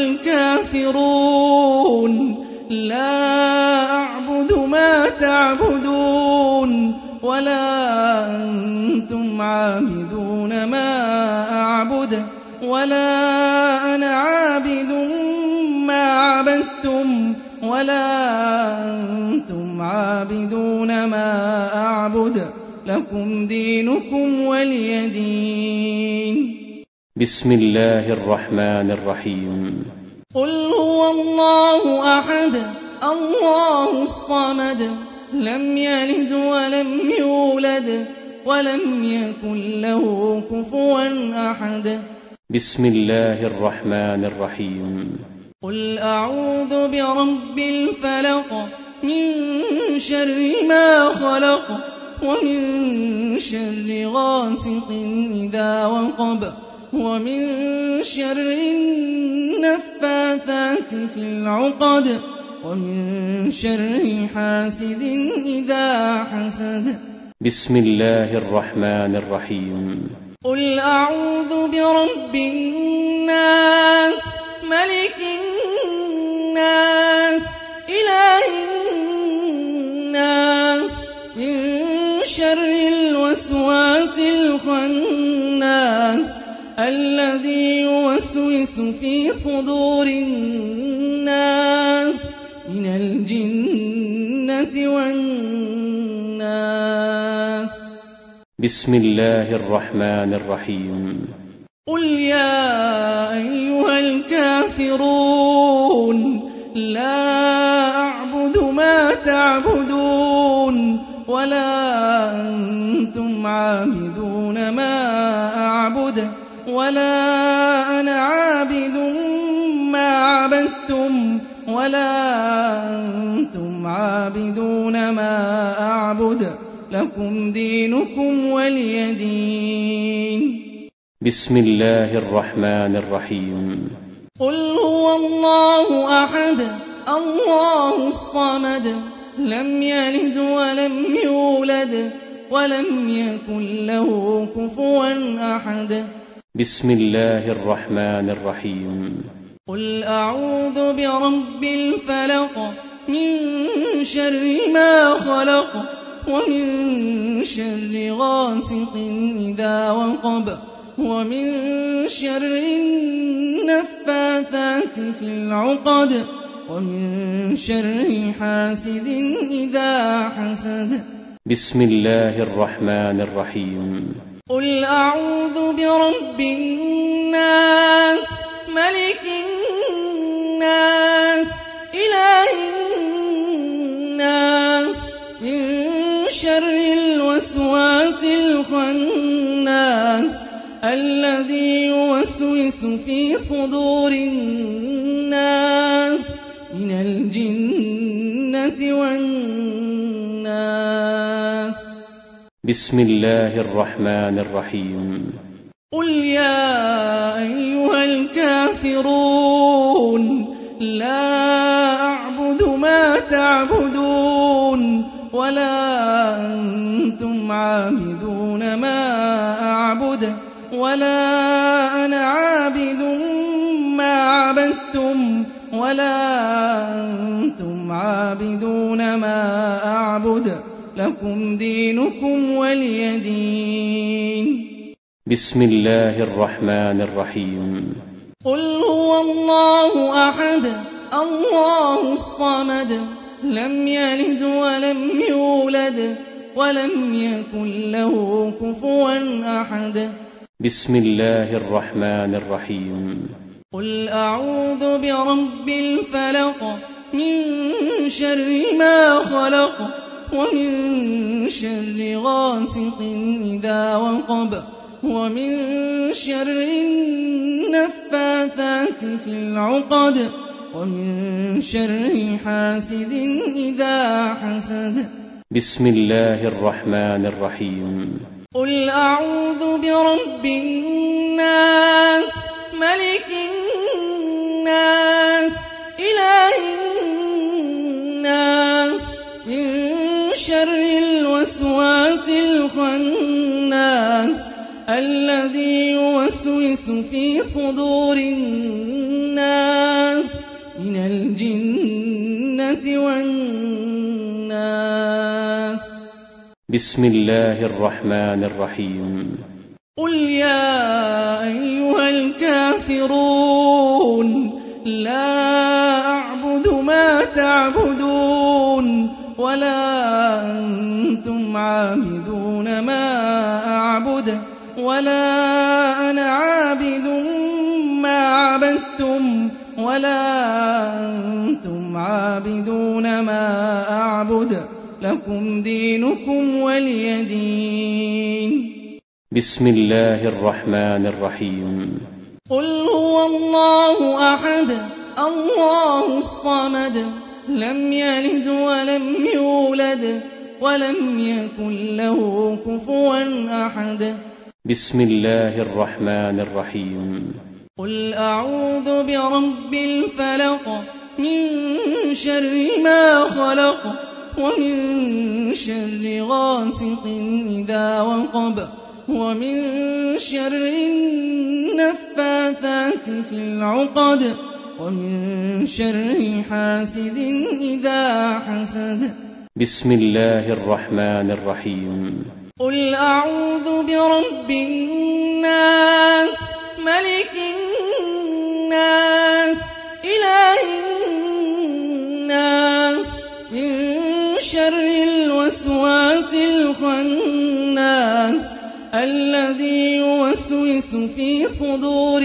الكافرون لا أعبد ما تعبدون ولا أنتم عابدون ما أعبد ولا أنا عابد ما عبدتم ولا أنتم عابدون ما أعبد لكم دينكم ولي دين. بسم الله الرحمن الرحيم. قل هو الله أحد الله الصمد لم يلد ولم يولد ولم يكن له كفوا أحد. بسم الله الرحمن الرحيم. قل أعوذ برب الفلق من شر ما خلق ومن شر غاسق إذا وقب ومن شر النفاثات في العقد ومن شر حاسد إذا حسد. بسم الله الرحمن الرحيم. قل أعوذ برب الناس ملك الناس إله الناس من شر الوسواس الخناس الذي يوسوس في صدور الناس من الجنة والناس. بسم الله الرحمن الرحيم. قل يا أيها الكافرون لا أعبد ما تعبدون ولا أنتم عابدون ما أعبد ولا أنا عابد ما عبدتم ولا أنتم عابدون ما أعبد لكم دينكم ولي دين. بسم الله الرحمن الرحيم. قل هو الله أحد الله الصمد لم يلد ولم يولد ولم يكن له كفوا أحد. بسم الله الرحمن الرحيم. قل أعوذ برب الفلق من شر ما خلق ومن شر غاسق إذا وقب ومن شر النفاثات في العقد ومن شر حاسد إذا حسد. بسم الله الرحمن الرحيم. قل أعوذ برب الناس ملك الناس إله الناس من شر الوسواس الخناس الذي يوسوس في صدور الناس من الجنة والناس. بسم الله الرحمن الرحيم. قل يا أيها الكافرون لا أعبد ما تعبدون ولا أنتم عابدون ما أعبد ولا أنا عابد ما عبدتم ولا أنتم عابدون ما أعبد لكم دينكم ولي دين. بسم الله الرحمن الرحيم. قل هو الله أحد الله الصمد لم يلد ولم يولد ولم يكن له كفوا أحد. بسم الله الرحمن الرحيم. قل أعوذ برب الفلق من شر ما خلق ومن شر غاسق إذا وقب ومن شر النفاثات في العقد ومن شر حاسد إذا حسد. بسم الله الرحمن الرحيم. قل أعوذ برب الناس ملك الناس إله الناس من شر الوسواس الخناس الذي يوسوس في صدور الناس من الجنة والناس. بسم الله الرحمن الرحيم. قل يا أيها الكافرون لا أعبد ما تعبدون ولا أنتم عابدون ما أعبد ولا أنا عابد ما عبدتم ولا أنتم عابدون ما أعبد لكم دينكم ولي دين. بسم الله الرحمن الرحيم. قل هو الله أحد الله الصمد لم يلد ولم يولد ولم يكن له كفوا أحد. بسم الله الرحمن الرحيم. قل أعوذ برب الفلق من شر ما خلق ومن شر غاسق إذا وقب ومن شر النفاثات في العقد ومن شر حاسد إذا حسد. بسم الله الرحمن الرحيم. قل أعوذ برب الناس ملك الناس إله الناس من شر الوسواس الخناس الذي يوسوس في صدور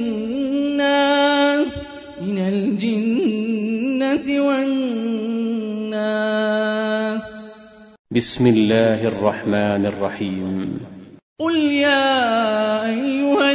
الناس من الجنة والناس. بسم الله الرحمن الرحيم. قل يا أيها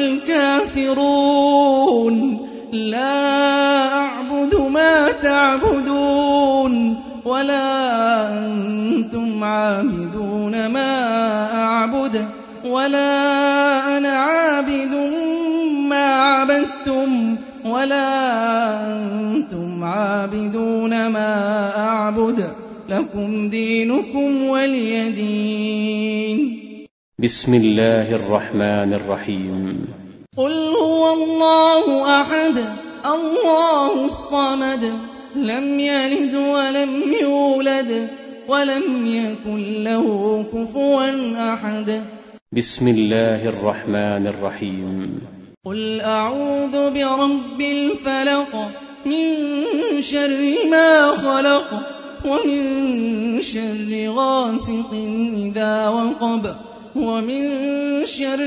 الكافرون لا أعبد ما تعبدون ولا أنتم عابدون ما أعبد ولا أنا عابد ما عبدتم ولا أنتم عابدون ما أعبد لكم دينكم ولي دين. بسم الله الرحمن الرحيم. قل هو الله أحد الله الصمد لم يلد ولم يولد ولم يكن له كفوا أحد. بسم الله الرحمن الرحيم. قل أعوذ برب الفلق من شر ما خلق ومن شر غاسق إذا وقب ومن شر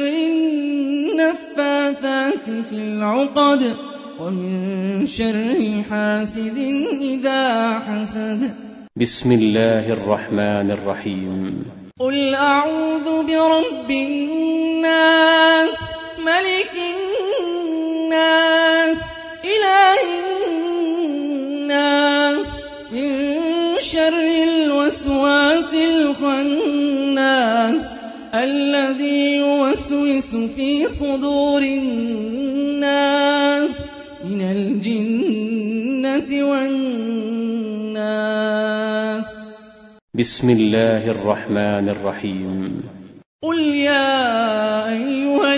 النفاثات في العقد ومن شر حاسد إذا حسد. بسم الله الرحمن الرحيم. قل أعوذ برب الناس ملك الناس إله الناس من شر الوسواس الخناس الذي يوسوس في صدور الناس من الجنة والناس. بسم الله الرحمن الرحيم. قل يا أيها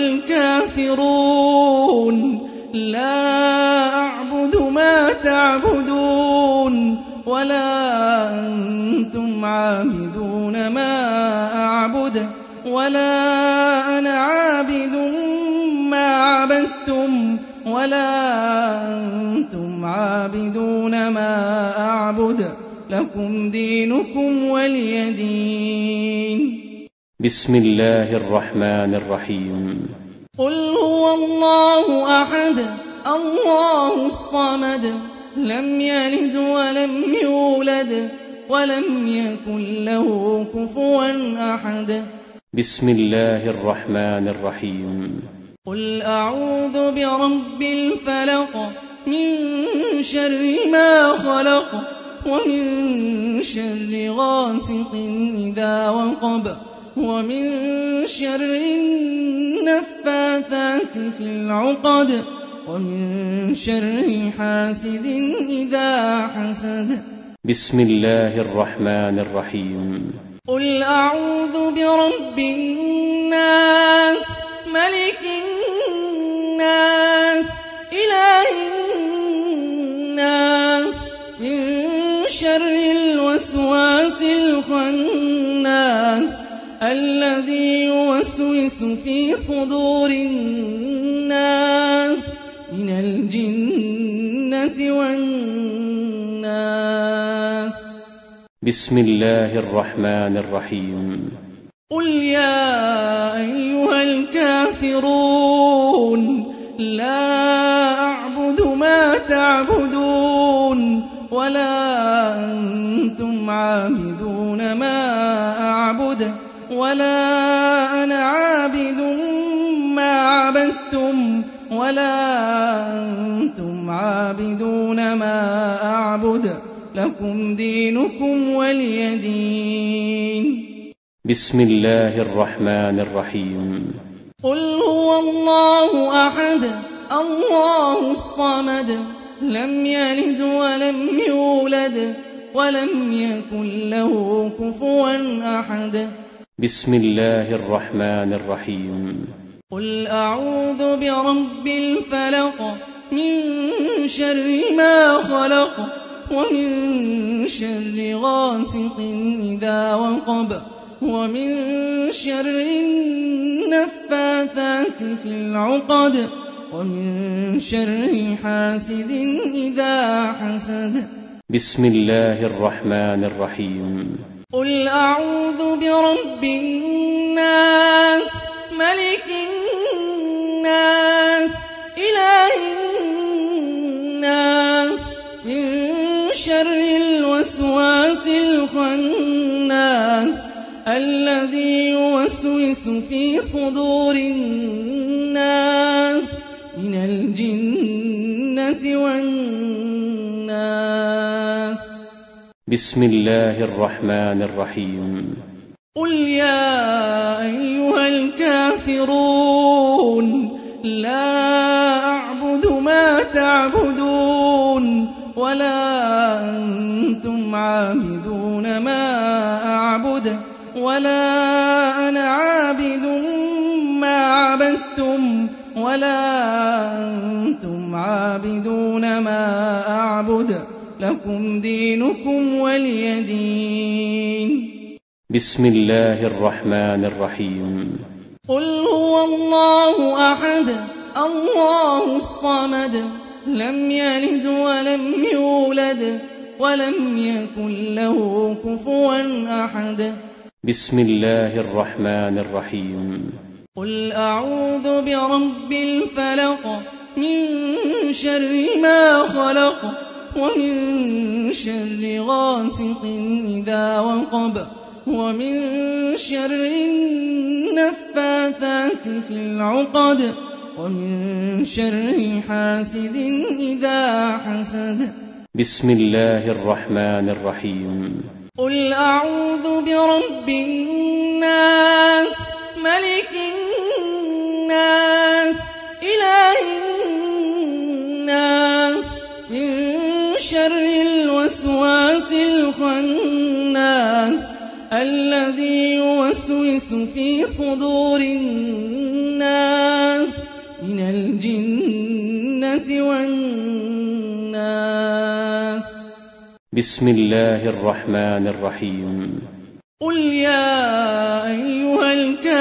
الكافرون لا أعبد ما تعبدون ولا أنتم عابدون ما أعبد ولا أنا عابد ما عبدتم ولا أنتم عابدون ما أعبد لكم دينكم ولي دين. بسم الله الرحمن الرحيم. قل هو الله أحد الله الصمد لم يلد ولم يولد ولم يكن له كفوا أحد. بسم الله الرحمن الرحيم. قل أعوذ برب الفلق من شر ما خلق ومن شر غاسق إذا وقب ومن شر النفاثات في العقد ومن شر حاسد إذا حسد. بسم الله الرحمن الرحيم. قل أعوذ برب الناس ملك الناس إله الناس من شر الوسواس الخناس الذي يوسوس في صدور الناس من الجنة والناس. بسم الله الرحمن الرحيم. قل يا أيها الكافرون لا أعبد ما تعبدون ولا أنتم عابدون ما أعبد ولا أنا عابد ما عبدتم ولا أنتم عابدون ما أعبد لكم دينكم ولي دين. بسم الله الرحمن الرحيم. قل هو الله أحد الله الصمد لم يلد ولم يولد ولم يكن له كفوا أحد. بسم الله الرحمن الرحيم. قل أعوذ برب الفلق من شر ما خلق ومن شر غاسق إذا وقب ومن شر النفاثات في العقد ومن شر حاسد إذا حسد. بسم الله الرحمن الرحيم. قل أعوذ برب الناس ملك الناس إله الناس من شر الوسواس الخناس الذي يوسوس في صدور الناس من الجنة والناس. بسم الله الرحمن الرحيم. قل يا أيها الكافرون لا أعبد ما تعبدون ولا أنتم عابدون ما أعبد ولا أنا عابد ما عبدتم ولا أنتم عابدون ما أعبد لكم دينكم ولي دين. بسم الله الرحمن الرحيم. قل هو الله أحد الله الصمد لم يلد ولم يولد ولم يكن له كفوا أحد. بسم الله الرحمن الرحيم. قل أعوذ برب الفلق من شر ما خلق ومن شر غاسق إذا وقب ومن شر النفاثات في العقد ومن شر حاسد إذا حسد. بسم الله الرحمن الرحيم. قل أعوذ برب الناس ملك الناس إله الناس من شر الوسواس الخناس الذي يوسوس في صدور الناس من الجنة والناس. بسم الله الرحمن الرحيم. قل يا أيها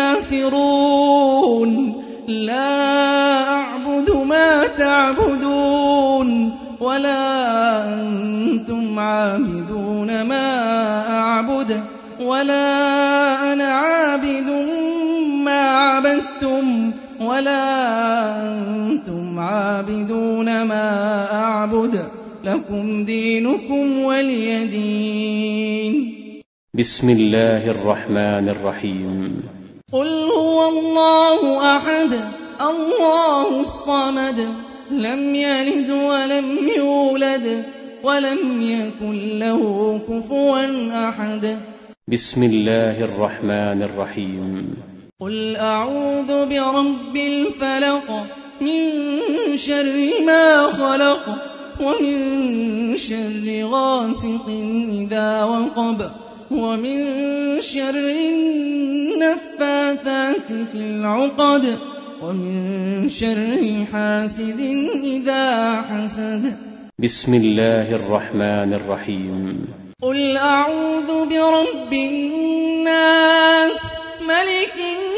الكافرون لا أعبد ما تعبدون ولا أنتم عابدون ما أعبد ولا أنا عابد ما عبدتم ولا أنتم عابدون ما أعبد لكم دينكم ولي دين. بسم الله الرحمن الرحيم. قل هو الله أحد الله الصمد لم يلد ولم يولد ولم يكن له كفوا أحد. بسم الله الرحمن الرحيم. قل أعوذ برب الفلق من شر ما خلق ومن شر غاسق إذا وقب ومن شر النفاثات في العقد ومن شر حاسد إذا حسد. بسم الله الرحمن الرحيم. قل أعوذ برب الناس ملك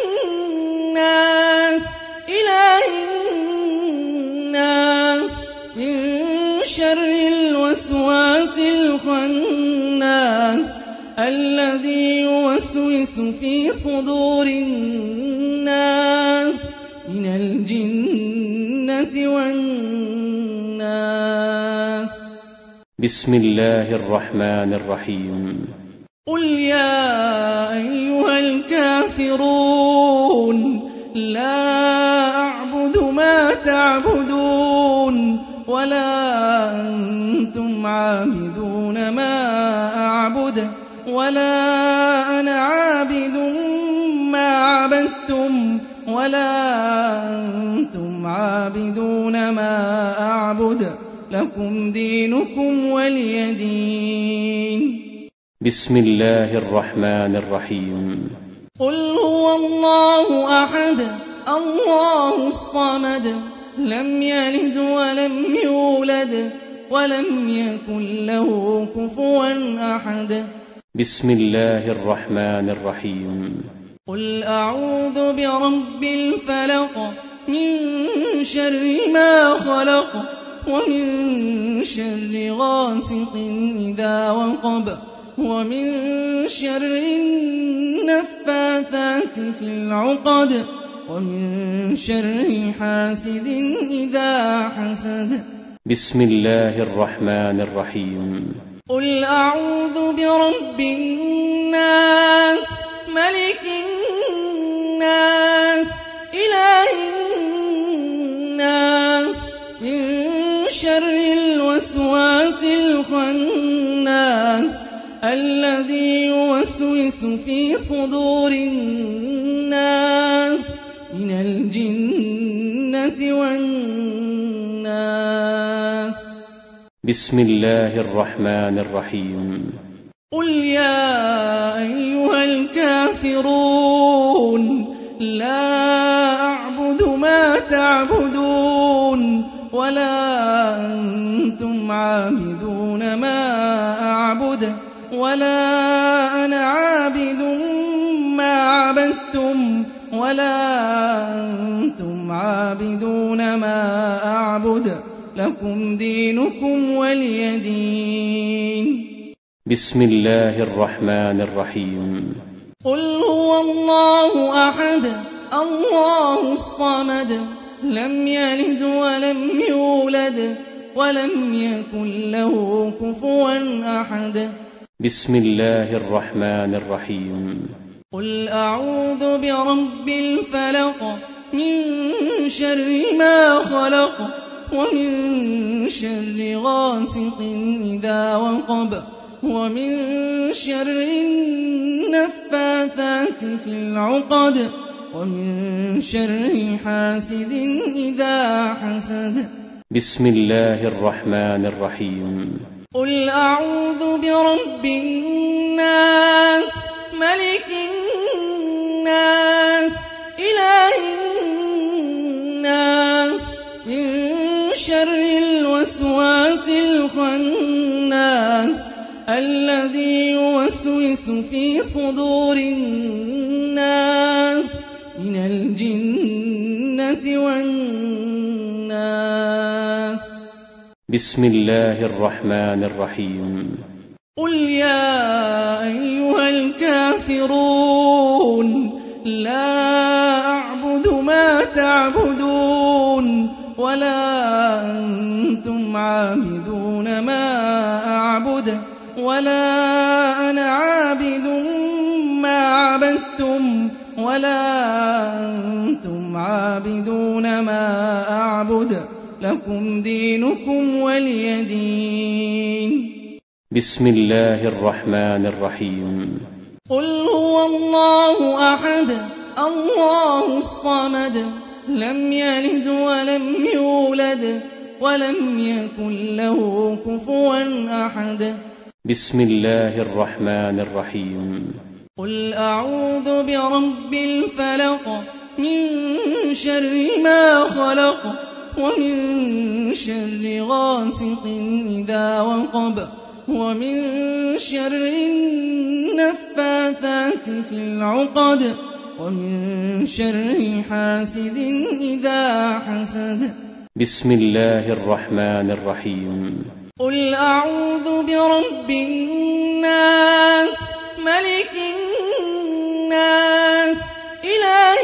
الناس إله الناس من شر الوسواس الخناس الذي يوسوس في صدور الناس من الجنة والناس. بسم الله الرحمن الرحيم. قل يا أيها الكافرون لا أعبد ما تعبدون ولا أنتم عابدون ما أعبد ولا أنا عابد ما عبدتم ولا أنتم عابدون ما أعبد لكم دينكم ولي دين. بسم الله الرحمن الرحيم. قل هو الله أحد الله الصمد لم يلد ولم يولد ولم يكن له كفوا أحد. بسم الله الرحمن الرحيم. قل أعوذ برب الفلق من شر ما خلق ومن شر غاسق إذا وقب ومن شر النفاثات في العقد ومن شر حاسد إذا حسد. بسم الله الرحمن الرحيم. قل أعوذ برب الناس ملك الناس إله الناس من شر الوسواس الخناس الذي يوسوس في صدور الناس من الجنة والناس. بسم الله الرحمن الرحيم. قل يا أيها الكافرون لا أعبد ما تعبدون ولا أنتم عابدون ما أعبد ولا أنا عابد ما عبدتم ولا أنتم عابدون ما أعبد لكم دينكم ولي دين. بسم الله الرحمن الرحيم. قل هو الله أحد الله الصمد لم يلد ولم يولد ولم يكن له كفوا أحد. بسم الله الرحمن الرحيم. قل أعوذ برب الفلق من شر ما خلق ومن شر غاسق إذا وقب ومن شر النفاثات في العقد ومن شر حاسد إذا حسد. بسم الله الرحمن الرحيم. قل أعوذ برب الناس ملك الناس إله الناس من شر الوسواس الخناس الذي يوسوس في صدور الناس من الجنة والناس. بسم الله الرحمن الرحيم. قل يا أيها الكافرون لا أعبد ما تعبدون ولا أنتم عابدون ما أعبد ولا أنا عابد ما عبدتم ولا أنتم عابدون ما أعبد لكم دينكم ولي دين. بسم الله الرحمن الرحيم. قل هو الله أحد الله الصمد لم يلد ولم يولد ولم يكن له كفوا أحد. بسم الله الرحمن الرحيم. قل أعوذ برب الفلق من شر ما خلق ومن شر غاسق إذا وقب ومن شر النفاثات في العقد ومن شر حاسد إذا حسد. بسم الله الرحمن الرحيم. قل أعوذ برب الناس ملك الناس إله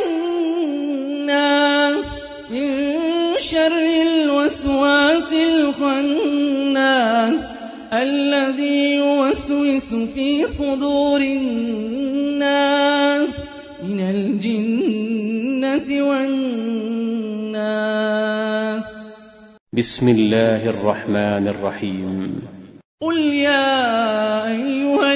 الناس من شر الوسواس الخناس الذي يوسوس في صدور الناس من الجنة والناس. بسم الله الرحمن الرحيم. قل يا أيها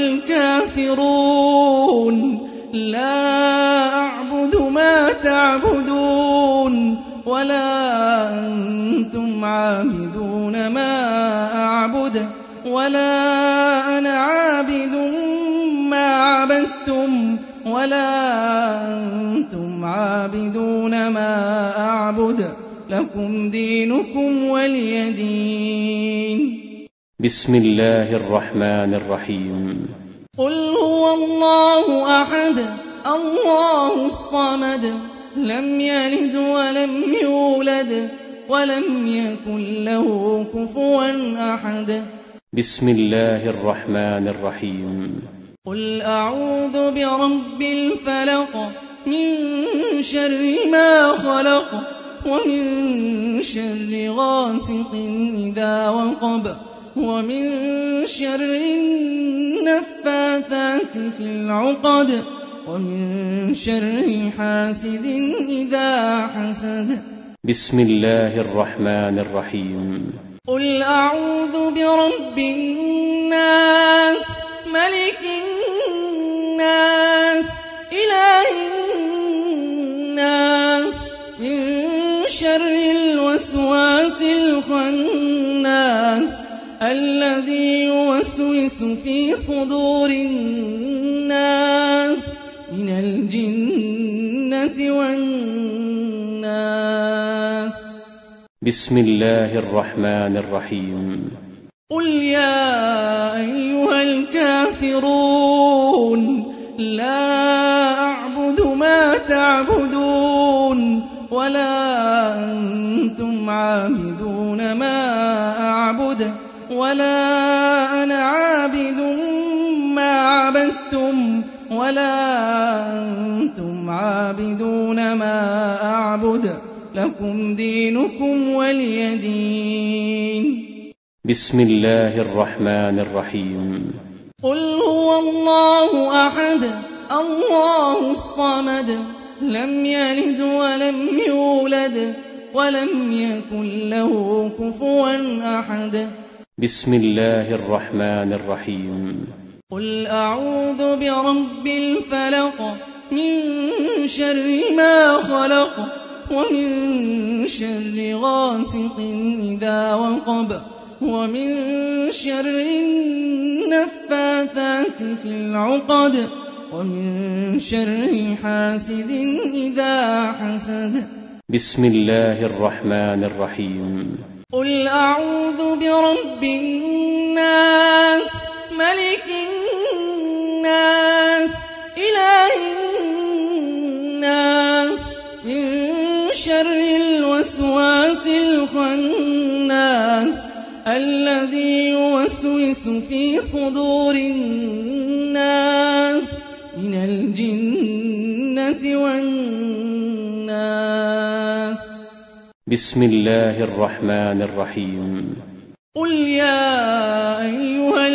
الكافرون لا أعبد ما تعبدون ولا أنتم عابدون ما أعبد ولا أنا عابد ما عبدتم ولا أنتم عابدون ما أعبد لكم دينكم ولي دين. بسم الله الرحمن الرحيم. قل هو الله أحد الله الصمد لم يلد ولم يولد ولم يكن له كفوا أحد. بسم الله الرحمن الرحيم. قل أعوذ برب الفلق من شر ما خلق ومن شر غاسق إذا وقب ومن شر النفاثات في العقد ومن شر حاسد إذا حسد. بسم الله الرحمن الرحيم. قل أعوذ برب الناس ملك الناس إله الناس من شر الوسواس الخناس الذي يوسوس في صدور الناس من الجنة والناس. بسم الله الرحمن الرحيم. قل يا أيها الكافرون لا أعبد ما تعبدون ولا أنتم عابدون ما أعبد ولا أنا عابد ما عبدتم ولا أنتم عابدون ما أعبد لكم دينكم ولي دين. بسم الله الرحمن الرحيم. قل هو الله أحد الله الصمد لم يلد ولم يولد ولم يكن له كفوا أحد. بسم الله الرحمن الرحيم. قل أعوذ برب الفلق من شر ما خلق ومن شر غاسق إذا وقب ومن شر النفاثات في العقد ومن شر حاسد إذا حسد. بسم الله الرحمن الرحيم. قل أعوذ برب الناس ملك الناس إله الناس من شر الوسواس الخناس الذي يوسوس في صدور الناس من الجنة والناس. بسم الله الرحمن الرحيم. قل يا أيها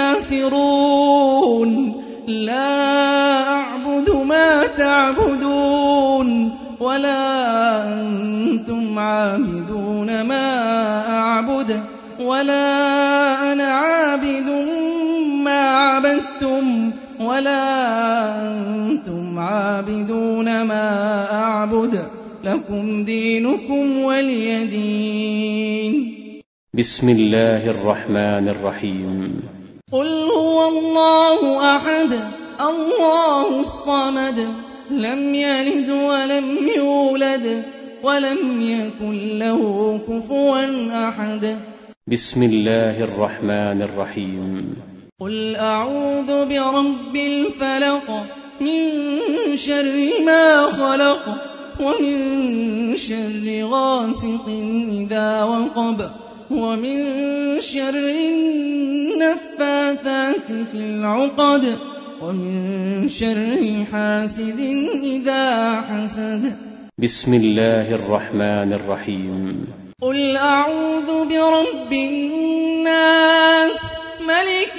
الكافرون لا أعبد ما تعبدون ولا أنتم عابدون ما أعبد ولا أنا عابد ما عبدتم ولا أنتم عابدون ما أعبد لكم دينكم ولي دين. بسم الله الرحمن الرحيم. قل هو الله أحد الله الصمد لم يلد ولم يولد ولم يكن له كفوا أحد. بسم الله الرحمن الرحيم. قل أعوذ برب الفلق من شر ما خلق ومن شر غاسق إذا وقب ومن شر النفاثات في العقد ومن شر حاسد إذا حسد. بسم الله الرحمن الرحيم. قل أعوذ برب الناس ملك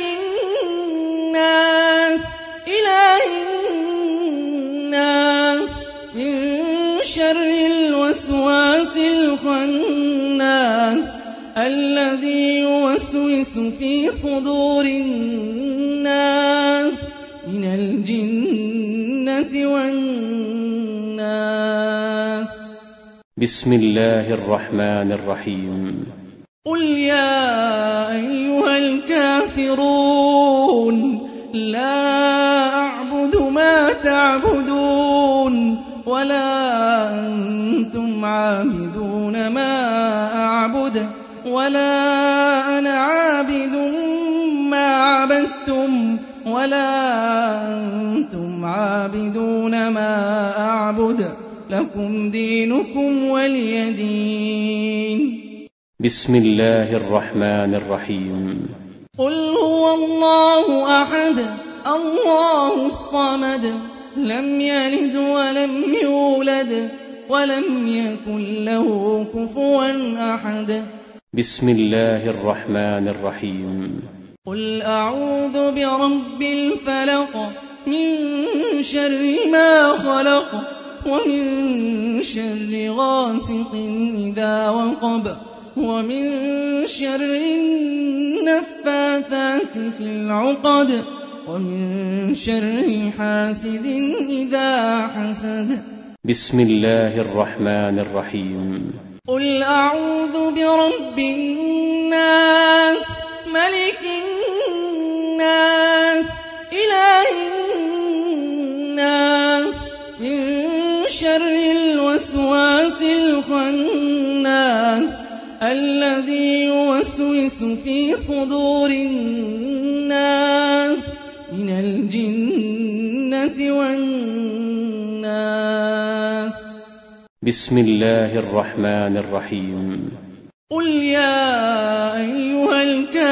الناس إله الناس من شر الوسواس الخناس الذي يوسوس في صدور الناس من الجنة والناس. بسم الله الرحمن الرحيم. قل يا أيها الكافرون لا أعبد ما تعبدون ولا أنتم عابدون ما أعبد ولا أنا عابد ما عبدتم ولا أنتم عابدون ما أعبد لكم دينكم ولي دين. بسم الله الرحمن الرحيم. قل هو الله أحد الله الصمد لم يلد ولم يولد ولم يكن له كفوا أحد. بسم الله الرحمن الرحيم. قل أعوذ برب الفلق من شر ما خلق ومن شر غاسق إذا وقب ومن شر النفاثات في العقد ومن شر حاسد إذا حسد. بسم الله الرحمن الرحيم. قل أعوذ برب الناس ملك الناس إله الناس من شر الوسواس الخناس الذي يوسوس في صدور الناس من الجنة والناس. بسم الله الرحمن الرحيم. قل يا أيها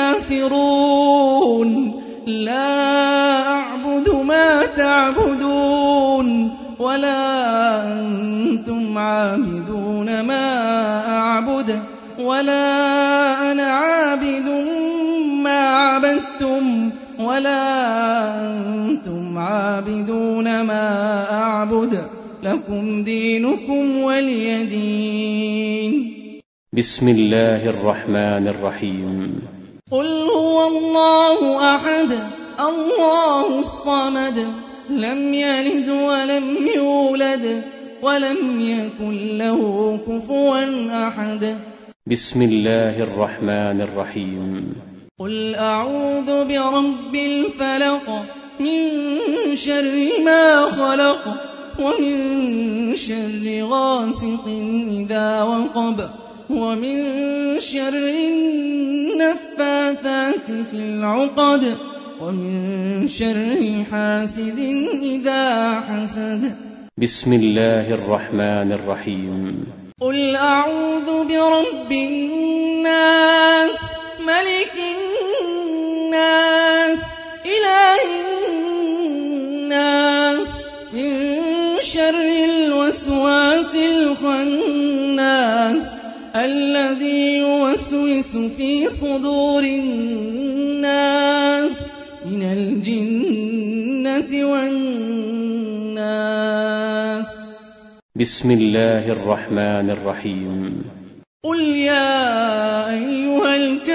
الكافرون لا أعبد ما تعبدون ولا أنتم عابدون ما أعبد ولا أنا عابد ما عبدتم ولا أنتم عابدون ما أعبد لكم دينكم ولي دين. بسم الله الرحمن الرحيم. قل هو الله أحد الله الصمد لم يلد ولم يولد ولم يكن له كفوا أحد. بسم الله الرحمن الرحيم. قل أعوذ برب الفلق من شر ما خلق ومن شر غاسق إذا وقب ومن شر النفاثات في العقد ومن شر حاسد إذا حسد. بسم الله الرحمن الرحيم. قل أعوذ برب الناس ملك الناس إله الناس من شر الوسواس الخناس الذي يوسوس في صدور الناس من الجنة والناس. بسم الله الرحمن الرحيم. قل يا أيها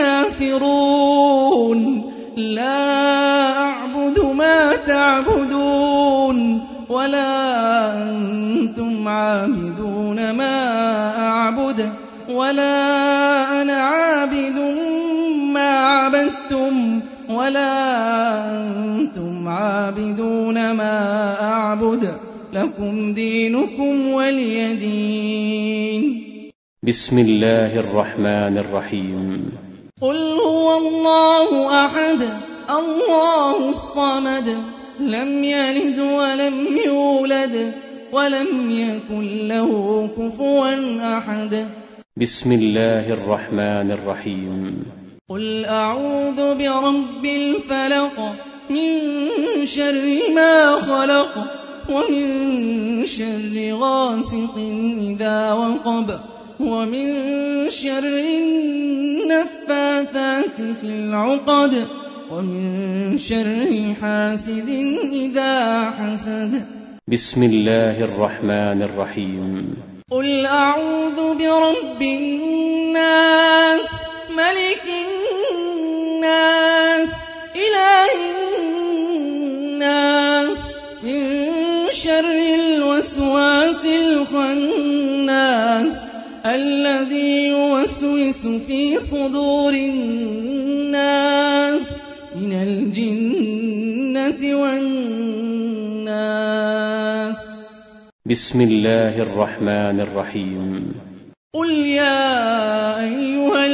الكافرون لا أعبد ما تعبدون ولا أنتم عابدون ما أعبد ولا أنا عابد ما عبدتم ولا أنتم عابدون ما أعبد لكم دينكم ولي دين. بسم الله الرحمن الرحيم. قل هو الله أحد الله الصمد لم يلد ولم يولد ولم يكن له كفوا أحد. بسم الله الرحمن الرحيم. قل أعوذ برب الفلق من شر ما خلق ومن شر غاسق إذا وقب ومن شر النفاثات في العقد ومن شر حاسد إذا حسد. بسم الله الرحمن الرحيم. قل أعوذ برب الناس ملك الناس إله الناس من شر الوسواس الخناس الذي يوسوس في صدور الناس من الجنة والناس. بسم الله الرحمن الرحيم. قل يا أيها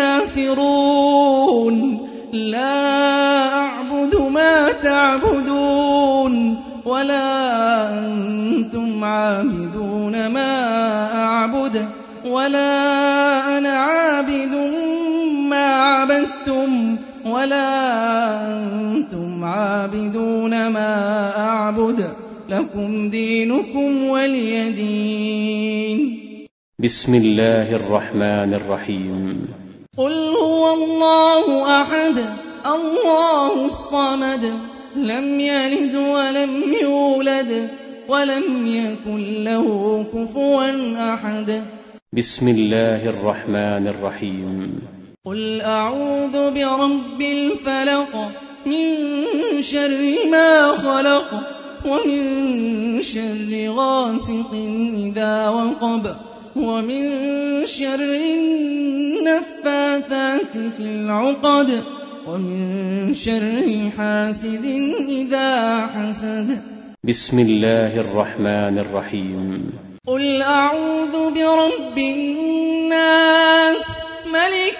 الكافرون لا أعبد ما تعبدون ولا أنتم عابدون ما أعبد ولا أنا عابد ما عبدتم ولا أنتم عابدون ما أعبد لكم دينكم ولي دين. بسم الله الرحمن الرحيم. قل هو الله أحد الله الصمد لم يلد ولم يولد ولم يكن له كفوا أحد. بسم الله الرحمن الرحيم. قل أعوذ برب الفلق من شر ما خلق ومن شر غاسق إذا وقب ومن شر النفاثات في العقد ومن شر حاسد إذا حسد. بسم الله الرحمن الرحيم. قل أعوذ برب الناس ملك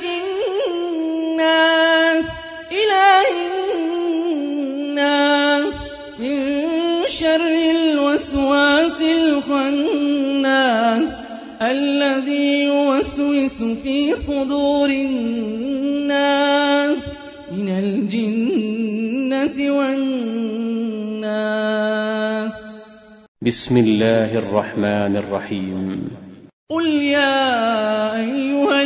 الناس إله الناس من شر الوسواس الخناس الذي يوسوس في صدور الناس من الجنة والناس. بسم الله الرحمن الرحيم. قل يا أيها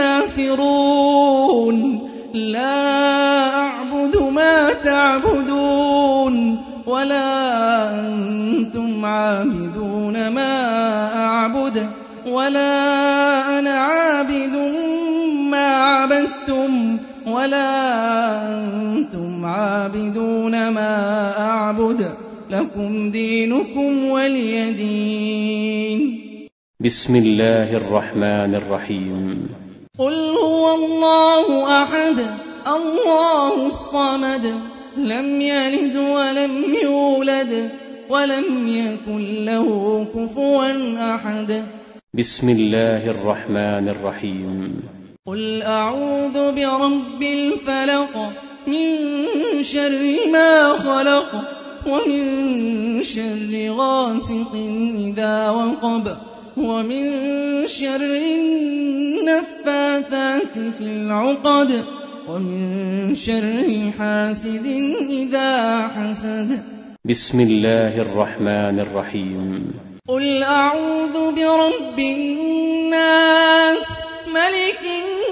الكافرون لا أعبد ما تعبدون ولا أنتم عابدون ما أعبد ولا أنا عابد ما عبدتم ولا أنتم عابدون ما أعبد لكم دينكم ولي دين. بسم الله الرحمن الرحيم. قل هو الله أحد الله الصمد لم يلد ولم يولد ولم يكن له كفوا أحد. بسم الله الرحمن الرحيم. قل أعوذ برب الفلق من شر ما خلق ومن شر غاسق إذا وقب ومن شر النفاثات في العقد ومن شر حاسد إذا حسد. بسم الله الرحمن الرحيم. قل أعوذ برب الناس ملك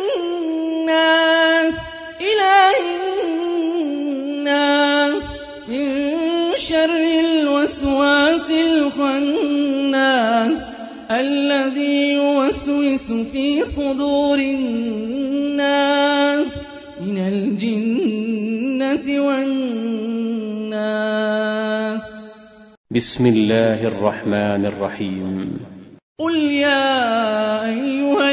الناس إله الناس من شر الوسواس الخناس الذي يوسوس في صدور الناس من الجنة والناس. بسم الله الرحمن الرحيم. قل يا أيها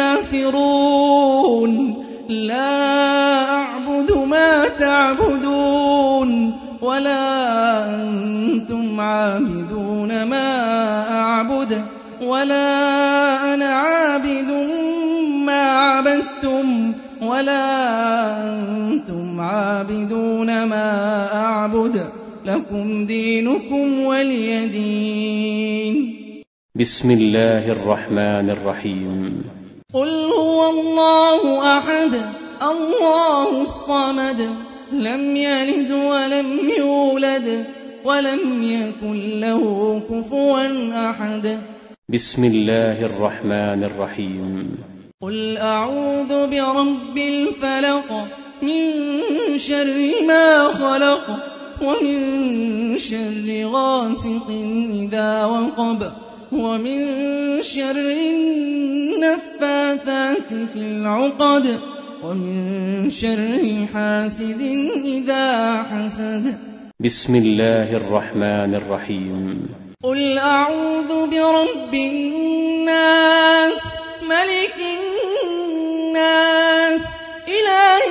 الكافرون لا أعبد ما تعبدون ولا أنتم عابدون ما أعبد ولا أنا عابد ما عبدتم ولا أنتم عابدون ما أعبد لكم دينكم ولي دين. بسم الله الرحمن الرحيم. قل هو الله أحد الله الصمد لم يلد ولم يولد ولم يكن له كفوا أحد. بسم الله الرحمن الرحيم. قل أعوذ برب الفلق من شر ما خلق ومن شر غاسق إذا وقب ومن شر النفاثات في العقد ومن شر حاسد إذا حسد. بسم الله الرحمن الرحيم. قل أعوذ برب الناس ملك الناس إله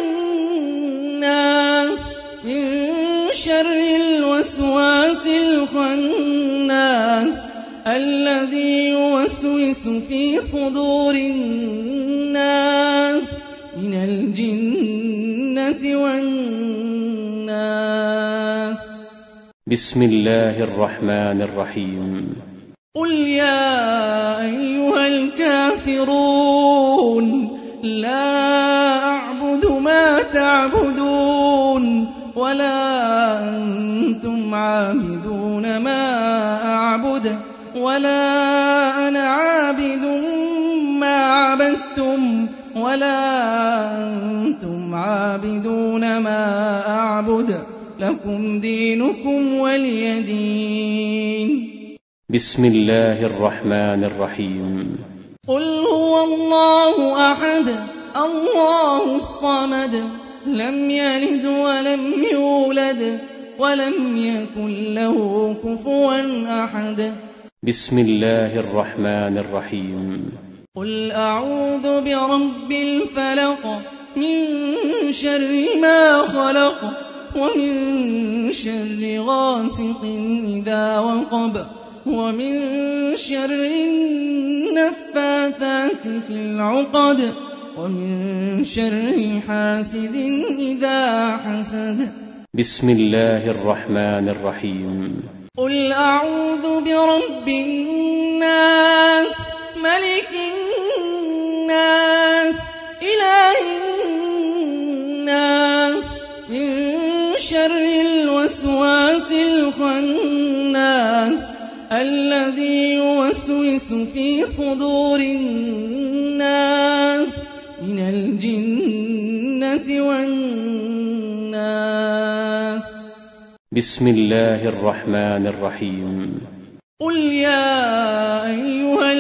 الناس من شر الوسواس الخناس الذي يوسوس في صدور الناس من الجنة والناس. بسم الله الرحمن الرحيم. قل يا أيها الكافرون لا أعبد ما تعبدون ولا أنتم عابدون ما أعبد ولا أنا عابد ما عبدتم ولا أنتم عابدون ما أعبد لكم دينكم ولي دين. بسم الله الرحمن الرحيم. قل هو الله أحد الله الصمد لم يلد ولم يولد ولم يكن له كفوا أحد. بسم الله الرحمن الرحيم. قل أعوذ برب الفلق من شر ما خلق ومن شر غاسق إذا وقب ومن شر النفاثات في العقد ومن شر حاسد إذا حسد. بسم الله الرحمن الرحيم. قل أعوذ برب الناس ملك الناس إله الناس من شر الوسواس الخناس الذي يوسوس في صدور الناس من الجنة والناس. بسم الله الرحمن الرحيم. قل يا أيها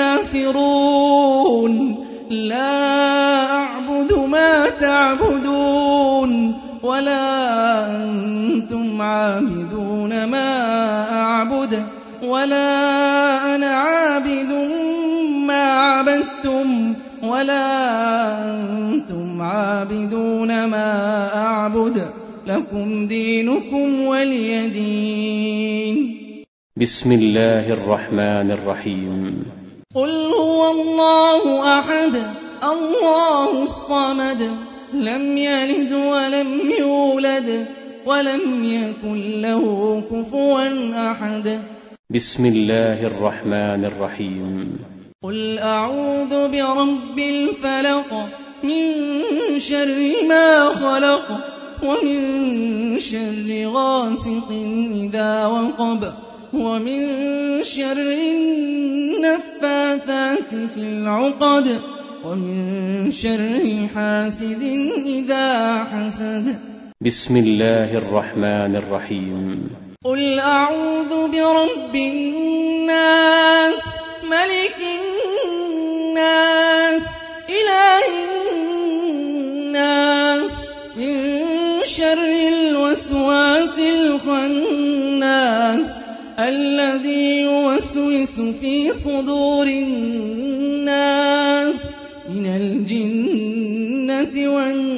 الكافرون لا أعبد ما تعبدون ولا أنتم عابدون ما أعبد ولا أنا عابد ما عبدتم ولا أنتم عابدون ما أعبد لكم دينكم ولي دين. بسم الله الرحمن الرحيم. قل هو الله أحد الله الصمد لم يلد ولم يولد ولم يكن له كفوا أحد. بسم الله الرحمن الرحيم. قل أعوذ برب الفلق من شر ما خلق ومن شر غاسق إذا وقب ومن شر النفاثات في العقد ومن شر حاسد إذا حسد. بسم الله الرحمن الرحيم. قل أعوذ برب الناس ملك الناس إله الناس من شر الوسواس الخناس الذي يوسوس في صدور الناس من الجنة والناس.